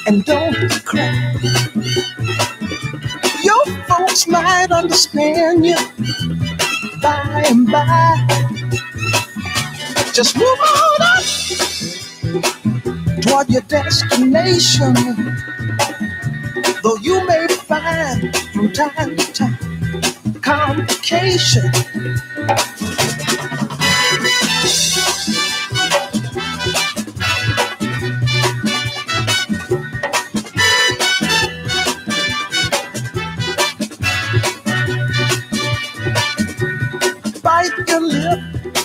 and don't cry. Your folks might understand you by and by. Just move on up toward your destination. Though you may find from time to time complication. Bite your lip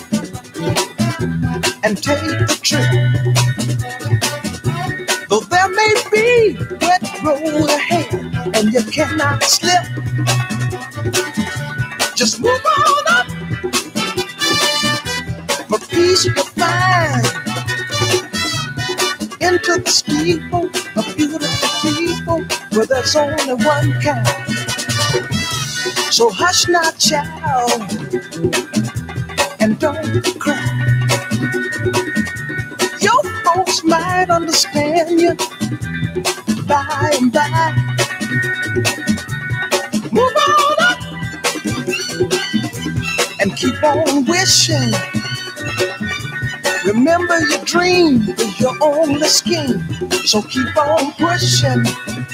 and take the trip. Though there may be wet road ahead and you cannot slip, just move on up. For peace you find into the steeple of beautiful people where there's only one kind. So hush not, child, and don't cry. Your folks might understand you by and by. Move on up and keep on wishing. Remember your dream is your only scheme, so keep on pushing.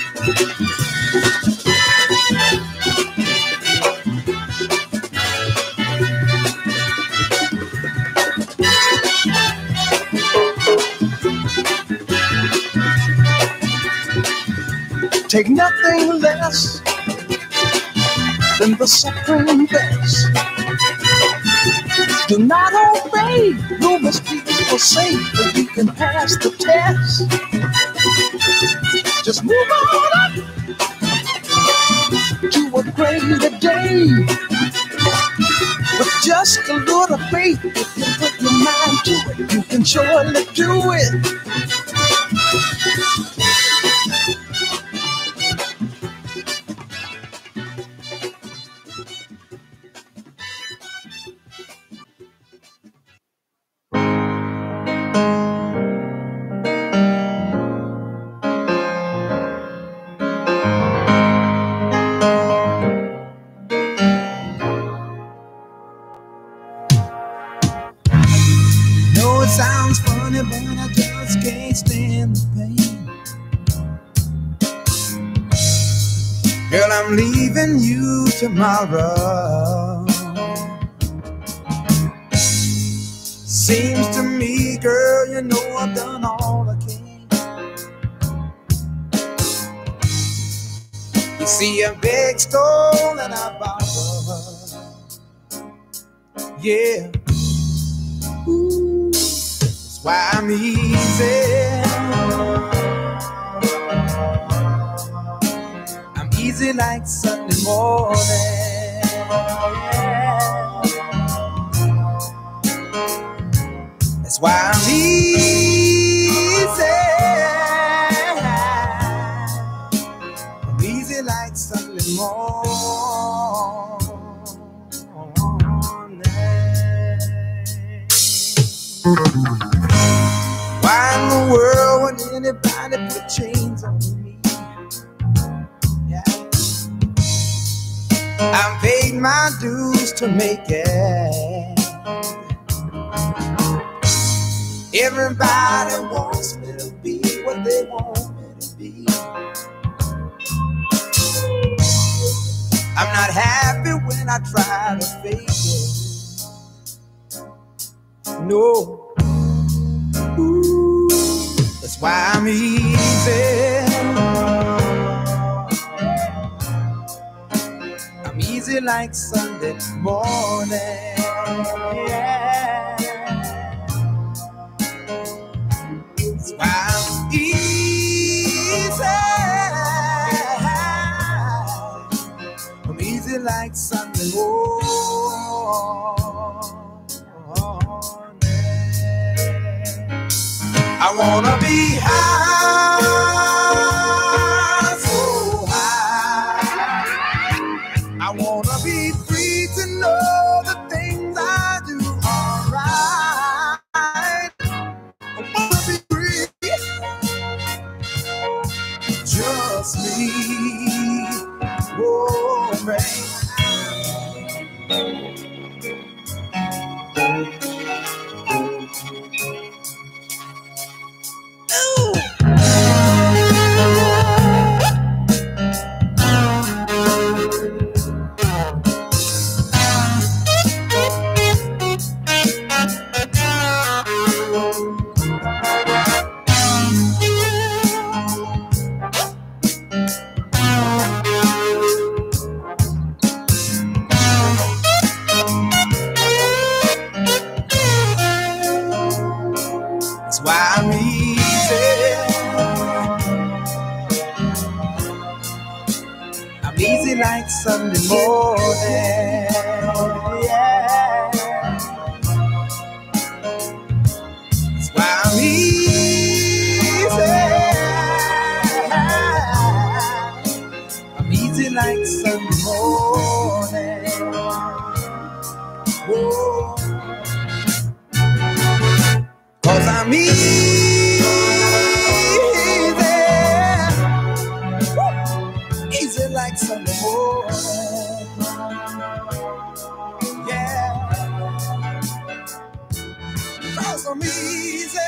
Take nothing less than the supreme best. Do not obey rumors people say, but you can pass the test. Just move on up to a greater day. With just a little faith, if you put your mind to it, you can surely do it. Sounds funny, but I just can't stand the pain. Girl, I'm leaving you tomorrow. Seems to me, girl, you know I've done all I can. You see, I begged, stole, and I borrowed. Yeah. Ooh. Why I'm easy. I'm easy like Sunday morning. That's why I'm easy. I'm easy like Sunday morning. Why in the world would anybody put chains on me? Yeah. I've paid my dues to make it. Everybody wants me to be what they want me to be. I'm not happy when I try to fake it. No. Ooh, that's why I'm easy. I'm easy like Sunday morning. Yeah. That's why I'm easy. I'm easy like Sunday morning. I wanna be high, so high. I wanna be free to know the things I do are right. I wanna be free. easy like Sunday morning. Yeah. That's why I'm easy. I'm easy like Sunday morning. Whoa. 'Cause I'm easy. Easy like Sunday morning. Yeah. 'Cause I'm easy.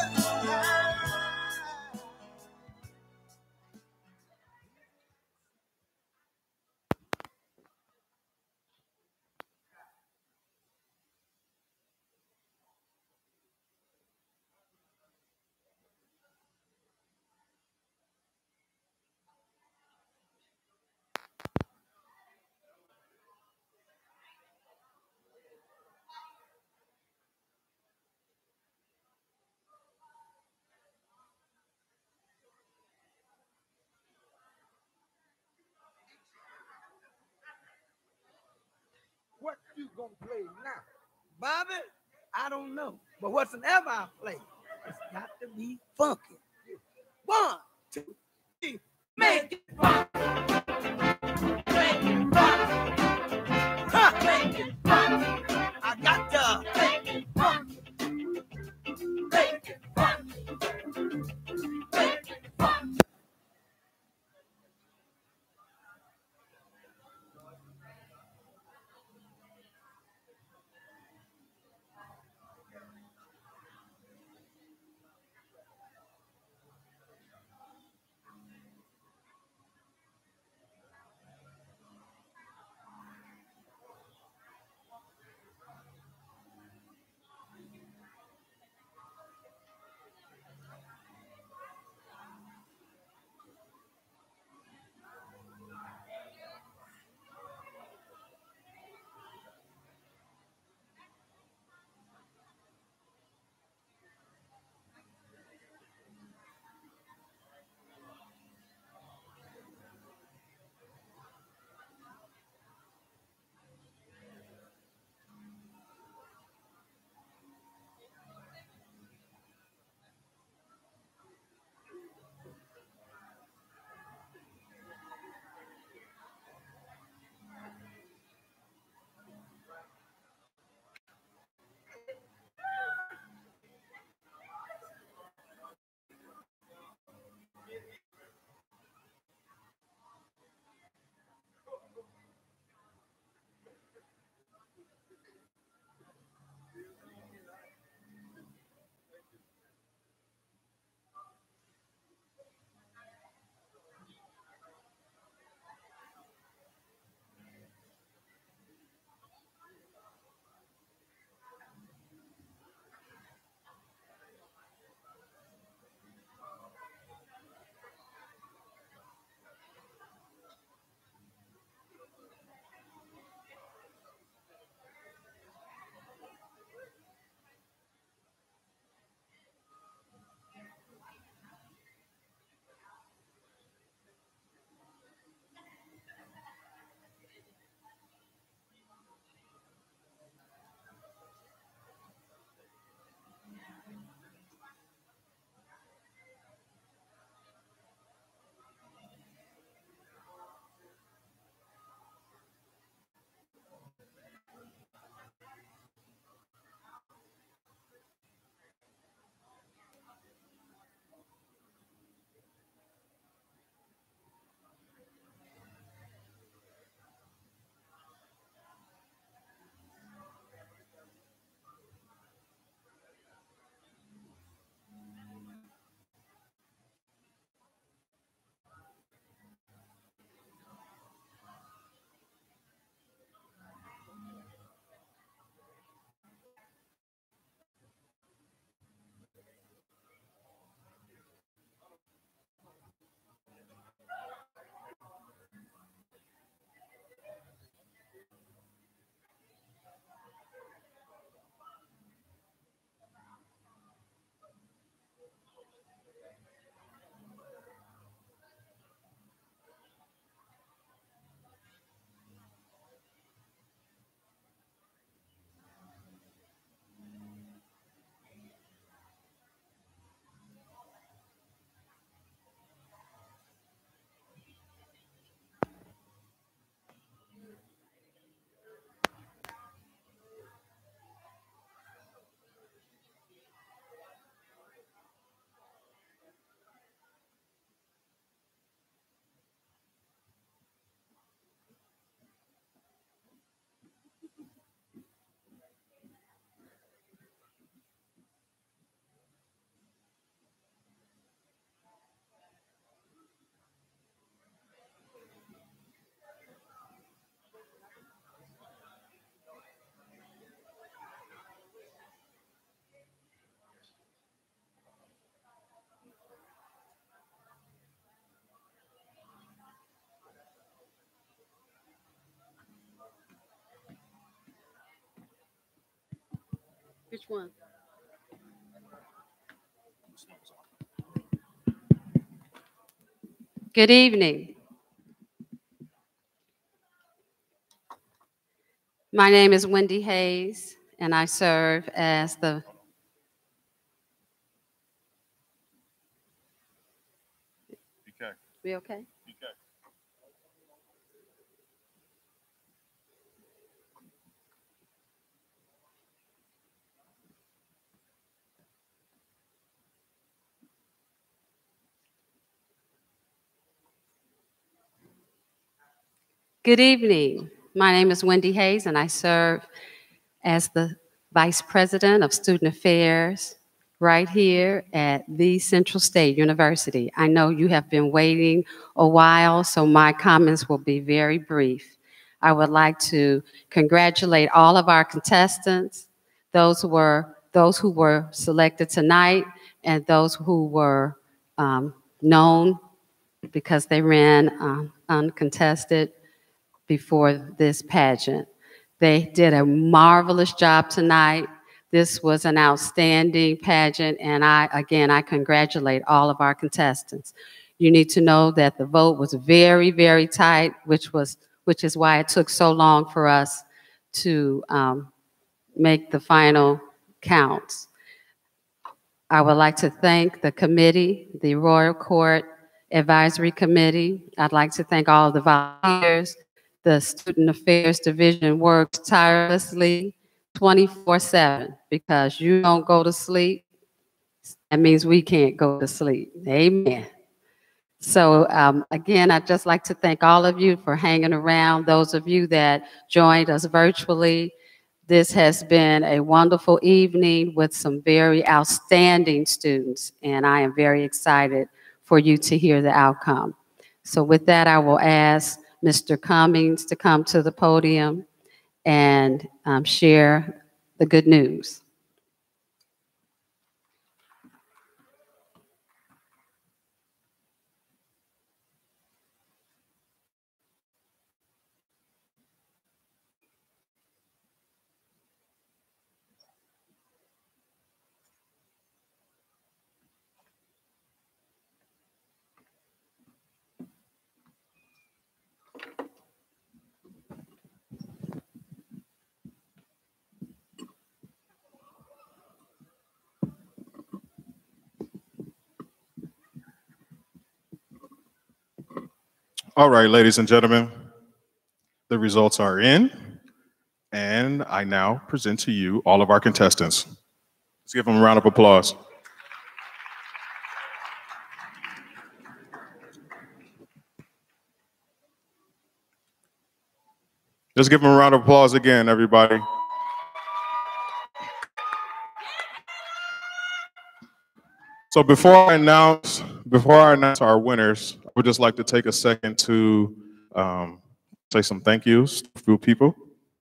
What you gonna play now? Bobby, I don't know. But whatsoever I play, it's got to be funky. 1, 2, 3, make it funky. Make it funky. Huh. Make it funky. I got to make it funky. Make it funky. Make it funky. Which one? Good evening. My name is Wendy Hayes, and I serve as the We okay? Good evening. My name is Wendy Hayes, and I serve as the Vice President of Student Affairs right here at the Central State University. I know you have been waiting a while, so my comments will be very brief. I would like to congratulate all of our contestants, those who were selected tonight, and those who were known because they ran uncontested before this pageant. They did a marvelous job tonight. This was an outstanding pageant, and I congratulate all of our contestants. You need to know that the vote was very, very tight, which is why it took so long for us to make the final counts. I would like to thank the committee, the Royal Court Advisory Committee. I'd like to thank all of the volunteers. The Student Affairs Division works tirelessly 24/7 because you don't go to sleep. That means we can't go to sleep. Amen. So again, I'd just like to thank all of you for hanging around. Those of you that joined us virtually, this has been a wonderful evening with some very outstanding students, and I am very excited for you to hear the outcome. So with that, I will ask Mr. Cummings to come to the podium and share the good news. All right, ladies and gentlemen, the results are in, and I now present to you all of our contestants. Let's give them a round of applause. Let's give them a round of applause again, everybody. So before I announce our winners, I would just like to take a second to say some thank yous to a few people.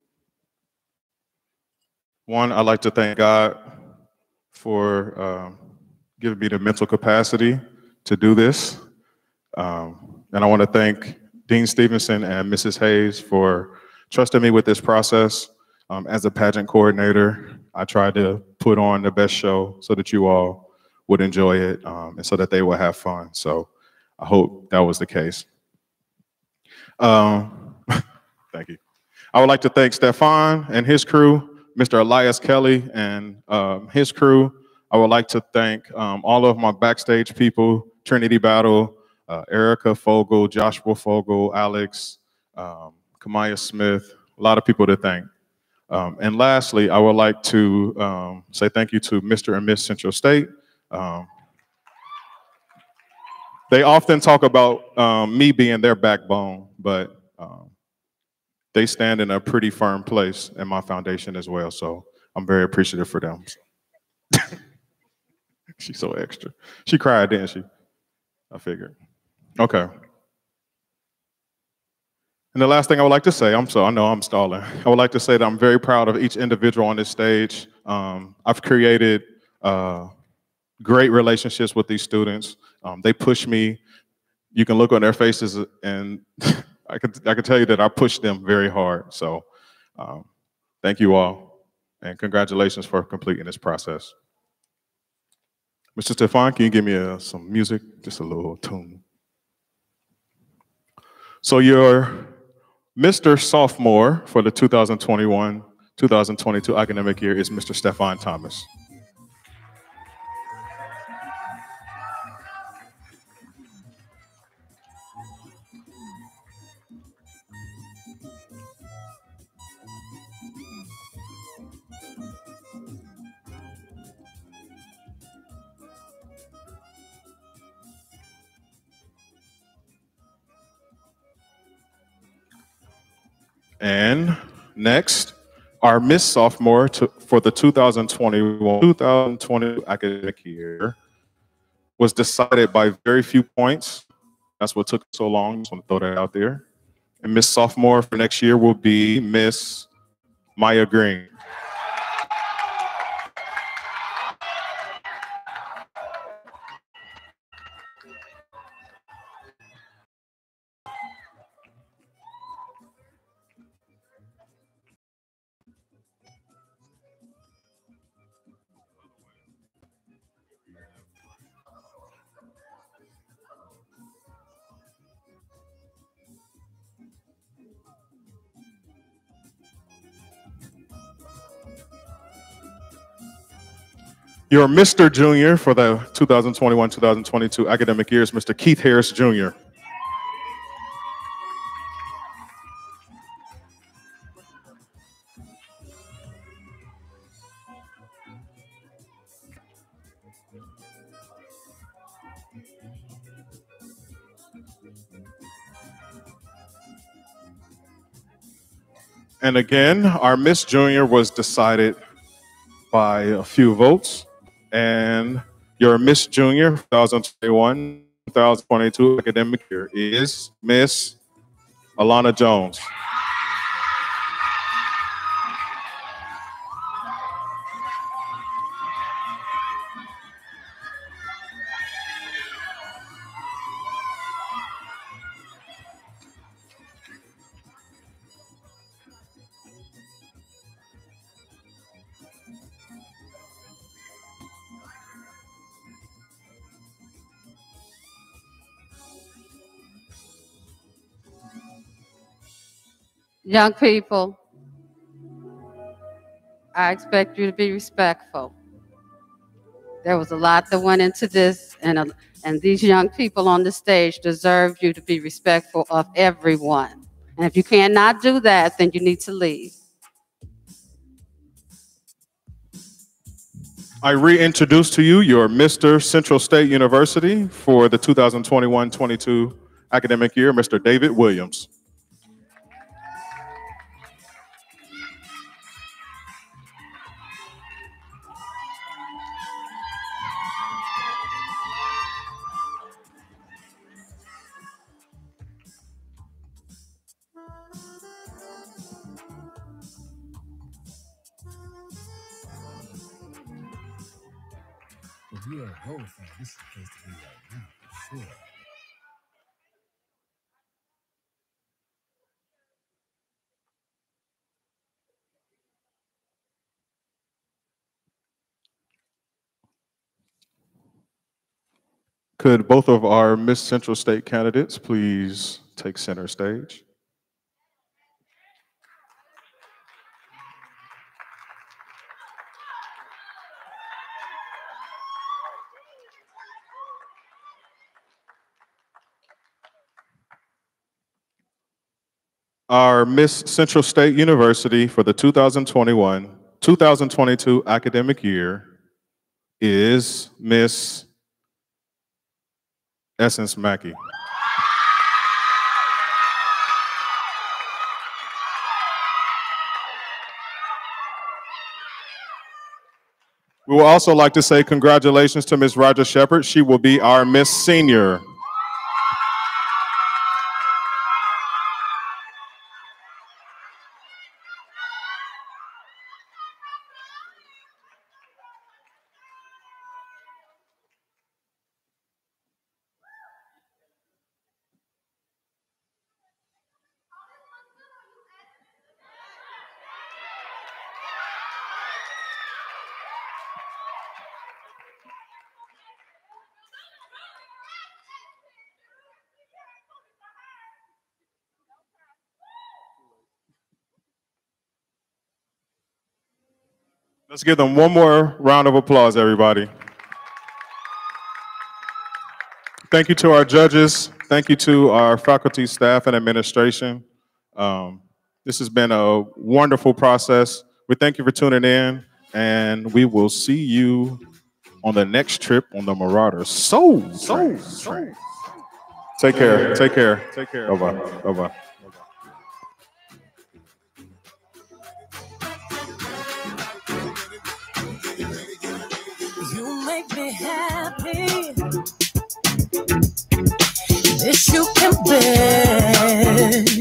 One, I'd like to thank God for giving me the mental capacity to do this. And I want to thank Dean Stevenson and Mrs. Hayes for trusting me with this process. As a pageant coordinator, I tried to put on the best show so that you all would enjoy it and so that they will have fun. So I hope that was the case. Thank you. I would like to thank Stefan and his crew, Mr. Elias Kelly and his crew. I would like to thank all of my backstage people, Trinity Battle, Erica Fogel, Joshua Fogel, Alex, Kamaya Smith, a lot of people to thank. And lastly, I would like to say thank you to Mr. and Miss Central State. They often talk about me being their backbone, but they stand in a pretty firm place in my foundation as well. So I'm very appreciative for them. She's so extra. She cried, didn't she? I figured. Okay. And the last thing I would like to say, I know I'm stalling. I would like to say that I'm very proud of each individual on this stage. I've created great relationships with these students. They push me. You can look on their faces, and I can tell you that I pushed them very hard. So thank you all. And congratulations for completing this process. Mr. Stefan, can you give me some music? Just a little tune. So your Mr. Sophomore for the 2021-2022 academic year is Mr. Stefan Thomas. And next, our Miss Sophomore for the 2021-2022 academic year was decided by very few points. That's what took so long. Just want to throw that out there. And Miss Sophomore for next year will be Miss Maya Green. Your Mr. Junior for the 2021-2022 academic year is Mr. Keith Harris Jr. And again, our Miss Junior was decided by a few votes. And your Miss Junior 2021-2022 academic year is Miss Alana Jones. Young people, I expect you to be respectful. There was a lot that went into this, and these young people on the stage deserve you to be respectful of everyone. And if you cannot do that, then you need to leave. I reintroduce to you your Mr. Central State University for the 2021-22 academic year, Mr. David Williams. If you're a Gold fan, this is the place to be right now, for sure. Could both of our Miss Central State candidates please take center stage? Our Miss Central State University for the 2021-2022 academic year is Miss Essence Mackey. We would also like to say congratulations to Ms. Roger Shepard. She will be our Miss Senior. Let's give them one more round of applause, everybody. Thank you to our judges. Thank you to our faculty, staff, and administration. This has been a wonderful process. We thank you for tuning in, and we will see you on the next trip on the Marauder Soul Train. Take care. Take care. Take care. Bye-bye. Bye-bye. You make me happy. This you can bear.